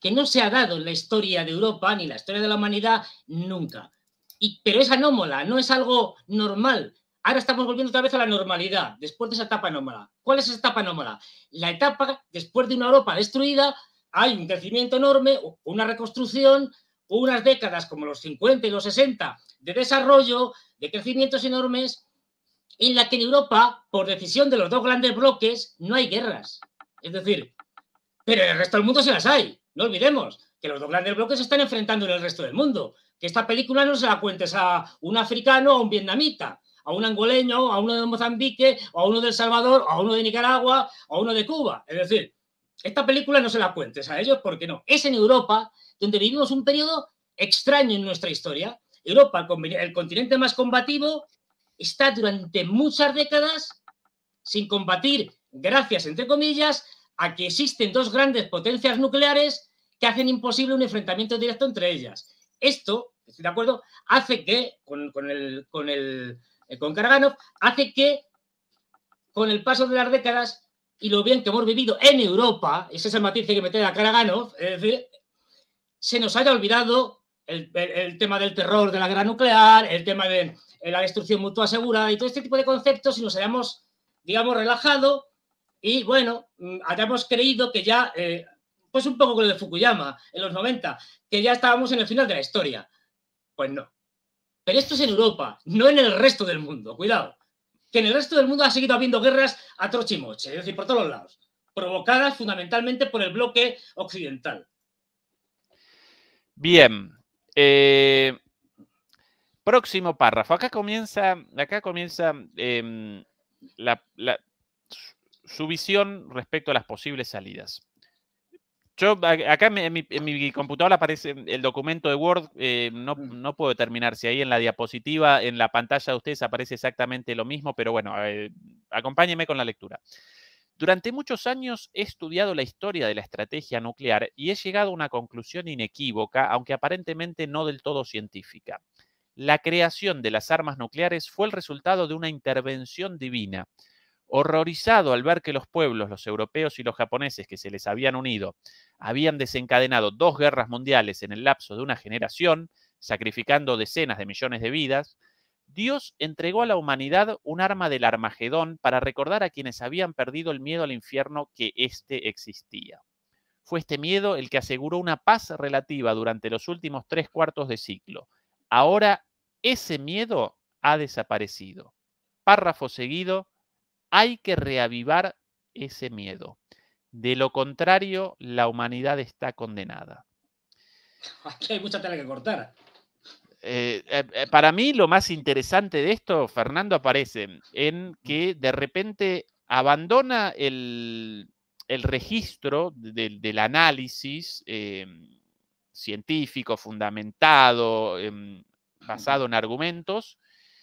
que no se ha dado en la historia de Europa ni la historia de la humanidad nunca. Y, pero es anómala, no es algo normal. Ahora estamos volviendo otra vez a la normalidad, después de esa etapa anómala. ¿Cuál es esa etapa anómala? La etapa, después de una Europa destruida, hay un crecimiento enorme, una reconstrucción, unas décadas como los cincuenta y los sesenta de desarrollo, de crecimientos enormes, en la que en Europa, por decisión de los dos grandes bloques, no hay guerras. Es decir, pero en el resto del mundo se las hay. No olvidemos que los dos grandes bloques se están enfrentando en el resto del mundo. Que esta película no se la cuentes a un africano o a un vietnamita, a un angoleño, a uno de Mozambique, o a uno de El Salvador, a uno de Nicaragua, o a uno de Cuba. Es decir, esta película no se la cuentes a ellos porque no. Es en Europa donde vivimos un periodo extraño en nuestra historia. Europa, el continente más combativo, está durante muchas décadas sin combatir, gracias, entre comillas, a que existen dos grandes potencias nucleares que hacen imposible un enfrentamiento directo entre ellas. Esto, estoy de acuerdo, hace que, con, con, el, con, el, con Karaganov, hace que con el paso de las décadas y lo bien que hemos vivido en Europa, ese es el matiz que hay que meter a Karaganov, es decir, se nos haya olvidado el, el, el tema del terror de la guerra nuclear, el tema de la destrucción mutua asegurada y todo este tipo de conceptos y nos hayamos, digamos, relajado y, bueno, hayamos creído que ya, eh, pues un poco con lo de Fukuyama en los noventa, que ya estábamos en el final de la historia. Pues no. Pero esto es en Europa, no en el resto del mundo. Cuidado. Que en el resto del mundo ha seguido habiendo guerras a trochimoche, es decir, por todos los lados, provocadas fundamentalmente por el bloque occidental. Bien. Eh, próximo párrafo. Acá comienza, acá comienza eh, la, la, su visión respecto a las posibles salidas. Yo, acá en mi, en mi computadora aparece el documento de Word, eh, no, no puedo determinar si ahí en la diapositiva, en la pantalla de ustedes aparece exactamente lo mismo, pero bueno, eh, acompáñenme con la lectura. Durante muchos años he estudiado la historia de la estrategia nuclear y he llegado a una conclusión inequívoca, aunque aparentemente no del todo científica. La creación de las armas nucleares fue el resultado de una intervención divina. Horrorizado al ver que los pueblos, los europeos y los japoneses que se les habían unido, habían desencadenado dos guerras mundiales en el lapso de una generación, sacrificando decenas de millones de vidas, Dios entregó a la humanidad un arma del Armagedón para recordar a quienes habían perdido el miedo al infierno que éste existía. Fue este miedo el que aseguró una paz relativa durante los últimos tres cuartos de siglo. Ahora ese miedo ha desaparecido. Párrafo seguido. Hay que reavivar ese miedo. De lo contrario, la humanidad está condenada. Aquí hay mucha tela que cortar. Eh, eh, para mí, lo más interesante de esto, Fernando, aparece en que de repente abandona el, el registro de, del análisis eh, científico, fundamentado, eh, basado en argumentos,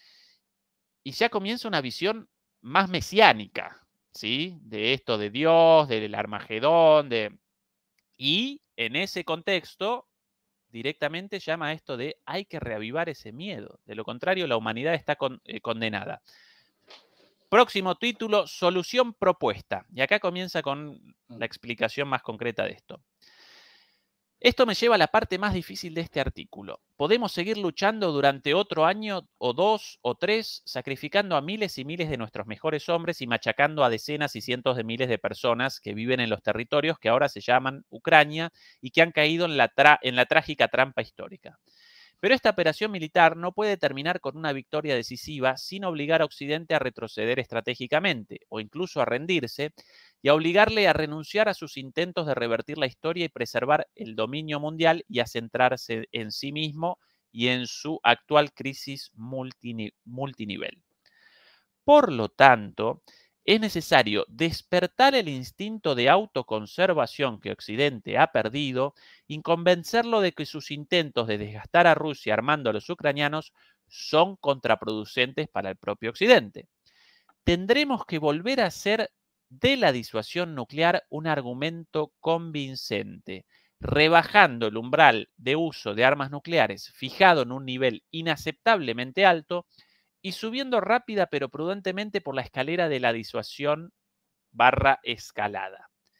y ya comienza una visión más mesiánica, ¿sí? De esto de Dios, del Armagedón, de... y en ese contexto directamente llama a esto de hay que reavivar ese miedo. De lo contrario, la humanidad está con, eh, condenada. Próximo título, solución propuesta. Y acá comienza con la explicación más concreta de esto. Esto me lleva a la parte más difícil de este artículo. Podemos seguir luchando durante otro año o dos o tres, sacrificando a miles y miles de nuestros mejores hombres y machacando a decenas y cientos de miles de personas que viven en los territorios que ahora se llaman Ucrania y que han caído en la, tra- en la trágica trampa histórica. Pero esta operación militar no puede terminar con una victoria decisiva sin obligar a Occidente a retroceder estratégicamente o incluso a rendirse y a obligarle a renunciar a sus intentos de revertir la historia y preservar el dominio mundial y a centrarse en sí mismo y en su actual crisis multini- multinivel. Por lo tanto, es necesario despertar el instinto de autoconservación que Occidente ha perdido y convencerlo de que sus intentos de desgastar a Rusia armando a los ucranianos son contraproducentes para el propio Occidente. Tendremos que volver a hacer de la disuasión nuclear un argumento convincente, rebajando el umbral de uso de armas nucleares fijado en un nivel inaceptablemente alto y subiendo rápida pero prudentemente por la escalera de la disuasión barra escalada.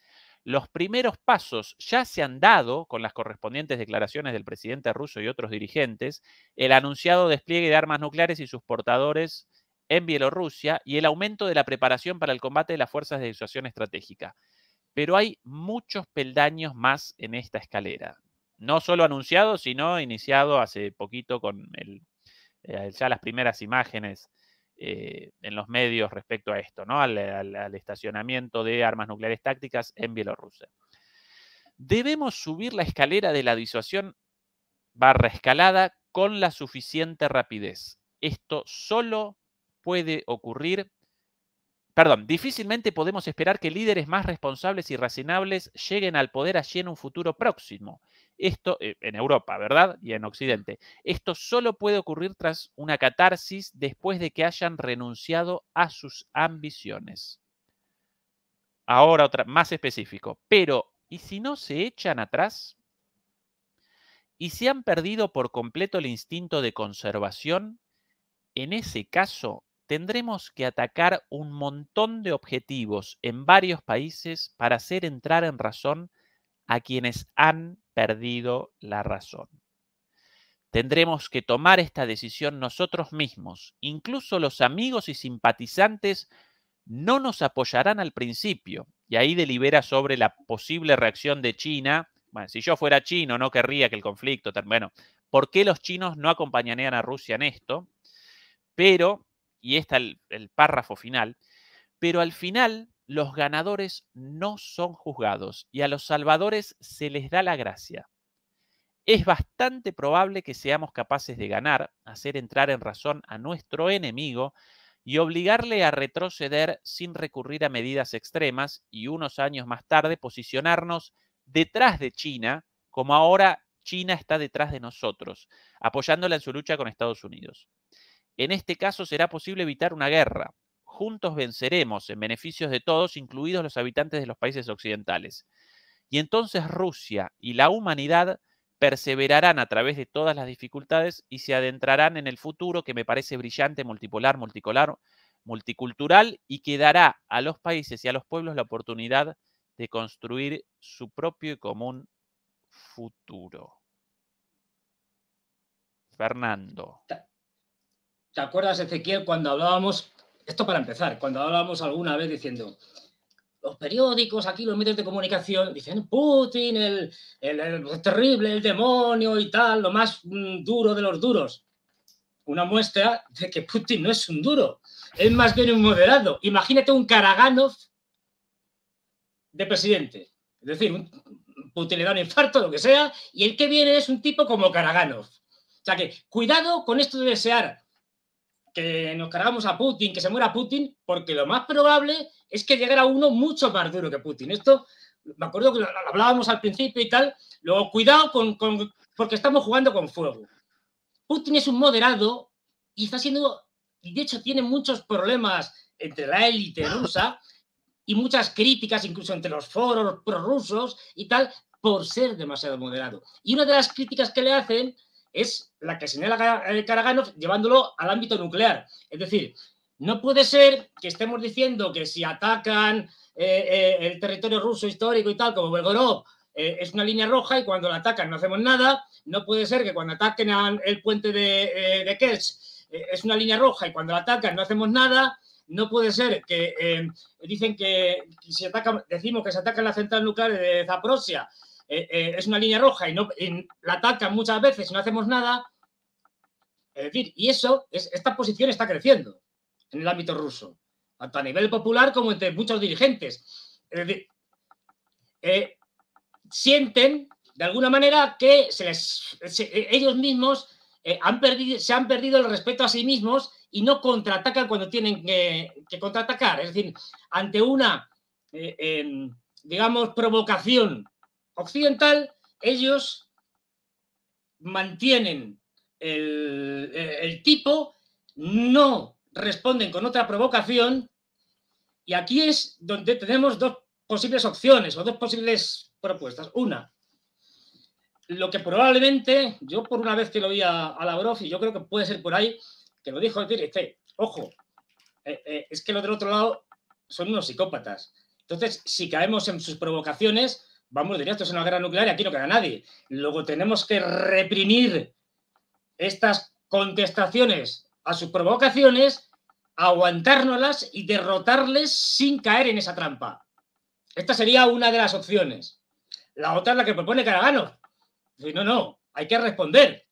Los primeros pasos ya se han dado con las correspondientes declaraciones del presidente ruso y otros dirigentes, el anunciado despliegue de armas nucleares y sus portadores en Bielorrusia y el aumento de la preparación para el combate de las fuerzas de disuasión estratégica. Pero hay muchos peldaños más en esta escalera. No solo anunciado, sino iniciado hace poquito con el, eh, ya las primeras imágenes eh, en los medios respecto a esto, ¿no? Al, al, al estacionamiento de armas nucleares tácticas en Bielorrusia. Debemos subir la escalera de la disuasión barra escalada con la suficiente rapidez. Esto solo puede ocurrir, perdón, difícilmente podemos esperar que líderes más responsables y razonables lleguen al poder allí en un futuro próximo. Esto eh, en Europa, ¿verdad? Y en Occidente. Esto solo puede ocurrir tras una catarsis después de que hayan renunciado a sus ambiciones. Ahora otra, más específico. Pero, ¿y si no se echan atrás? ¿Y si han perdido por completo el instinto de conservación? En ese caso, tendremos que atacar un montón de objetivos en varios países para hacer entrar en razón a quienes han perdido la razón. Tendremos que tomar esta decisión nosotros mismos. Incluso los amigos y simpatizantes no nos apoyarán al principio. Y ahí delibera sobre la posible reacción de China. Bueno, si yo fuera chino no querría que el conflicto... Bueno, ¿por qué los chinos no acompañarían a Rusia en esto? Pero, y está el, el párrafo final, pero al final los ganadores no son juzgados y a los salvadores se les da la gracia. Es bastante probable que seamos capaces de ganar, hacer entrar en razón a nuestro enemigo y obligarle a retroceder sin recurrir a medidas extremas y unos años más tarde posicionarnos detrás de China, como ahora China está detrás de nosotros, apoyándola en su lucha con Estados Unidos. En este caso será posible evitar una guerra. Juntos venceremos en beneficios de todos, incluidos los habitantes de los países occidentales. Y entonces Rusia y la humanidad perseverarán a través de todas las dificultades y se adentrarán en el futuro que me parece brillante, multipolar, multicolar, multicultural y que dará a los países y a los pueblos la oportunidad de construir su propio y común futuro. Fernando. ¿Te acuerdas, Ezequiel, cuando hablábamos, esto para empezar, cuando hablábamos alguna vez diciendo, los periódicos, aquí los medios de comunicación, dicen Putin, el, el, el terrible, el demonio y tal, lo más mm, duro de los duros? Una muestra de que Putin no es un duro, es más bien un moderado. Imagínate un Karaganov de presidente. Es decir, un, Putin le da un infarto, lo que sea, y el que viene es un tipo como Karaganov. O sea que, cuidado con esto de desear que nos cargamos a Putin, que se muera Putin, porque lo más probable es que llegara uno mucho más duro que Putin. Esto, me acuerdo que lo hablábamos al principio y tal, luego cuidado con, con, porque estamos jugando con fuego. Putin es un moderado y está siendo, y de hecho tiene muchos problemas entre la élite rusa y muchas críticas incluso entre los foros prorrusos y tal, por ser demasiado moderado. Y una de las críticas que le hacen es la que señala Karaganov llevándolo al ámbito nuclear. Es decir, no puede ser que estemos diciendo que si atacan eh, eh, el territorio ruso histórico y tal, como Belgorod, eh, es una línea roja y cuando la atacan no hacemos nada. No puede ser que cuando ataquen el puente de, eh, de Kerch eh, es una línea roja y cuando la atacan no hacemos nada. No puede ser que eh, dicen que, que si atacan, decimos que se ataca la central nuclear de Zaporozhia, Eh, eh, es una línea roja y, no, y la atacan muchas veces y no hacemos nada. Es decir, y eso, es, esta posición está creciendo en el ámbito ruso, tanto a nivel popular como entre muchos dirigentes. Es decir, eh, sienten de alguna manera que se les, se, ellos mismos eh, han perdido, se han perdido el respeto a sí mismos y no contraatacan cuando tienen que, que contraatacar. Es decir, ante una, eh, eh, digamos, provocación occidental, ellos mantienen el, el tipo, no responden con otra provocación, y aquí es donde tenemos dos posibles opciones o dos posibles propuestas. Una, lo que probablemente, yo por una vez que lo vi a, a Lavrov, y yo creo que puede ser por ahí, que lo dijo, es decir, este, ojo, eh, eh, es que los del otro lado son unos psicópatas. Entonces, si caemos en sus provocaciones, vamos directos a una guerra nuclear y aquí no queda nadie. Luego tenemos que reprimir estas contestaciones a sus provocaciones, aguantárnoslas y derrotarles sin caer en esa trampa. Esta sería una de las opciones. La otra es la que propone Karaganov. No, no, hay que responder.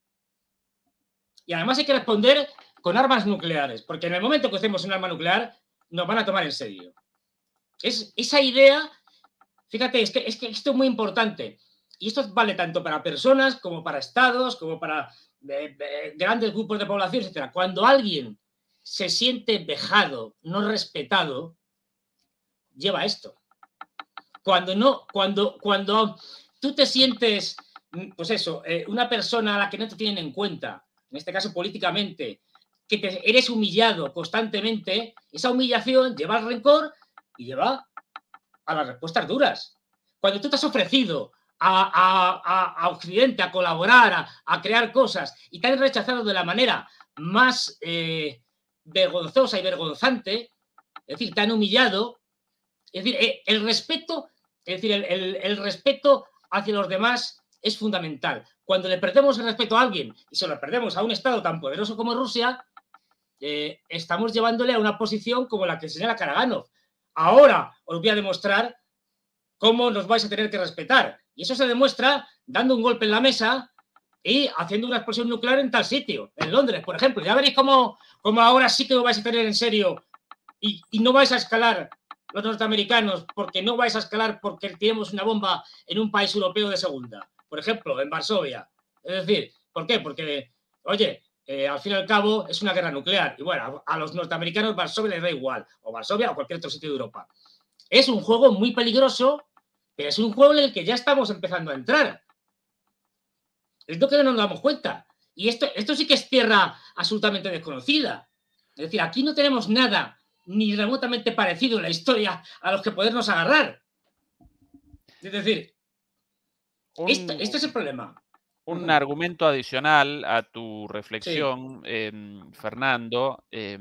Y además hay que responder con armas nucleares, porque en el momento que usemos un arma nuclear, nos van a tomar en serio. Es, esa idea, fíjate, es que, es que esto es muy importante. Y esto vale tanto para personas como para estados, como para eh, eh, grandes grupos de población, etcétera. Cuando alguien se siente vejado, no respetado, lleva esto. Cuando no, cuando, cuando tú te sientes, pues eso, eh, una persona a la que no te tienen en cuenta, en este caso políticamente, que te, eres humillado constantemente, esa humillación lleva al rencor y lleva a las respuestas duras. Cuando tú te has ofrecido a, a, a, a Occidente a colaborar, a, a crear cosas y te han rechazado de la manera más eh, vergonzosa y vergonzante, es decir, te han humillado, es decir, eh, el respeto, es decir, el, el, el respeto hacia los demás es fundamental. Cuando le perdemos el respeto a alguien y se lo perdemos a un Estado tan poderoso como Rusia, eh, estamos llevándole a una posición como la que señala Karaganov. Ahora os voy a demostrar cómo nos vais a tener que respetar. Y eso se demuestra dando un golpe en la mesa y haciendo una explosión nuclear en tal sitio, en Londres, por ejemplo. Ya veréis cómo, cómo ahora sí que lo vais a tener en serio y, y no vais a escalar los norteamericanos porque no vais a escalar porque tenemos una bomba en un país europeo de segunda. Por ejemplo, en Varsovia. Es decir, ¿por qué? Porque, oye, eh, al fin y al cabo es una guerra nuclear. Y bueno, a, a los norteamericanos Varsovia les da igual. O Varsovia o cualquier otro sitio de Europa. Es un juego muy peligroso, pero es un juego en el que ya estamos empezando a entrar. Es lo que no nos damos cuenta. Y esto, esto sí que es tierra absolutamente desconocida. Es decir, aquí no tenemos nada ni remotamente parecido en la historia a los que podernos agarrar. Es decir, un, esto, este es el problema. Un uh-huh. argumento adicional a tu reflexión, sí. eh, Fernando, eh,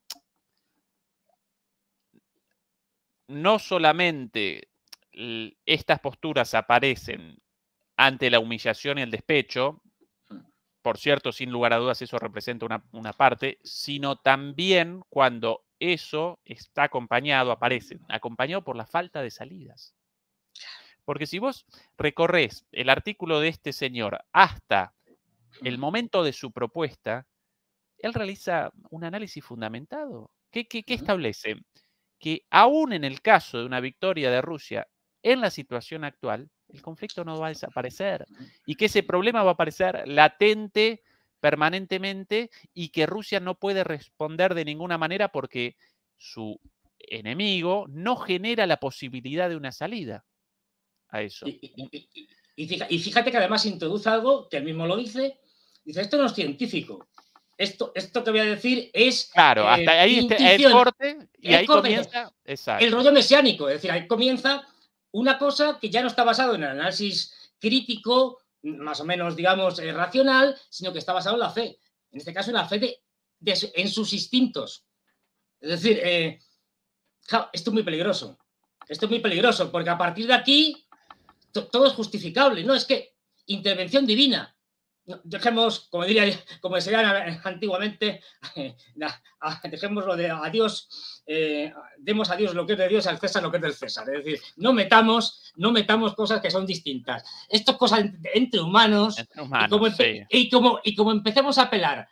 no solamente estas posturas aparecen ante la humillación y el despecho, por cierto, sin lugar a dudas eso representa una, una parte, sino también cuando eso está acompañado, aparece, acompañado por la falta de salidas. Porque si vos recorres el artículo de este señor hasta el momento de su propuesta, él realiza un análisis fundamentado. ¿Qué, qué, qué establece? Que aún en el caso de una victoria de Rusia en la situación actual, el conflicto no va a desaparecer y que ese problema va a aparecer latente permanentemente y que Rusia no puede responder de ninguna manera porque su enemigo no genera la posibilidad de una salida a eso. Y, y, y, y, fíjate, y fíjate que además introduce algo que él mismo lo dice, dice, esto no es científico. Esto, esto que voy a decir es... Claro, eh, hasta ahí está el corte y ahí corte, comienza... Exacto. El rollo mesiánico, es decir, ahí comienza una cosa que ya no está basado en el análisis crítico, más o menos, digamos, eh, racional, sino que está basado en la fe. En este caso, en la fe de, de, en sus instintos. Es decir, eh, esto es muy peligroso. Esto es muy peligroso, porque a partir de aquí to, todo es justificable. No, es que intervención divina. Dejemos, como diría, como decían antiguamente, eh, dejémoslo de a Dios, eh, demos a Dios lo que es de Dios, al César lo que es del César. Es decir, no metamos, no metamos cosas que son distintas. Esto es cosa entre humanos, entre humanos y, como sí. y, como, y como empecemos a apelar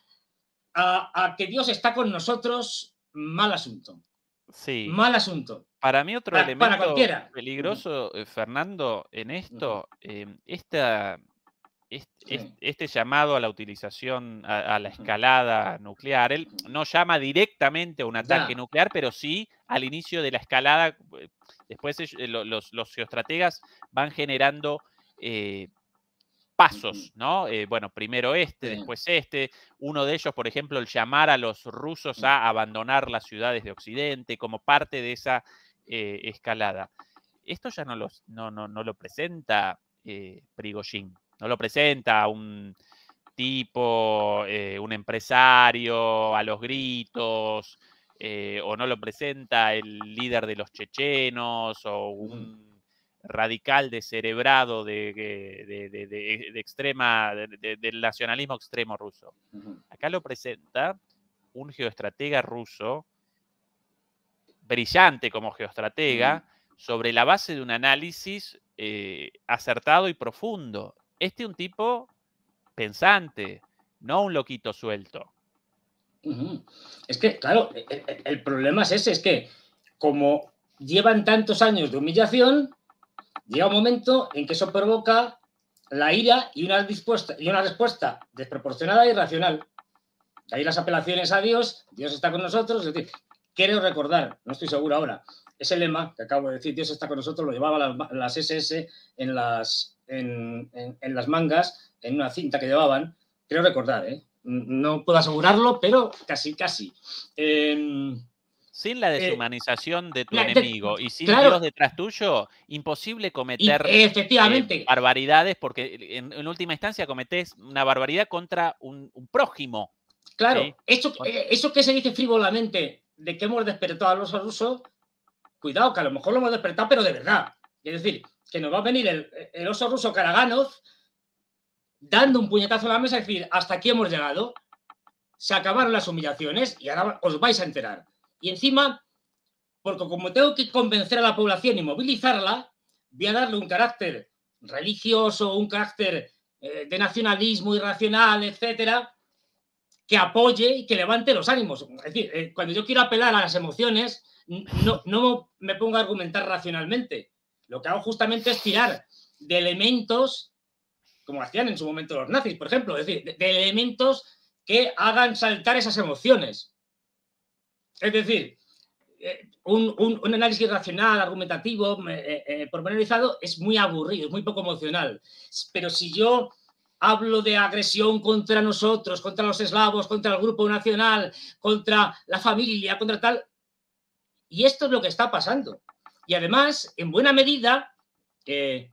a, a que Dios está con nosotros, mal asunto. Sí. Mal asunto. Para mí otro para, elemento para peligroso, uh-huh. Fernando, en esto, uh-huh. eh, esta... Este, sí. este llamado a la utilización, a, a la escalada nuclear, él no llama directamente a un ataque ya. nuclear, pero sí al inicio de la escalada. Después los, los geoestrategas van generando eh, pasos, ¿no? Eh, bueno, primero este, sí. después este. Uno de ellos, por ejemplo, el llamar a los rusos a abandonar las ciudades de Occidente como parte de esa eh, escalada. Esto ya no, los, no, no, no lo presenta eh, Prigozhin. No lo presenta un tipo, eh, un empresario a los gritos, eh, o no lo presenta el líder de los chechenos o un radical descerebrado de, de, de, de, de extrema, de, de, del nacionalismo extremo ruso. Acá lo presenta un geoestratega ruso, brillante como geoestratega, sobre la base de un análisis eh, acertado y profundo. Este es un tipo pensante, no un loquito suelto. Uh-huh. Es que, claro, el, el problema es ese, es que como llevan tantos años de humillación, llega un momento en que eso provoca la ira y una, dispuesta, y una respuesta desproporcionada e irracional. Ahí las apelaciones a Dios, Dios está con nosotros, es decir, quiero recordar, no estoy seguro ahora, ese lema que acabo de decir, Dios está con nosotros, lo llevaba las, las ese ese en las, en, en, en las mangas, en una cinta que llevaban, creo recordar, ¿eh? No puedo asegurarlo, pero casi, casi. Eh, sin la deshumanización eh, de tu de, enemigo y sin claro, Dios detrás tuyo, imposible cometer y, efectivamente. Eh, barbaridades, porque en, en última instancia cometés una barbaridad contra un, un prójimo. Claro, ¿sí? eso, eso que se dice frívolamente de que hemos despertado a los rusos, cuidado, que a lo mejor lo hemos despertado, pero de verdad. Es decir, que nos va a venir el, el oso ruso Karaganov dando un puñetazo a la mesa y decir, hasta aquí hemos llegado, se acabaron las humillaciones y ahora os vais a enterar. Y encima, porque como tengo que convencer a la población y movilizarla, voy a darle un carácter religioso, un carácter eh, de nacionalismo irracional, etcétera, que apoye y que levante los ánimos. Es decir, eh, cuando yo quiero apelar a las emociones, no, no me pongo a argumentar racionalmente. Lo que hago justamente es tirar de elementos, como hacían en su momento los nazis, por ejemplo, es decir, de, de elementos que hagan saltar esas emociones. Es decir, eh, un, un, un análisis racional, argumentativo, eh, eh, pormenorizado, es muy aburrido, es muy poco emocional. Pero si yo hablo de agresión contra nosotros, contra los eslavos, contra el grupo nacional, contra la familia, contra tal, y esto es lo que está pasando. Y además, en buena medida, eh,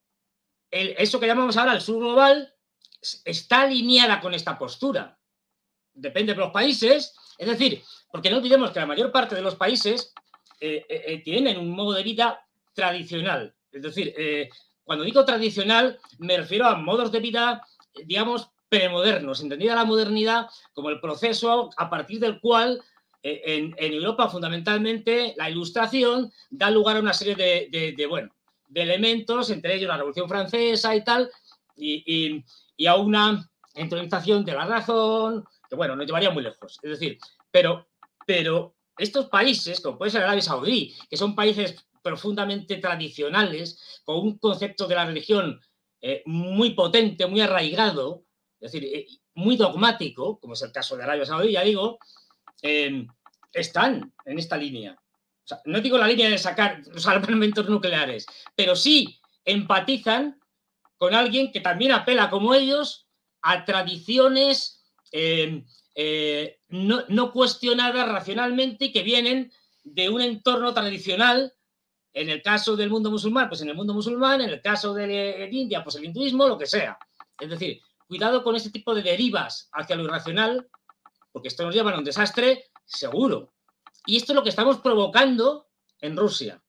el, eso que llamamos ahora el sur global está alineada con esta postura. Depende de los países, es decir, porque no olvidemos que la mayor parte de los países eh, eh, tienen un modo de vida tradicional. Es decir, eh, cuando digo tradicional, me refiero a modos de vida, digamos, premodernos, entendida la modernidad como el proceso a partir del cual eh, en, en Europa fundamentalmente la Ilustración da lugar a una serie de, de, de, bueno, de elementos, entre ellos la Revolución Francesa y tal, y, y, y a una entronización de la razón, que bueno, nos llevaría muy lejos. Es decir, pero, pero estos países, como puede ser Arabia Saudí, que son países profundamente tradicionales, con un concepto de la religión eh, muy potente, muy arraigado, es decir, eh, muy dogmático, como es el caso de Arabia Saudí, ya digo, eh, están en esta línea. O sea, no digo la línea de sacar los armamentos nucleares, pero sí empatizan con alguien que también apela, como ellos, a tradiciones eh, eh, no, no cuestionadas racionalmente y que vienen de un entorno tradicional. En el caso del mundo musulmán, pues en el mundo musulmán, en el caso de, de India, pues el hinduismo, lo que sea. Es decir, cuidado con este tipo de derivas hacia lo irracional, porque esto nos lleva a un desastre seguro. Y esto es lo que estamos provocando en Rusia.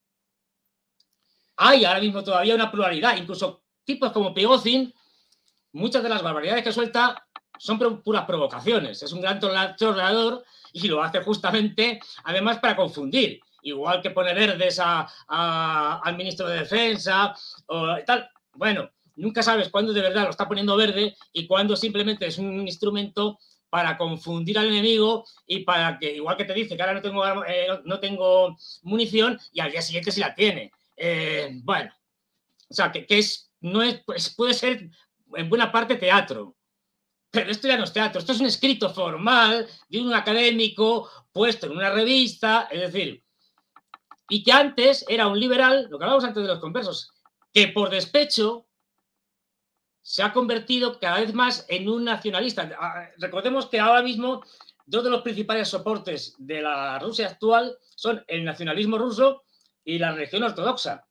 Hay ahora mismo todavía una pluralidad, incluso tipos como Prigozhin, muchas de las barbaridades que suelta son puras provocaciones. Es un gran chorreador y lo hace justamente, además, para confundir. Igual que pone verdes a, a, al ministro de Defensa o tal. Bueno, nunca sabes cuándo de verdad lo está poniendo verde y cuándo simplemente es un instrumento para confundir al enemigo y para que, igual que te dice que ahora no tengo, eh, no tengo munición y al día siguiente sí la tiene. Eh, bueno, o sea, que, que es, no es, pues puede ser en buena parte teatro. Pero esto ya no es teatro, esto es un escrito formal de un académico puesto en una revista, es decir, y que antes era un liberal, lo que hablábamos antes de los conversos, que por despecho se ha convertido cada vez más en un nacionalista. Recordemos que ahora mismo dos de los principales soportes de la Rusia actual son el nacionalismo ruso y la religión ortodoxa.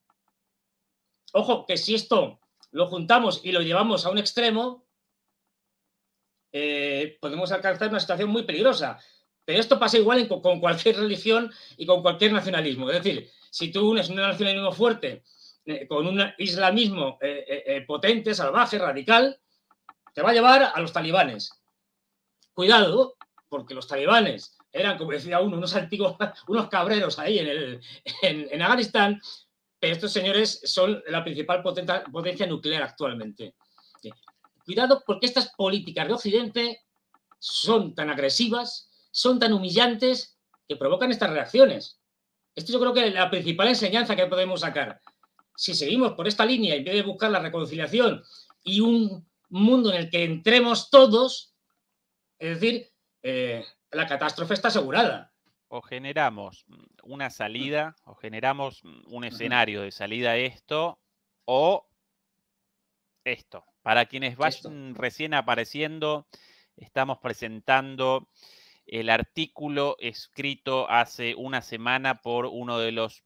Ojo, que si esto lo juntamos y lo llevamos a un extremo, eh, podemos alcanzar una situación muy peligrosa. Pero esto pasa igual en, con cualquier religión y con cualquier nacionalismo. Es decir, si tú unes un nacionalismo fuerte eh, con un islamismo eh, eh, potente, salvaje, radical, te va a llevar a los talibanes. Cuidado, porque los talibanes eran, como decía uno, unos antiguos, unos cabreros ahí en, el, en, en Afganistán, pero estos señores son la principal potencia, potencia nuclear actualmente. Cuidado, porque estas políticas de Occidente son tan agresivas, son tan humillantes, que provocan estas reacciones. Esto yo creo que es la principal enseñanza que podemos sacar. Si seguimos por esta línea, en vez de buscar la reconciliación y un mundo en el que entremos todos, es decir, eh, la catástrofe está asegurada. O generamos una salida, o generamos un escenario de salida a esto, o esto. Para quienes vayan recién apareciendo, estamos presentando el artículo escrito hace una semana por uno de los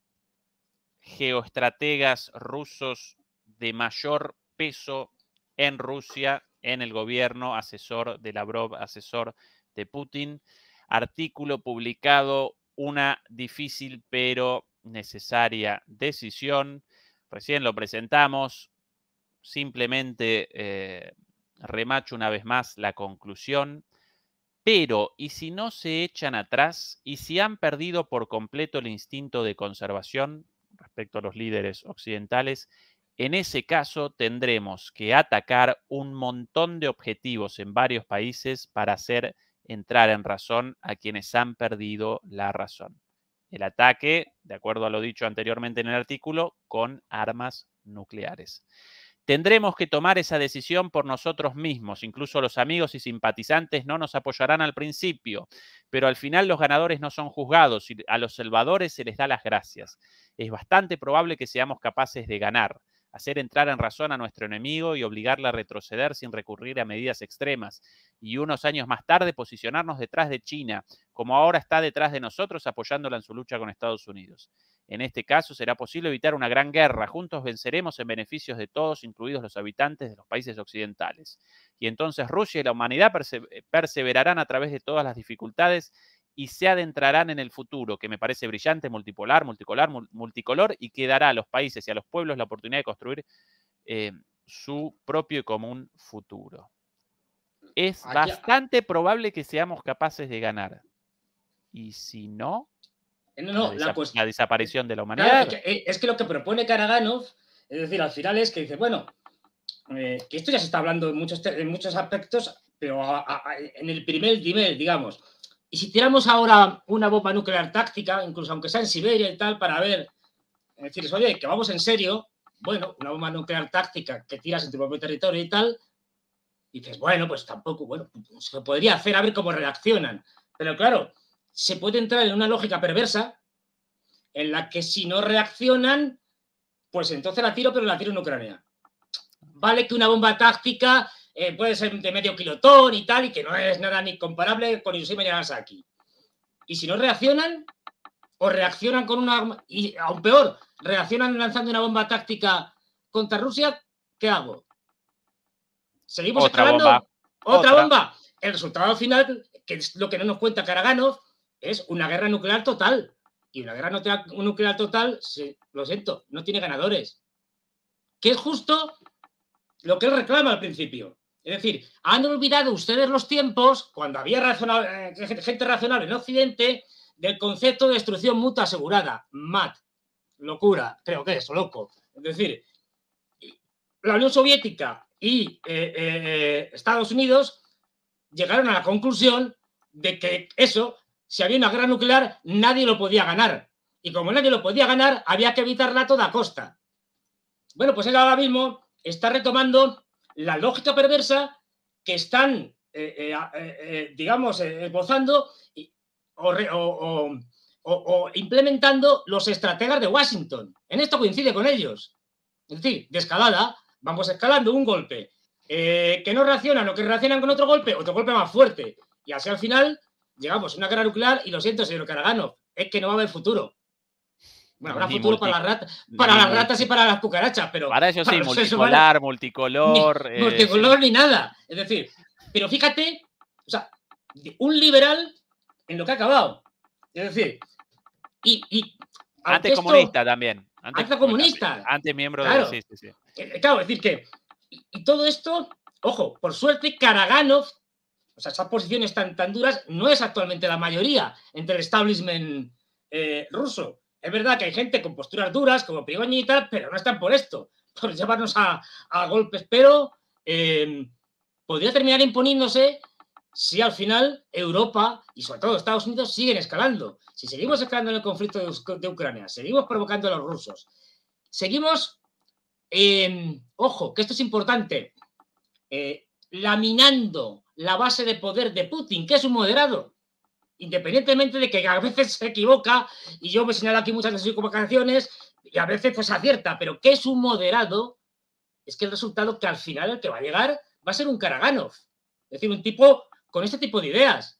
geoestrategas rusos de mayor peso en Rusia, en el gobierno, asesor de Lavrov, asesor de Putin. Artículo publicado, una difícil pero necesaria decisión. Recién lo presentamos, simplemente eh, remacho una vez más la conclusión. Pero, ¿y si no se echan atrás? ¿Y si han perdido por completo el instinto de conservación respecto a los líderes occidentales? En ese caso tendremos que atacar un montón de objetivos en varios países para hacer entrar en razón a quienes han perdido la razón. El ataque, de acuerdo a lo dicho anteriormente en el artículo, con armas nucleares. Tendremos que tomar esa decisión por nosotros mismos. Incluso los amigos y simpatizantes no nos apoyarán al principio, pero al final los ganadores no son juzgados y a los salvadores se les da las gracias. Es bastante probable que seamos capaces de ganar, hacer entrar en razón a nuestro enemigo y obligarle a retroceder sin recurrir a medidas extremas, y unos años más tarde posicionarnos detrás de China, como ahora está detrás de nosotros apoyándola en su lucha con Estados Unidos. En este caso será posible evitar una gran guerra. Juntos venceremos en beneficios de todos, incluidos los habitantes de los países occidentales. Y entonces Rusia y la humanidad perse perseverarán a través de todas las dificultades y se adentrarán en el futuro, que me parece brillante, multipolar, multicolor, multicolor, y que dará a los países y a los pueblos la oportunidad de construir eh, su propio y común futuro. Es Aquí... bastante probable que seamos capaces de ganar. Y si no... No, no, la, la, cuestión, la desaparición de la humanidad. Claro, es, que, es que lo que propone Karaganov, es decir, al final es que dice, bueno, eh, que esto ya se está hablando en muchos, en muchos aspectos, pero a, a, en el primer nivel, digamos. Y si tiramos ahora una bomba nuclear táctica, incluso aunque sea en Siberia y tal, para ver, es decir, oye, que vamos en serio, bueno, una bomba nuclear táctica que tiras en tu propio territorio y tal, y dices, bueno, pues tampoco, bueno, se podría hacer a ver cómo reaccionan. Pero claro, se puede entrar en una lógica perversa en la que si no reaccionan, pues entonces la tiro, pero la tiro en Ucrania. Vale que una bomba táctica eh, puede ser de medio kilotón y tal, y que no es nada ni comparable con Hiroshima y Nagasaki. Y si no reaccionan, o reaccionan con una... y aún peor, reaccionan lanzando una bomba táctica contra Rusia, ¿qué hago? ¿Seguimos Otra escalando? Bomba. ¿Otra, Otra bomba? El resultado final, que es lo que no nos cuenta Karaganov, es una guerra nuclear total. Y una guerra nuclear, nuclear total, sí, lo siento, no tiene ganadores. Que es justo lo que él reclama al principio. Es decir, han olvidado ustedes los tiempos, cuando había razonable, gente razonable en Occidente, del concepto de destrucción mutua asegurada. M A T. Locura, creo que es, loco. Es decir, la Unión Soviética y eh, eh, Estados Unidos llegaron a la conclusión de que eso... Si había una guerra nuclear, nadie lo podía ganar. Y como nadie lo podía ganar, había que evitarla a toda costa. Bueno, pues él ahora mismo está retomando la lógica perversa que están, eh, eh, eh, digamos, eh, esbozando y, o, o, o, o implementando los estrategas de Washington. En esto coincide con ellos. Es decir, de escalada, vamos escalando un golpe. Eh, que no reaccionan o que reaccionan con otro golpe, otro golpe más fuerte. Y así al final... llegamos a una guerra nuclear y lo siento, señor Karaganov, es que no va a haber futuro. Bueno, habrá ni futuro multi, para las ratas, para las ratas y para las cucarachas, pero... Para ellos sí, para multipolar, multicolor... Ni, eh, multicolor sí. ni nada. Es decir, pero fíjate, o sea, un liberal en lo que ha acabado. Es decir, y... y anticomunista esto, también. Anticomunista. Antimiembro claro, de... Sí, sí, sí. Claro, es decir que... Y, y todo esto, ojo, por suerte, Karaganov, o sea, esas posiciones tan, tan duras, no es actualmente la mayoría entre el establishment eh, ruso. Es verdad que hay gente con posturas duras, como Prigozhin y tal, pero no están por esto, por llevarnos a, a golpes. Pero eh, podría terminar imponiéndose si al final Europa y sobre todo Estados Unidos siguen escalando. Si seguimos escalando en el conflicto de, de Ucrania, seguimos provocando a los rusos, seguimos, eh, ojo, que esto es importante, eh, laminando la base de poder de Putin, que es un moderado. Independientemente de que a veces se equivoca, y yo me señalo aquí muchas de sus equivocaciones, y a veces pues acierta, pero que es un moderado, es que el resultado que al final el que va a llegar va a ser un Karaganov. Es decir, un tipo con este tipo de ideas.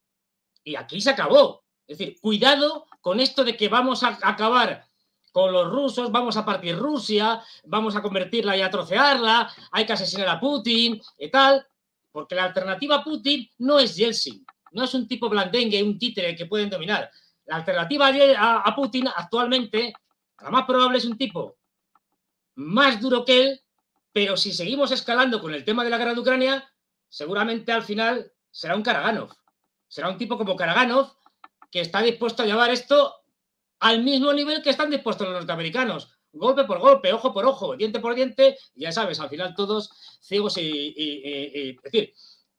Y aquí se acabó. Es decir, cuidado con esto de que vamos a acabar con los rusos, vamos a partir Rusia, vamos a convertirla y a trocearla, hay que asesinar a Putin y tal, porque la alternativa a Putin no es Yeltsin. No es un tipo blandengue, un títere que pueden dominar. La alternativa a, a Putin actualmente, la más probable es un tipo más duro que él, pero si seguimos escalando con el tema de la guerra de Ucrania, seguramente al final será un Karaganov. Será un tipo como Karaganov que está dispuesto a llevar esto al mismo nivel que están dispuestos los norteamericanos. Golpe por golpe, ojo por ojo, diente por diente, y ya sabes, al final todos ciegos y... y, y, y es decir,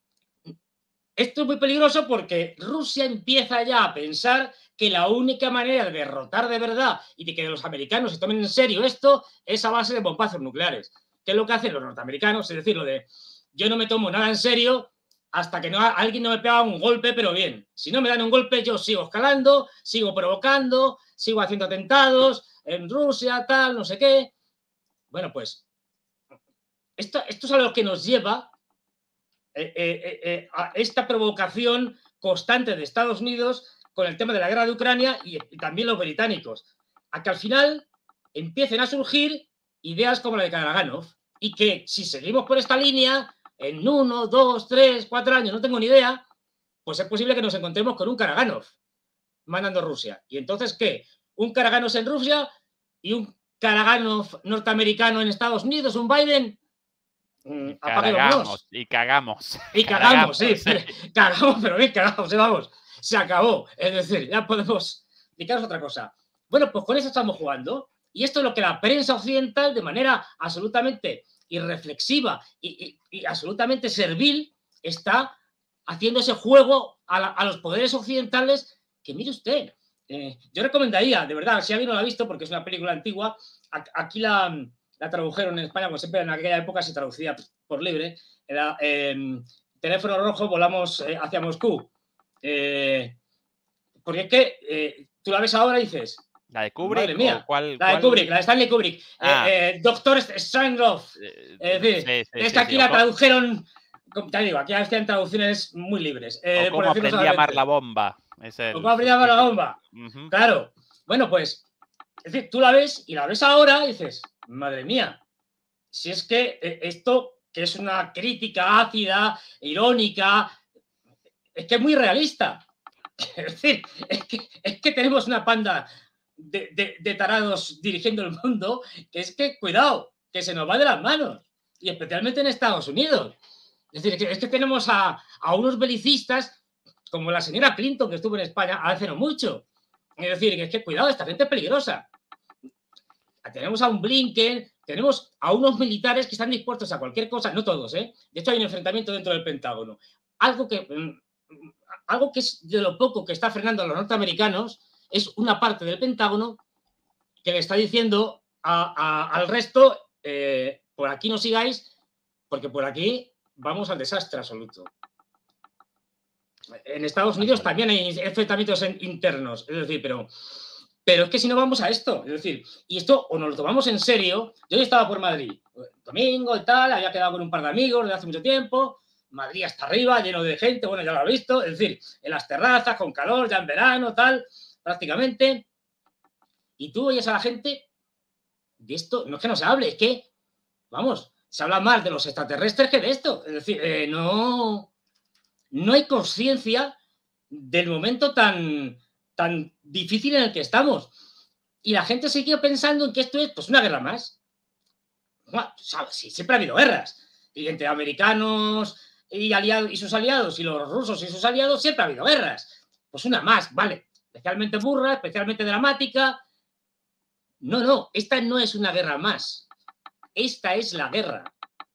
esto es muy peligroso porque Rusia empieza ya a pensar que la única manera de derrotar de verdad y de que los americanos se tomen en serio esto es a base de bombazos nucleares. ¿Qué es lo que hacen los norteamericanos? Es decir, lo de yo no me tomo nada en serio hasta que no, alguien no me pega un golpe, pero bien. Si no me dan un golpe, yo sigo escalando, sigo provocando, sigo haciendo atentados en Rusia, tal, no sé qué. Bueno, pues esto, esto es a lo que nos lleva Eh, eh, eh, a esta provocación constante de Estados Unidos con el tema de la guerra de Ucrania y, y también los británicos, a que al final empiecen a surgir ideas como la de Karaganov y que si seguimos por esta línea en uno, dos, tres, cuatro años, no tengo ni idea, pues es posible que nos encontremos con un Karaganov mandando Rusia. ¿Y entonces qué? ¿Un Karaganov en Rusia y un Karaganov norteamericano en Estados Unidos, un Biden? Mm, cagamos, y cagamos. Y cagamos, cagamos sí, sí. Cagamos, pero bien cagamos, vamos. Se acabó. Es decir, ya podemos dedicaros a otra cosa. Bueno, pues con eso estamos jugando. Y esto es lo que la prensa occidental, de manera absolutamente irreflexiva y, y, y absolutamente servil, está haciendo ese juego a, la, a los poderes occidentales que, mire usted, eh, yo recomendaría, de verdad, si alguien no la ha visto, porque es una película antigua, aquí la... la tradujeron en España, como siempre en aquella época se traducía por libre, era eh, Teléfono Rojo, volamos eh, hacia Moscú. Eh, porque es que eh, tú la ves ahora y dices... ¿La de Kubrick? Madre mía, cuál, la de cuál... Kubrick, la de Stanley Kubrick. Ah. Eh, eh, Doctor Strangelove. Es decir, sí, sí, es que sí, aquí sí. la O tradujeron... Te digo, aquí hacían traducciones muy libres. Eh, o cómo aprendí a amar la bomba. Es el... O cómo aprendí a amar la bomba. Uh-huh. Claro. Bueno, pues, es decir, tú la ves y la ves ahora y dices, madre mía, si es que esto, que es una crítica ácida, irónica, es que es muy realista. Es decir, es que, es que tenemos una panda de, de, de tarados dirigiendo el mundo, que es que, cuidado, que se nos va de las manos. Y especialmente en Estados Unidos. Es decir, que, es que tenemos a, a unos belicistas como la señora Clinton, que estuvo en España hace no mucho. Es decir, que es que, cuidado, esta gente es peligrosa. Tenemos a un Blinken, tenemos a unos militares que están dispuestos a cualquier cosa, no todos, ¿eh? De hecho, hay un enfrentamiento dentro del Pentágono. Algo que, algo que es de lo poco que está frenando a los norteamericanos es una parte del Pentágono que le está diciendo a, a, al resto, eh, por aquí no sigáis, porque por aquí vamos al desastre absoluto. En Estados Unidos también hay enfrentamientos internos, es decir, pero... Pero es que si no vamos a esto, es decir, y esto o nos lo tomamos en serio. Yo ya estaba por Madrid, domingo y tal, había quedado con un par de amigos de hace mucho tiempo, Madrid hasta arriba, lleno de gente, bueno, ya lo he visto, es decir, en las terrazas, con calor, ya en verano, tal, prácticamente. Y tú oyes a la gente de esto, no es que no se hable, es que, vamos, se habla más de los extraterrestres que de esto. Es decir, eh, no, no hay conciencia del momento tan, tan difícil en el que estamos. Y la gente siguió pensando en que esto es pues una guerra más. Bueno, ¿sabes? Sí, siempre ha habido guerras. Y entre americanos y, aliados, y sus aliados y los rusos y sus aliados siempre ha habido guerras. Pues una más, vale. Especialmente burra, especialmente dramática. No, no, esta no es una guerra más. Esta es la guerra.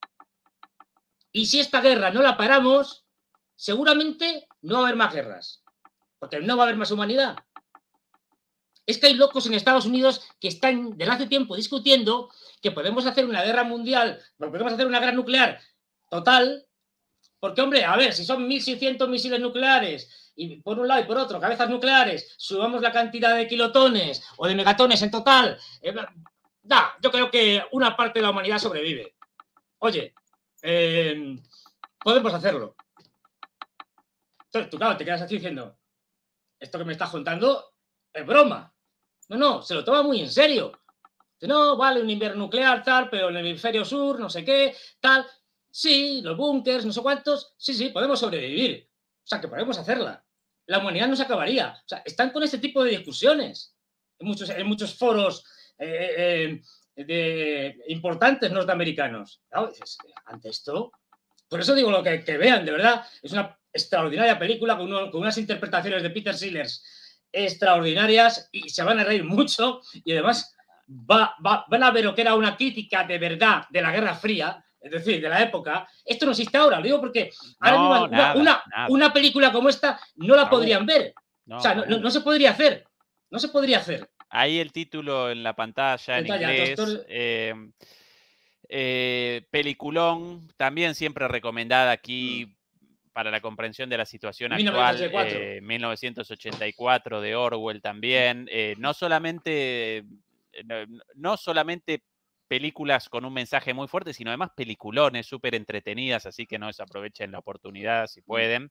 Y si esta guerra no la paramos, seguramente no va a haber más guerras. Porque no va a haber más humanidad. Es que hay locos en Estados Unidos que están desde hace tiempo discutiendo que podemos hacer una guerra mundial, podemos hacer una guerra nuclear total, porque, hombre, a ver, si son mil seiscientos misiles nucleares, y por un lado y por otro, cabezas nucleares, subamos la cantidad de kilotones o de megatones en total, eh, da, yo creo que una parte de la humanidad sobrevive. Oye, eh, podemos hacerlo. Entonces, tú, claro, te quedas así diciendo, esto que me estás contando es broma. No, no, se lo toma muy en serio. No, vale, un invierno nuclear, tal, pero en el hemisferio sur, no sé qué, tal. Sí, los búnkers, no sé cuántos. Sí, sí, podemos sobrevivir. O sea, que podemos hacerla. La humanidad no se acabaría. O sea, están con este tipo de discusiones. En muchos, en muchos foros eh, eh, de, importantes norteamericanos. Claro, dices, ante esto... Por eso digo lo que, que vean, de verdad. Es una extraordinaria película con, uno, con unas interpretaciones de Peter Sellers extraordinarias y se van a reír mucho y además va, va, van a ver lo que era una crítica de verdad de la Guerra Fría, es decir, de la época. Esto no existe ahora, lo digo porque ahora No, mismo nada, una, una, nada. una película como esta no la No. podrían ver. No, o sea, no, no, no. no se podría hacer. No se podría hacer. Ahí el título en la pantalla en Pantalla, inglés. doctor. Eh, eh, peliculón, también siempre recomendada aquí mm. para la comprensión de la situación mil novecientos ochenta y actual. cuatro. Eh, mil novecientos ochenta y cuatro de Orwell también. Eh, no solamente, no, no solamente películas con un mensaje muy fuerte, sino además peliculones súper entretenidas, así que no desaprovechen la oportunidad si pueden.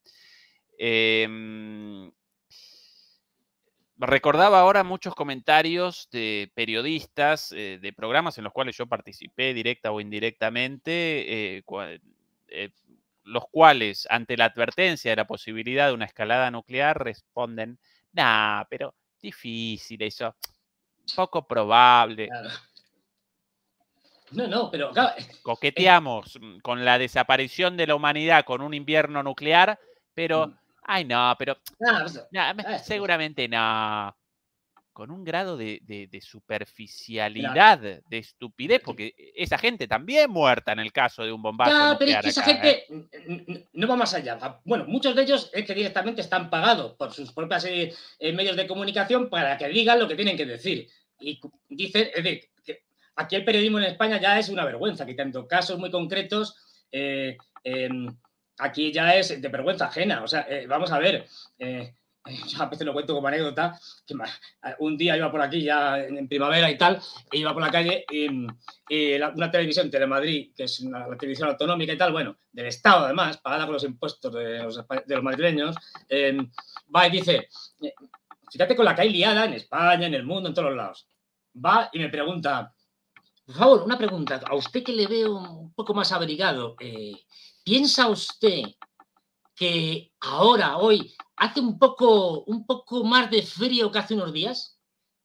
Eh, Recordaba ahora muchos comentarios de periodistas, eh, de programas en los cuales yo participé directa o indirectamente, eh, cua- eh, los cuales, ante la advertencia de la posibilidad de una escalada nuclear, responden, nah, pero difícil eso, poco probable. Claro. No, no, pero claro, Coqueteamos eh, con la desaparición de la humanidad con un invierno nuclear, pero... Mm. Ay, no, pero nah, no, seguramente no. Con un grado de, de, de superficialidad, Mira, de estupidez, porque esa gente también muerta en el caso de un bombazo ya, nuclear. Pero es que esa acá, gente ¿eh? no va más allá. Bueno, muchos de ellos es que directamente están pagados por sus propios eh, medios de comunicación para que digan lo que tienen que decir. Y dicen, es decir, que aquí el periodismo en España ya es una vergüenza, quitando casos muy concretos. Eh, eh, Aquí ya es de vergüenza ajena. O sea, eh, vamos a ver. Eh, yo a veces lo cuento como anécdota. Que un día iba por aquí ya en primavera y tal, e iba por la calle y, y la, una televisión, Telemadrid, que es una, la televisión autonómica y tal, bueno, del Estado además, pagada con los impuestos de los, de los madrileños, eh, va y dice, fíjate con la que hay liada en España, en el mundo, en todos los lados. Va y me pregunta, por favor, una pregunta, a usted que le veo un poco más abrigado, eh, ¿piensa usted que ahora, hoy, hace un poco, un poco más de frío que hace unos días?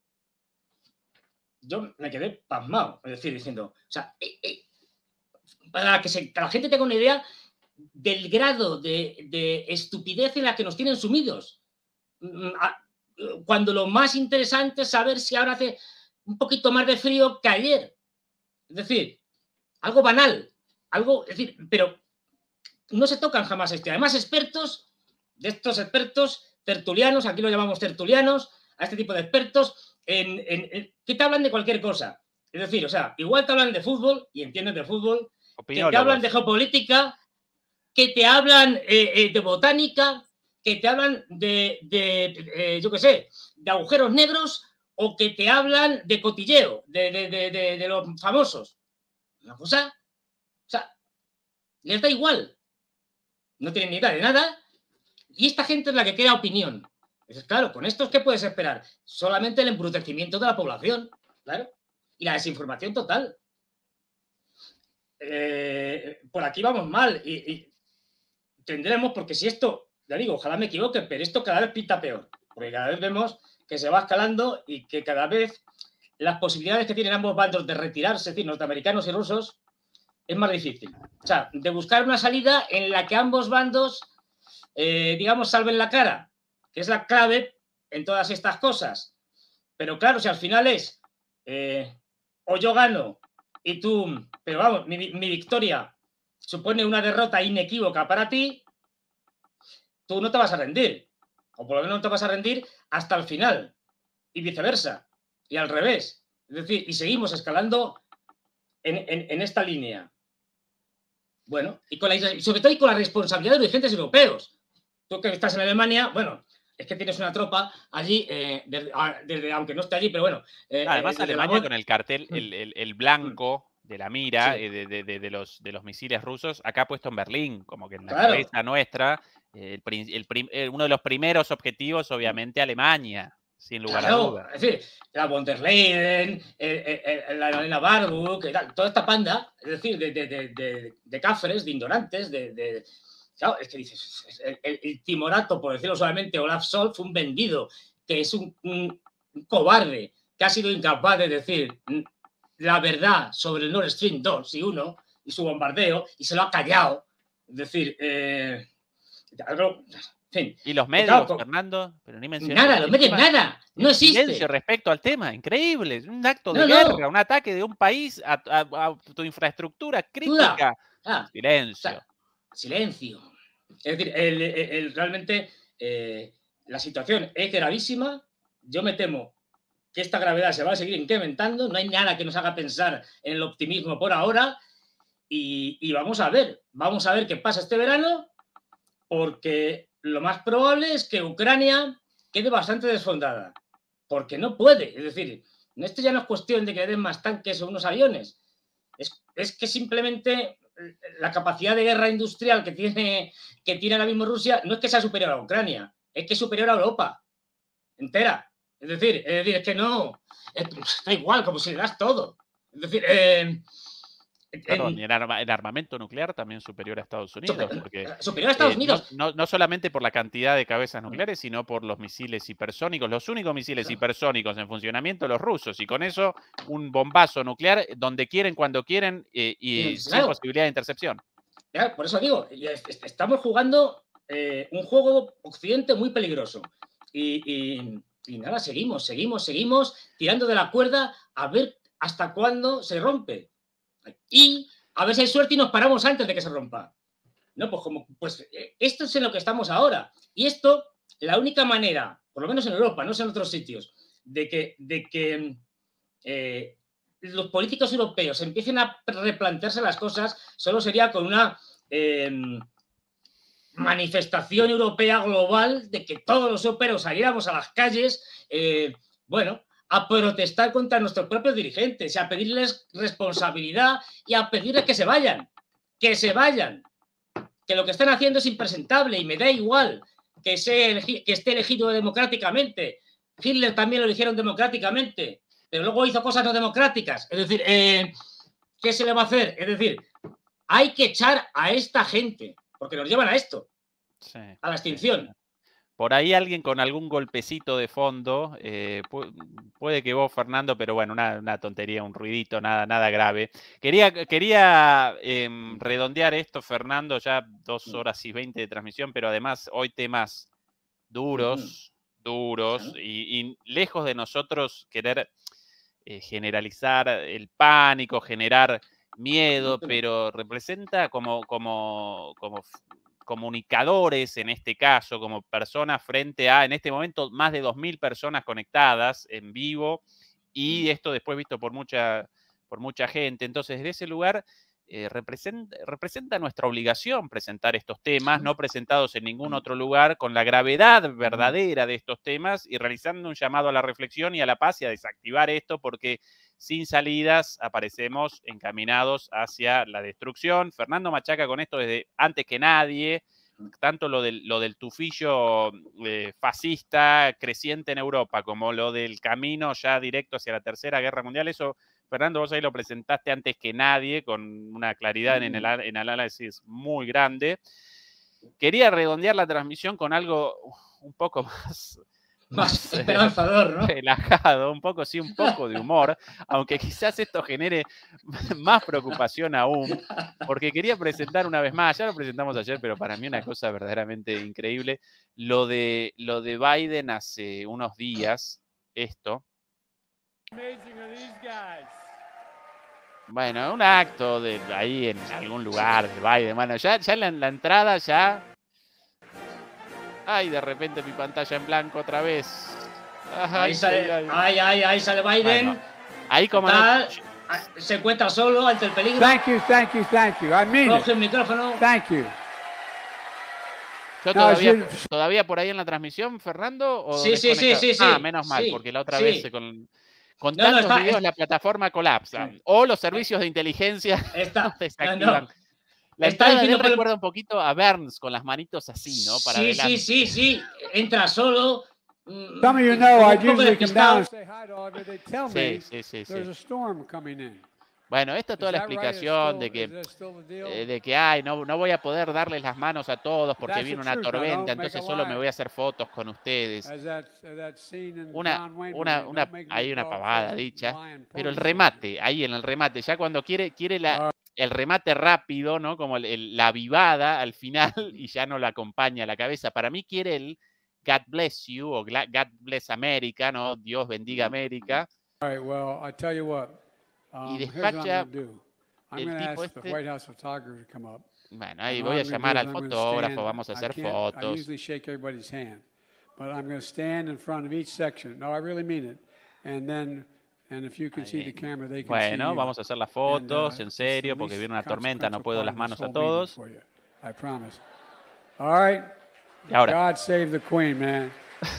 Yo me quedé pasmado, es decir, diciendo, o sea, eh, eh, para que, se, que la gente tenga una idea del grado de, de estupidez en la que nos tienen sumidos. Cuando lo más interesante es saber si ahora hace un poquito más de frío que ayer. Es decir, algo banal, algo, es decir, pero no se tocan jamás este. Además, expertos, de estos expertos tertulianos, aquí lo llamamos tertulianos, a este tipo de expertos, en, en, en, que te hablan de cualquier cosa. Es decir, o sea, igual te hablan de fútbol, y entiendes de fútbol, que te hablan de geopolítica, que te hablan eh, eh, de botánica, que te hablan de, de eh, yo qué sé, de agujeros negros, o que te hablan de cotilleo, de, de, de, de, de los famosos. Una cosa, o sea, les da igual. No tienen ni idea de nada, y esta gente es la que crea opinión. Entonces, claro, con estos, ¿qué puedes esperar? Solamente el embrutecimiento de la población, claro, y la desinformación total. Eh, por aquí vamos mal, y, y tendremos, porque si esto ya digo, ojalá me equivoque, pero esto cada vez pinta peor, porque cada vez vemos que se va escalando y que cada vez las posibilidades que tienen ambos bandos de retirarse, es decir, norteamericanos y rusos, es más difícil. O sea, de buscar una salida en la que ambos bandos, eh, digamos, salven la cara, que es la clave en todas estas cosas. Pero claro, si al final es eh, o yo gano y tú, pero vamos, mi, mi victoria supone una derrota inequívoca para ti, tú no te vas a rendir, o por lo menos no te vas a rendir hasta el final, y viceversa, y al revés. Es decir, y seguimos escalando en, en, en esta línea. Bueno, y, con la, y sobre todo y con la responsabilidad de los dirigentes europeos. Tú que estás en Alemania, bueno, es que tienes una tropa allí, eh, desde, desde, aunque no esté allí, pero bueno. Eh, Además, eh, Alemania la... con el cartel, el, el, el blanco de la mira, sí. eh, de, de, de, los, de los misiles rusos, acá puesto en Berlín, como que en la claro. cabeza nuestra, eh, el, el prim, eh, uno de los primeros objetivos, obviamente, Alemania, sin lugar claro, a dudas. Es decir, la von der Leyen, eh, eh, la Elena Barbuck, toda esta panda, es decir, de, de, de, de, de cafres, de ignorantes, de... de Claro, es que dices, el, el, el timorato, por decirlo solamente, Olaf Scholz fue un vendido, que es un, un, un cobarde, que ha sido incapaz de decir la verdad sobre el Nord Stream dos y uno y su bombardeo, y se lo ha callado. Es decir, eh, algo, en fin. Y los medios, claro, Fernando, pero ni mencioné. Nada, los medios, nada, no existe. Silencio respecto al tema, increíble, es un acto de no, guerra, no. un ataque de un país a, a, a tu infraestructura crítica. Ah, silencio. O sea, silencio. Es decir, el, el, el, realmente eh, la situación es gravísima. Yo me temo que esta gravedad se va a seguir incrementando. No hay nada que nos haga pensar en el optimismo por ahora. Y, y vamos a ver, vamos a ver qué pasa este verano, porque lo más probable es que Ucrania quede bastante desfondada. Porque no puede. Es decir, esto ya no es cuestión de que le den más tanques o unos aviones. Es, es que simplemente la capacidad de guerra industrial que tiene, que tiene ahora mismo Rusia no es que sea superior a Ucrania, es que es superior a Europa entera. Es decir, es, decir, es que no, es, da igual, como si le das todo. Es decir, eh, Perdón, en, y en, arma, en armamento nuclear también superior a Estados Unidos. Superior, porque, superior a Estados eh, Unidos. No, no, no solamente por la cantidad de cabezas nucleares, sino por los misiles hipersónicos, los únicos misiles claro. hipersónicos en funcionamiento, los rusos. Y con eso, un bombazo nuclear donde quieren, cuando quieren eh, y sí, claro. sin posibilidad de intercepción. Ya, por eso digo, estamos jugando eh, un juego occidente muy peligroso. Y, y, y nada, seguimos, seguimos, seguimos tirando de la cuerda a ver hasta cuándo se rompe. Y a ver si hay suerte y nos paramos antes de que se rompa. No, pues como, pues esto es en lo que estamos ahora. Y esto, la única manera, por lo menos en Europa, no sé en otros sitios, de que, de que eh, los políticos europeos empiecen a replantearse las cosas, solo sería con una eh, manifestación europea global de que todos los europeos saliéramos a las calles, eh, bueno, a protestar contra nuestros propios dirigentes, y a pedirles responsabilidad y a pedirles que se vayan, que se vayan, que lo que están haciendo es impresentable y me da igual que, sea, que esté elegido democráticamente. Hitler también lo eligieron democráticamente, pero luego hizo cosas no democráticas. Es decir, eh, ¿qué se le va a hacer? Es decir, hay que echar a esta gente, porque nos llevan a esto, sí, a la extinción. Por ahí alguien con algún golpecito de fondo, eh, puede que vos, Fernando, pero bueno, una, una tontería, un ruidito, nada, nada grave. Quería, quería eh, redondear esto, Fernando, ya dos horas y veinte de transmisión, pero además hoy temas duros, duros, y, y lejos de nosotros querer eh, generalizar el pánico, generar miedo, pero representa como, como, como comunicadores, en este caso, como personas frente a, en este momento, más de dos mil personas conectadas en vivo, y esto después visto por mucha, por mucha gente. Entonces, desde ese lugar, eh, representa, representa nuestra obligación presentar estos temas, no presentados en ningún otro lugar, con la gravedad verdadera de estos temas, y realizando un llamado a la reflexión y a la paz y a desactivar esto, porque sin salidas aparecemos encaminados hacia la destrucción. Fernando machaca con esto desde antes que nadie, tanto lo del, lo del tufillo eh, fascista creciente en Europa, como lo del camino ya directo hacia la Tercera Guerra Mundial. Eso, Fernando, vos ahí lo presentaste antes que nadie, con una claridad en el, en el análisis muy grande. quería redondear la transmisión con algo un poco más... Más esperanzador, ¿no? Relajado, un poco, sí, un poco de humor, aunque quizás esto genere más preocupación aún, porque quería presentar una vez más, ya lo presentamos ayer, pero para mí una cosa verdaderamente increíble, lo de, lo de Biden hace unos días, esto. Bueno, un acto de ahí en algún lugar de Biden, bueno, ya, ya en la, en la entrada ya... Ay, de repente mi pantalla en blanco otra vez. Ay, ahí, sale, ay, ay, ay, ahí sale Biden. Bueno, ahí como tal, no... se encuentra solo ante el peligro. Thank you, thank you, thank you. I mean Coge it. el micrófono. Thank you. Yo No, todavía, sí. todavía por ahí en la transmisión, Fernando. ¿O Sí, sí, sí, sí, sí. Ah, menos mal, sí, porque la otra sí. vez se con, con No, no, tantos está- videos es- la plataforma colapsa. Sí. O los servicios de inteligencia Está, desactivan. no, no. La Está entrada de diciendo él por el- recuerda un poquito a Burns con las manitos así, ¿no? Para sí, adelante. sí, sí, sí. Entra solo. mm, Some of you un know I poco usually come despistado. down and say hi to all of you. They tell me Sí, sí, sí, sí. there's a storm coming in. Bueno, esto es toda Is la that right? Is explicación still- de is que, that still the deal? eh, de que ay, no, no voy a poder darles las manos a todos porque That's viene the una truth. Now, tormenta, don't make entonces a solo me lie. voy a hacer fotos con ustedes. As that, as that scene in Una, John Wayne una, movie, una, don't make me hay una dog pavada face dicha, lion pero el pony. remate, ahí en el remate, ya cuando quiere, quiere la, el remate rápido, ¿no? Como el- el- la vivada al final y ya no lo acompaña la cabeza. Para mí quiere el God bless you o gla- God bless America, ¿no? Dios bendiga América. All right, well, I tell you what. Um, here's what I'm despacha going to do. I'm el going to tipo ask the este. White House photographer to come up. Bueno, ahí And voy a what I'm gonna llamar do al is I'm gonna fotógrafo, stand- vamos a I hacer can't- I fotos. usually shake everybody's hand, but I'm going to stand in front of each section. No, I really mean it. And then, and if you can see the camera, they can see Bueno, you. vamos a hacer las And, fotos, uh, en it's serio, the porque least viene una tormenta, no consequential puedo part las of manos this a whole meeting todos. for you. I promise. All right. Y ahora. God save the Queen, man.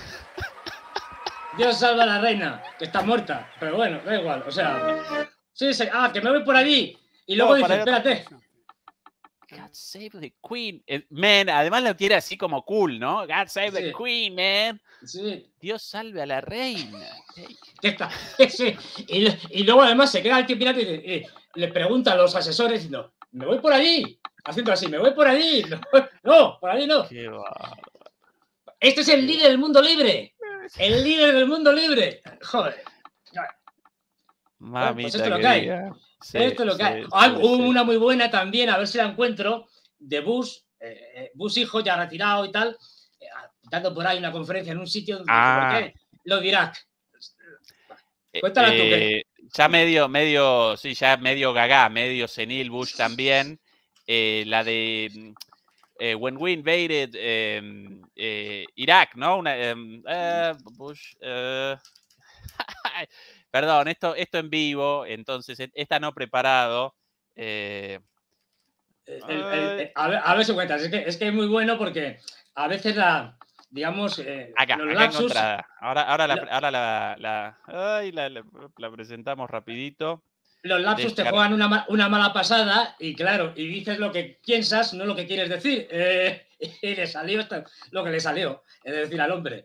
Dios salva a la reina, que está muerta. Pero bueno, da igual. O sea, sí, sí. Ah, que me voy por allí. Y luego No, dice, para- espérate. God save the Queen. Eh, Man, además lo quiere así como cool, ¿no? God save the Sí. Queen, man. Sí. Dios salve a la reina. Que está. Sí. Y, y luego además se queda el tío pirata y, dice- y le pregunta a los asesores diciendo, me voy por allí. Haciendo así, me voy por allí. No, no, por allí no. Qué bárbaro. Este es el líder del mundo libre. El líder del mundo libre. Joder. Mamita Pues esto es lo que hay. querida. Sí, Esto es lo que sí, hay. Ah, sí, hubo sí. una muy buena también, a ver si la encuentro, de Bush, eh, Bush hijo, ya retirado y tal, eh, dando por ahí una conferencia en un sitio donde Ah. dice, ¿por qué? Lo dirá. Eh, Cuéntala tú, ¿qué? eh, ya medio, medio, sí, ya medio gaga, medio senil Bush también. Eh, la de mm, eh, When We Invaded eh, eh, Irak, ¿no? Una, em, eh, Bush. eh, Perdón, esto, esto en vivo, entonces e- esta no preparado. eh, El- el- el- a, ver, a ver si cuentas. Es que, es que es muy bueno porque a veces la, digamos, eh, acá, los acá lapsus, encontrada. Ahora, ahora, la, lo- ahora la, la- ay, la- la- la presentamos rapidito. los lapsus te Descar- juegan una, ma- una mala pasada y claro, y dices lo que piensas, no lo que quieres decir. Eh, y le salió esto- lo que le salió, es decir, al hombre.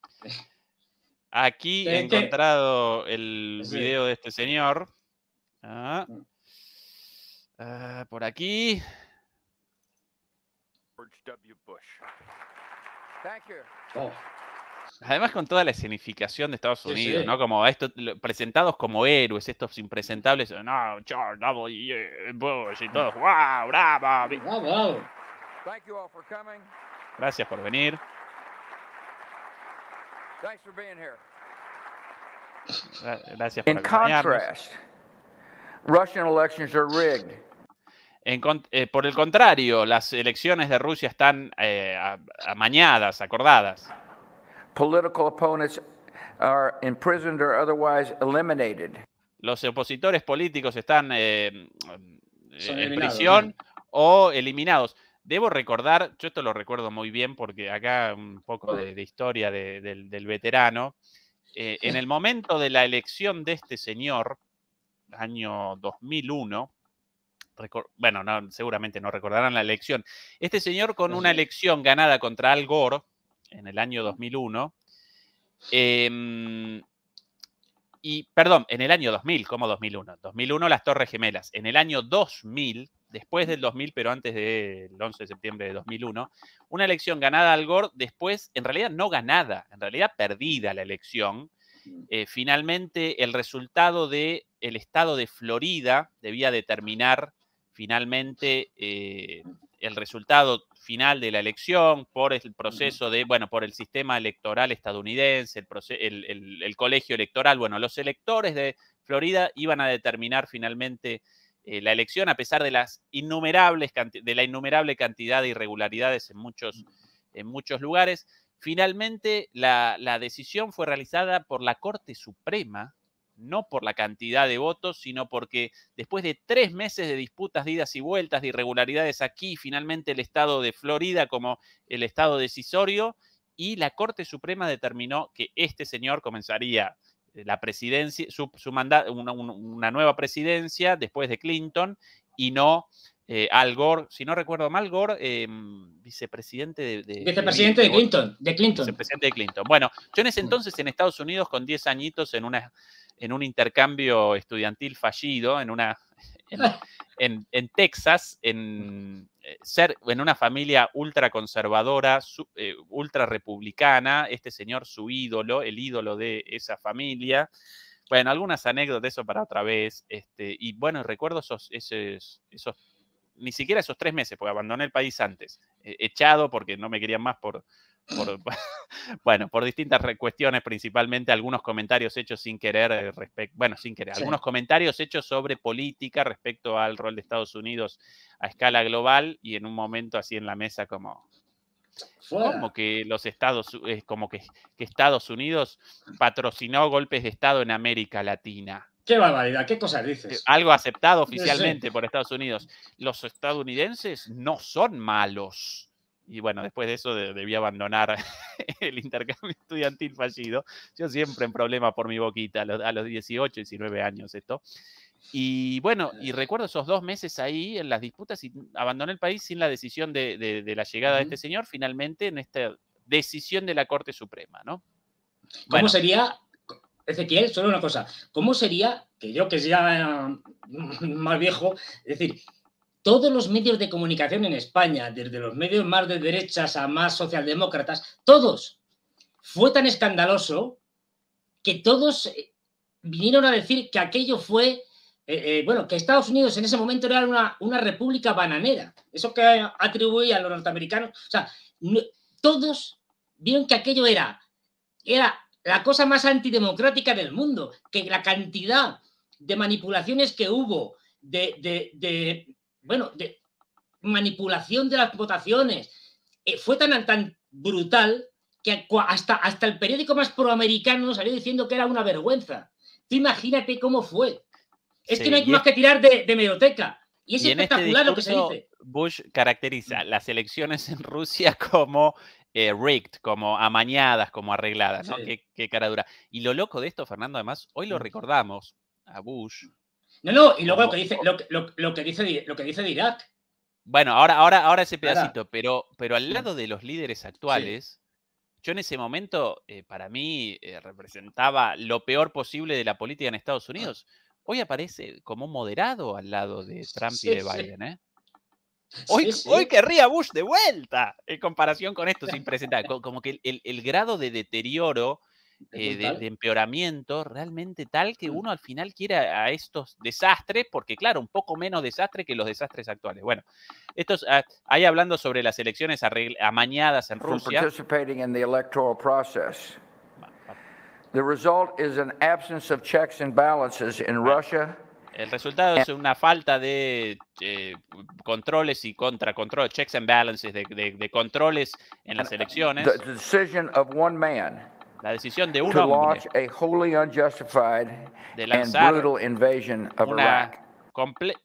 Aquí he Es que- encontrado el Sí. video de este señor. Ah. Ah, por aquí. George W. Bush. Thank you. Oh. Además con toda la escenificación de Estados Sí, Unidos, sí. ¿no? Como estos lo- presentados como héroes, estos impresentables. No, George W. Bush y todos. ¡Wow! ¡Bravo! vi- Bravo, bravo. Thank you all for coming. Gracias por venir. Thanks for being here. Gra- Gracias por In acompañarnos. contrast, Russian elections are rigged. En con- eh, por el contrario, las elecciones de Rusia están eh, a- amañadas, acordadas. Political opponents are imprisoned or otherwise eliminated. Los opositores políticos están eh, Son en eliminados, prisión o eliminados. Debo recordar, yo esto lo recuerdo muy bien porque acá un poco de, de historia de- del, del veterano. Eh, en el momento de la elección de este señor, año dos mil uno, recor- bueno, no, seguramente no recordarán la elección. Este señor con una elección ganada contra Al Gore en el año dos mil uno, em, y, perdón, en el año dos mil, ¿cómo dos mil uno? dos mil uno las Torres Gemelas. En el año dos mil, después del dos mil, pero antes del once de septiembre de dos mil uno, una elección ganada Al Gore, después, en realidad no ganada, en realidad perdida la elección. Eh, finalmente, el resultado del estado de Florida debía determinar finalmente eh, el resultado final de la elección por el proceso de, bueno, por el sistema electoral estadounidense, el, el, el, el colegio electoral. Bueno, los electores de Florida iban a determinar finalmente eh, la elección, a pesar de las innumerables de la innumerable cantidad de irregularidades en muchos, en muchos lugares. Finalmente, la, la decisión fue realizada por la Corte Suprema, no por la cantidad de votos, sino porque después de tres meses de disputas, de idas y vueltas, de irregularidades aquí, finalmente el estado de Florida como el estado decisorio, y la Corte Suprema determinó que este señor comenzaría la presidencia, su, su mandato, una, una nueva presidencia después de Clinton, y no eh, Al Gore, si no recuerdo mal, Gore, eh, vicepresidente de, de Vicepresidente de, de Clinton, de Clinton. Vicepresidente de Clinton. Bueno, yo en ese entonces en Estados Unidos, con diez añitos, en una en un intercambio estudiantil fallido, en una en, en, en Texas, en, ser, en una familia ultraconservadora, eh, ultra republicana, este señor, su ídolo, el ídolo de esa familia. Bueno, algunas anécdotas de eso para otra vez. Este, y bueno, recuerdo esos, esos, esos, ni siquiera esos tres meses, porque abandoné el país antes, eh, echado porque no me querían más por, por bueno, por distintas cuestiones, principalmente algunos comentarios hechos sin querer, eh, respecto, bueno, sin querer, sí. algunos comentarios hechos sobre política respecto al rol de Estados Unidos a escala global, y en un momento así en la mesa como... Fuera. Como que los Estados, como que, que Estados Unidos patrocinó golpes de Estado en América Latina. Qué barbaridad, qué cosas dices. Algo aceptado oficialmente por Estados Unidos. Los estadounidenses no son malos. Y bueno, después de eso de, debí abandonar el intercambio estudiantil fallido. Yo siempre en problema por mi boquita, a los, a los dieciocho, diecinueve años esto. Y bueno, y recuerdo esos dos meses ahí en las disputas y abandoné el país sin la decisión de, de, de la llegada uh-huh. de este señor, finalmente en esta decisión de la Corte Suprema, ¿no? ¿Cómo bueno, sería, Ezequiel, solo una cosa, cómo sería, que yo que ya más viejo, es decir, todos los medios de comunicación en España, desde los medios más de derechas a más socialdemócratas, todos, fue tan escandaloso que todos vinieron a decir que aquello fue... Eh, eh, bueno, que Estados Unidos en ese momento era una, una república bananera, eso que atribuían los norteamericanos, o sea, no, todos vieron que aquello era, era la cosa más antidemocrática del mundo, que la cantidad de manipulaciones que hubo, de, de, de bueno, de manipulación de las votaciones, eh, fue tan, tan brutal que hasta, hasta el periódico más proamericano salió diciendo que era una vergüenza. Tú imagínate cómo fue. Es sí, que no hay más es... que tirar de, de hemeroteca. Y es y espectacular en este discurso, lo que se dice. Bush caracteriza las elecciones en Rusia como eh, rigged, como amañadas, como arregladas, ¿no? Sí. Qué, qué cara dura. Y lo loco de esto, Fernando, además, hoy lo recordamos a Bush. No, no, y luego como... lo, que dice, lo, lo, lo, que dice, lo que dice de Irak. Bueno, ahora, ahora, ahora ese pedacito, ahora. Pero, pero al lado de los líderes actuales, sí. yo en ese momento, eh, para mí, eh, representaba lo peor posible de la política en Estados Unidos. Hoy aparece como moderado al lado de Trump sí, y de Biden, ¿eh? Hoy, sí, sí. hoy querría Bush de vuelta, en comparación con esto sin presentar. Como que el, el grado de deterioro, eh, de, de empeoramiento, realmente tal que uno al final quiere a estos desastres, porque claro, un poco menos desastre que los desastres actuales. Bueno, estos, ahí hablando sobre las elecciones amañadas en Rusia. Participating in the electoral process. The result is an absence of checks and balances in Russia. El resultado es una falta de eh, controles y contracontroles, checks and balances, de, de, de controles en las elecciones. The decision of one man la decisión de un to hombre launch a wholly unjustified de and brutal invasion of una Iraq. Comple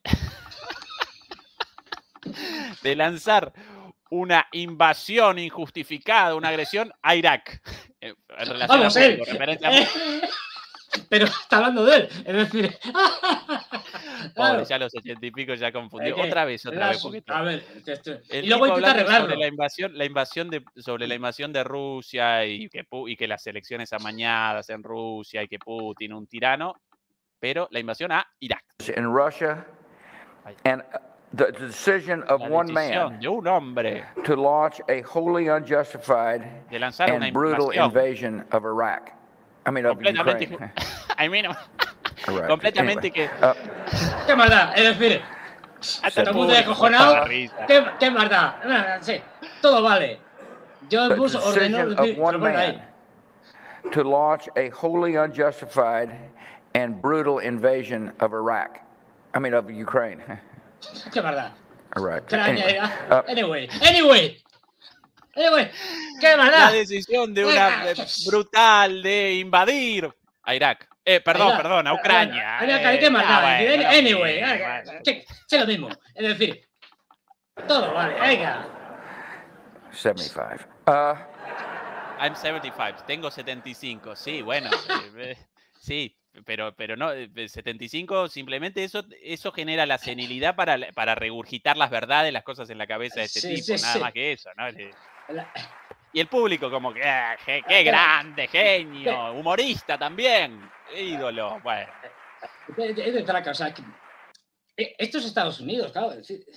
de lanzar una invasión injustificada, una agresión a Irak. En relación Vamos, a él. Referente a... Pero está hablando de él. Es decir, pobre, claro. Ya los ochenta y pico ya confundió. Okay. Otra vez, otra Las, vez. A ver, este, el y luego intenta arreglarlo. Sobre la invasión, la invasión de, sobre la invasión de Rusia y que, y que las elecciones amañadas en Rusia y que Putin, un tirano, pero la invasión a Irak. In Russia and the decision of one man de un hombre to launch a wholly unjustified de lanzar una and brutal invasión invasion of Iraq. I mean, of completamente, Ukraine. I mean, Iraq. completamente Anyway, que uh, ¿Qué maldad? Es decir, hasta todo el mundo descojonado. ¿Qué, qué maldad? No, sí, todo vale. Yo the Bush ordenó decision of se lo one pone ahí. man to launch a wholly unjustified and brutal invasion of Iraq. I mean, of Ukraine. Qué maldad. Iraq. Extraña Anyway, era. uh, Anyway, anyway. Anyway, qué maldad. la decisión de una eh, brutal de invadir a Irak. Eh, perdón, Irak. perdón, a Ucrania. Venga, venga, Eh, qué maldad. ah, bueno, Anyway, no, venga, bueno. sí, sí, lo mismo. Es decir, todo vale. Venga. setenta y cinco. Uh, I'm setenta y cinco, tengo setenta y cinco, sí, bueno, eh, eh, sí, pero, pero no, eh, setenta y cinco simplemente eso, eso genera la senilidad para, para regurgitar las verdades, las cosas en la cabeza de este Sí, tipo, sí, nada sí. más que eso, ¿no? Le- La- Y el público como que, ah, qué, qué grande, genio, humorista también, ídolo, bueno. Es de, de traca, o sea, que- eh, esto es Estados Unidos, claro. es decir,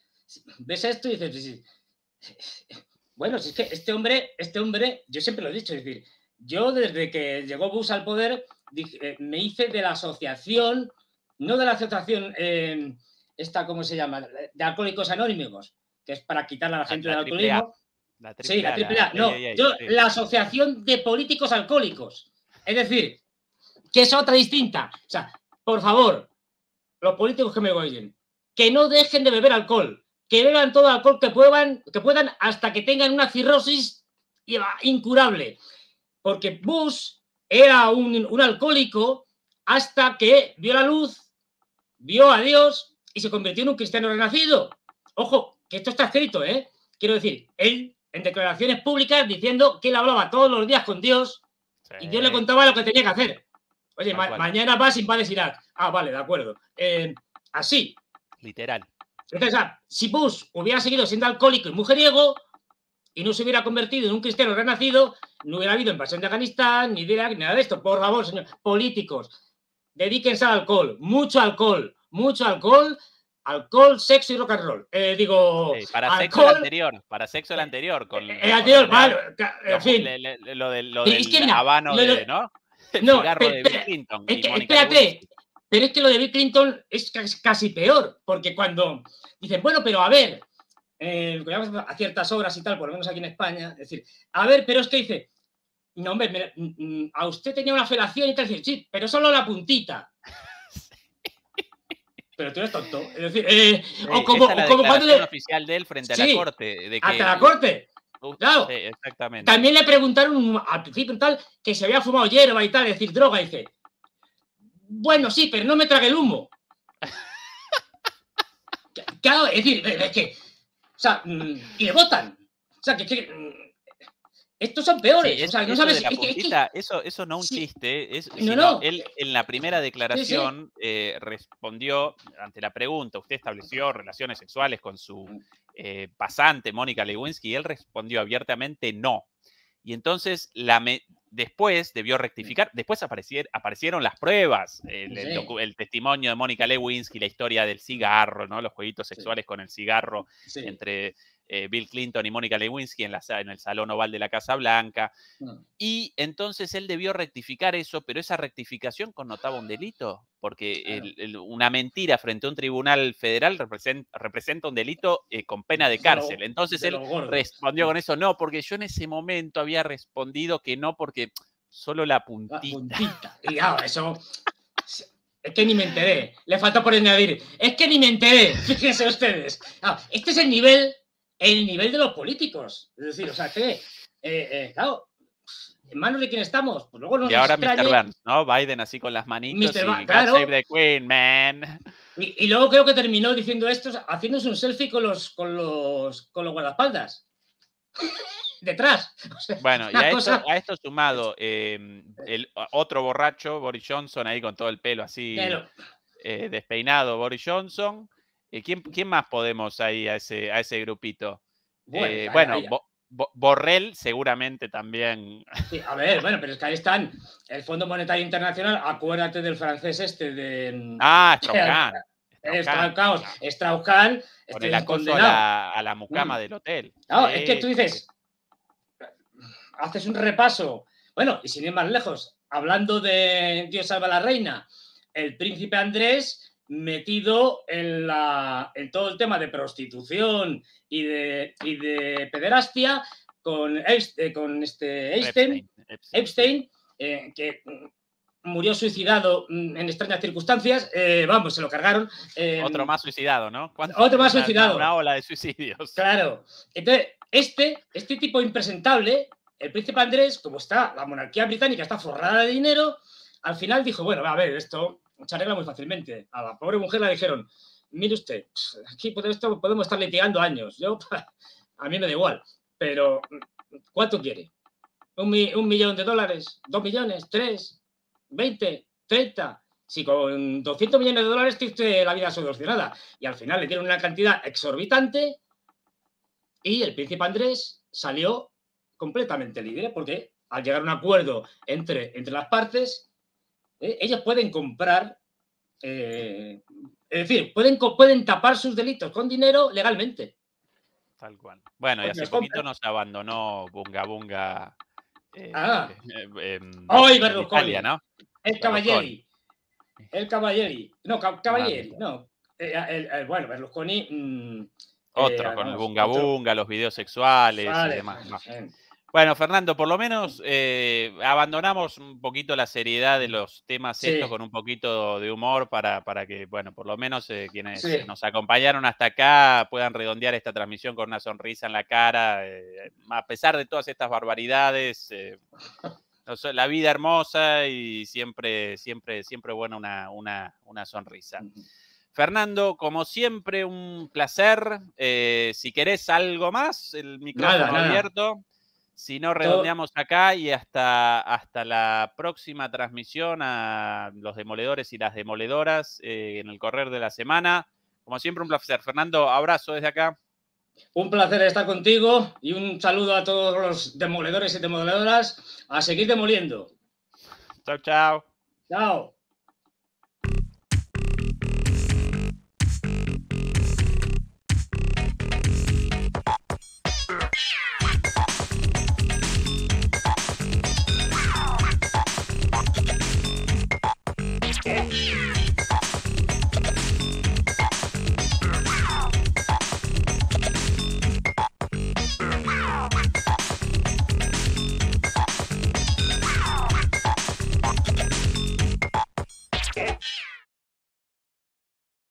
ves esto y dices, sí, sí. Bueno, si es que este hombre, este hombre, yo siempre lo he dicho, es decir, yo desde que llegó Bush al poder dije, eh, me hice de la asociación, no de la asociación, eh, esta, ¿cómo se llama? De Alcohólicos Anónimos, que es para quitarle a la gente la del triple A. alcoholismo. La Sí, la triple la A. No, A A A, yo, sí. la Asociación de Políticos Alcohólicos. Es decir, que es otra distinta. O sea, por favor, los políticos que me oyen, que no dejen de beber alcohol, que beban todo el alcohol que puedan, que puedan hasta que tengan una cirrosis incurable. Porque Bush era un, un alcohólico hasta que vio la luz, vio a Dios y se convirtió en un cristiano renacido. Ojo, que esto está escrito, ¿eh? Quiero decir, él en declaraciones públicas diciendo que él hablaba todos los días con Dios y Dios le contaba lo que tenía que hacer. Oye, ma mañana vas y invades Irak. Ah, vale, de acuerdo. Eh, así. Literal. Entonces, ah, si Bush hubiera seguido siendo alcohólico y mujeriego y no se hubiera convertido en un cristiano renacido, no hubiera habido invasión de Afganistán, ni de Irak, ni nada de esto. Por favor, señor, políticos, dedíquense al alcohol. Mucho alcohol. Mucho alcohol. Alcohol, sexo y rock and roll. Eh, digo, Sí, para alcohol, sexo el anterior, para sexo el anterior. Con, el anterior, con vale, lo, en fin. le- le- lo del, lo Pero del es que mira, habano lo- lo- de, ¿no? El no, cigarro pero- de pero- Bill Clinton. Es y que, Mónica espérate, Lewinsky. pero es que lo de Bill Clinton es casi, casi peor, porque cuando dicen, bueno, pero a ver, eh, a ciertas horas y tal, por lo menos aquí en España, es decir, a ver, pero es que dice, no, hombre, me- mm, mm, a usted tenía una felación y tal, decir, sí, pero solo la puntita. Pero tú eres tonto. Es decir, eh, Sí, o como, esa es la o como cuando declaración le- oficial de él frente a Sí, la corte. De que, hasta la corte. Uh, Claro. sí, exactamente. También le preguntaron al principio tal que se había fumado hierba y tal, es decir, droga, y dice, bueno, sí, pero no me trague el humo. Claro, es decir, es que, o sea, mm, y le votan. O sea, que, que, mm, estos son peores. Sí, o sea, no eso sabes. de la es que- es que- puntita, eso, eso no un Sí. chiste, es, No, sino no. él en la primera declaración eh, respondió ante la pregunta, usted estableció relaciones sexuales con su eh, pasante Mónica Lewinsky, y él respondió abiertamente no. Y entonces la me- después debió rectificar, después aparecier- aparecieron las pruebas, el, el Sí. docu- el testimonio de Mónica Lewinsky, la historia del cigarro, ¿no? Los jueguitos sexuales con el cigarro Sí. entre eh, Bill Clinton y Mónica Lewinsky en, la, sa- en el Salón Oval de la Casa Blanca. Mm. Y entonces él debió rectificar eso, pero esa rectificación connotaba un delito, porque Claro. el- el- una mentira frente a un tribunal federal represent- representa un delito eh, con pena de De lo- cárcel. Entonces de él lo gordo. respondió con eso, no, porque yo en ese momento había respondido que no, porque solo la La puntita. puntita. Y claro, eso. Es que ni me enteré. Le falta por añadir. Es que ni me enteré. Fíjense ustedes. Ah, este es el nivel, el nivel de los políticos. Es decir, o sea que, eh, eh, claro, ¿en manos de quién estamos? Pues luego nos Y ahora extrañe- mister Burns, ¿no? Biden así con las manitos mister y Burns, God claro. save the Queen, man. Y, y luego creo que terminó diciendo esto, haciéndose un selfie con los, con los, con los guardaespaldas. Detrás. O sea, Bueno, y una a esto, cosa- a esto sumado, eh, el otro borracho, Boris Johnson, ahí con todo el pelo así Pero- eh, despeinado, Boris Johnson. Eh, ¿quién, quién más podemos ahí a ese, a ese grupito? Bueno, Eh, ahí- bueno, ahí- Bo- Bo- Borrell seguramente también. Sí, a ver, bueno, pero es que ahí están. El Fondo Monetario Internacional, acuérdate del francés este de. Ah, Strauss-Kahn. Strauss-Kahn. Strauss-Kahn. Con el acoso a la, a la mucama mm. del hotel. Claro, sí. Es que tú dices, haces un repaso. Bueno, y sin ir más lejos, hablando de Dios salva a la reina, el príncipe Andrés metido en, la, en todo el tema de prostitución y de, y de pederastia con, Epstein, con este Epstein, Epstein, Epstein eh, que murió suicidado en extrañas circunstancias. Eh, vamos, se lo cargaron. Eh, otro más suicidado, ¿no? Otro más una, suicidado. Una ola de suicidios. Claro. Entonces, este, este tipo impresentable, el príncipe Andrés, como está, la monarquía británica está forrada de dinero, al final dijo, bueno, a ver, esto se arregla muy fácilmente. A la pobre mujer le dijeron, mire usted, aquí podemos, podemos estar litigando años. Yo, a mí me da igual, pero ¿cuánto quiere? ¿Un, un millón de dólares? ¿Dos millones? ¿Tres? ¿veinte? ¿treinta? Si con doscientos millones de dólares tiene usted la vida solucionada. Y al final le dieron una cantidad exorbitante y el príncipe Andrés salió completamente libre porque al llegar a un acuerdo entre, entre las partes, eh, ellos pueden comprar, eh, es decir, pueden, pueden tapar sus delitos con dinero legalmente. Tal cual. Bueno, y hace poquito nos abandonó Bunga Bunga. Eh, ah. eh, eh, ¡Ay, Berlusconi! Italia, ¿no? El Cavalieri. El Cavalieri. No, Cavalieri, no. Eh, el, el, bueno, Berlusconi... Mmm, otro, eh, con no, el Bunga otro. Bunga, los videos sexuales vale, y demás. No. Bueno, Fernando, por lo menos eh, abandonamos un poquito la seriedad de los temas sí. estos con un poquito de humor para, para que, bueno, por lo menos eh, quienes sí. nos acompañaron hasta acá puedan redondear esta transmisión con una sonrisa en la cara, eh, a pesar de todas estas barbaridades, eh, la vida hermosa y siempre, siempre, siempre buena una, una, una sonrisa. Fernando, como siempre, un placer. Eh, si querés algo más, el micrófono nada, abierto. Nada. Si no, redondeamos acá y hasta, hasta la próxima transmisión a los demoledores y las demoledoras eh, en el correr de la semana. Como siempre, un placer. Fernando, abrazo desde acá. Un placer estar contigo y un saludo a todos los demoledores y demoledoras. A seguir demoliendo. Chao, chao. Chao.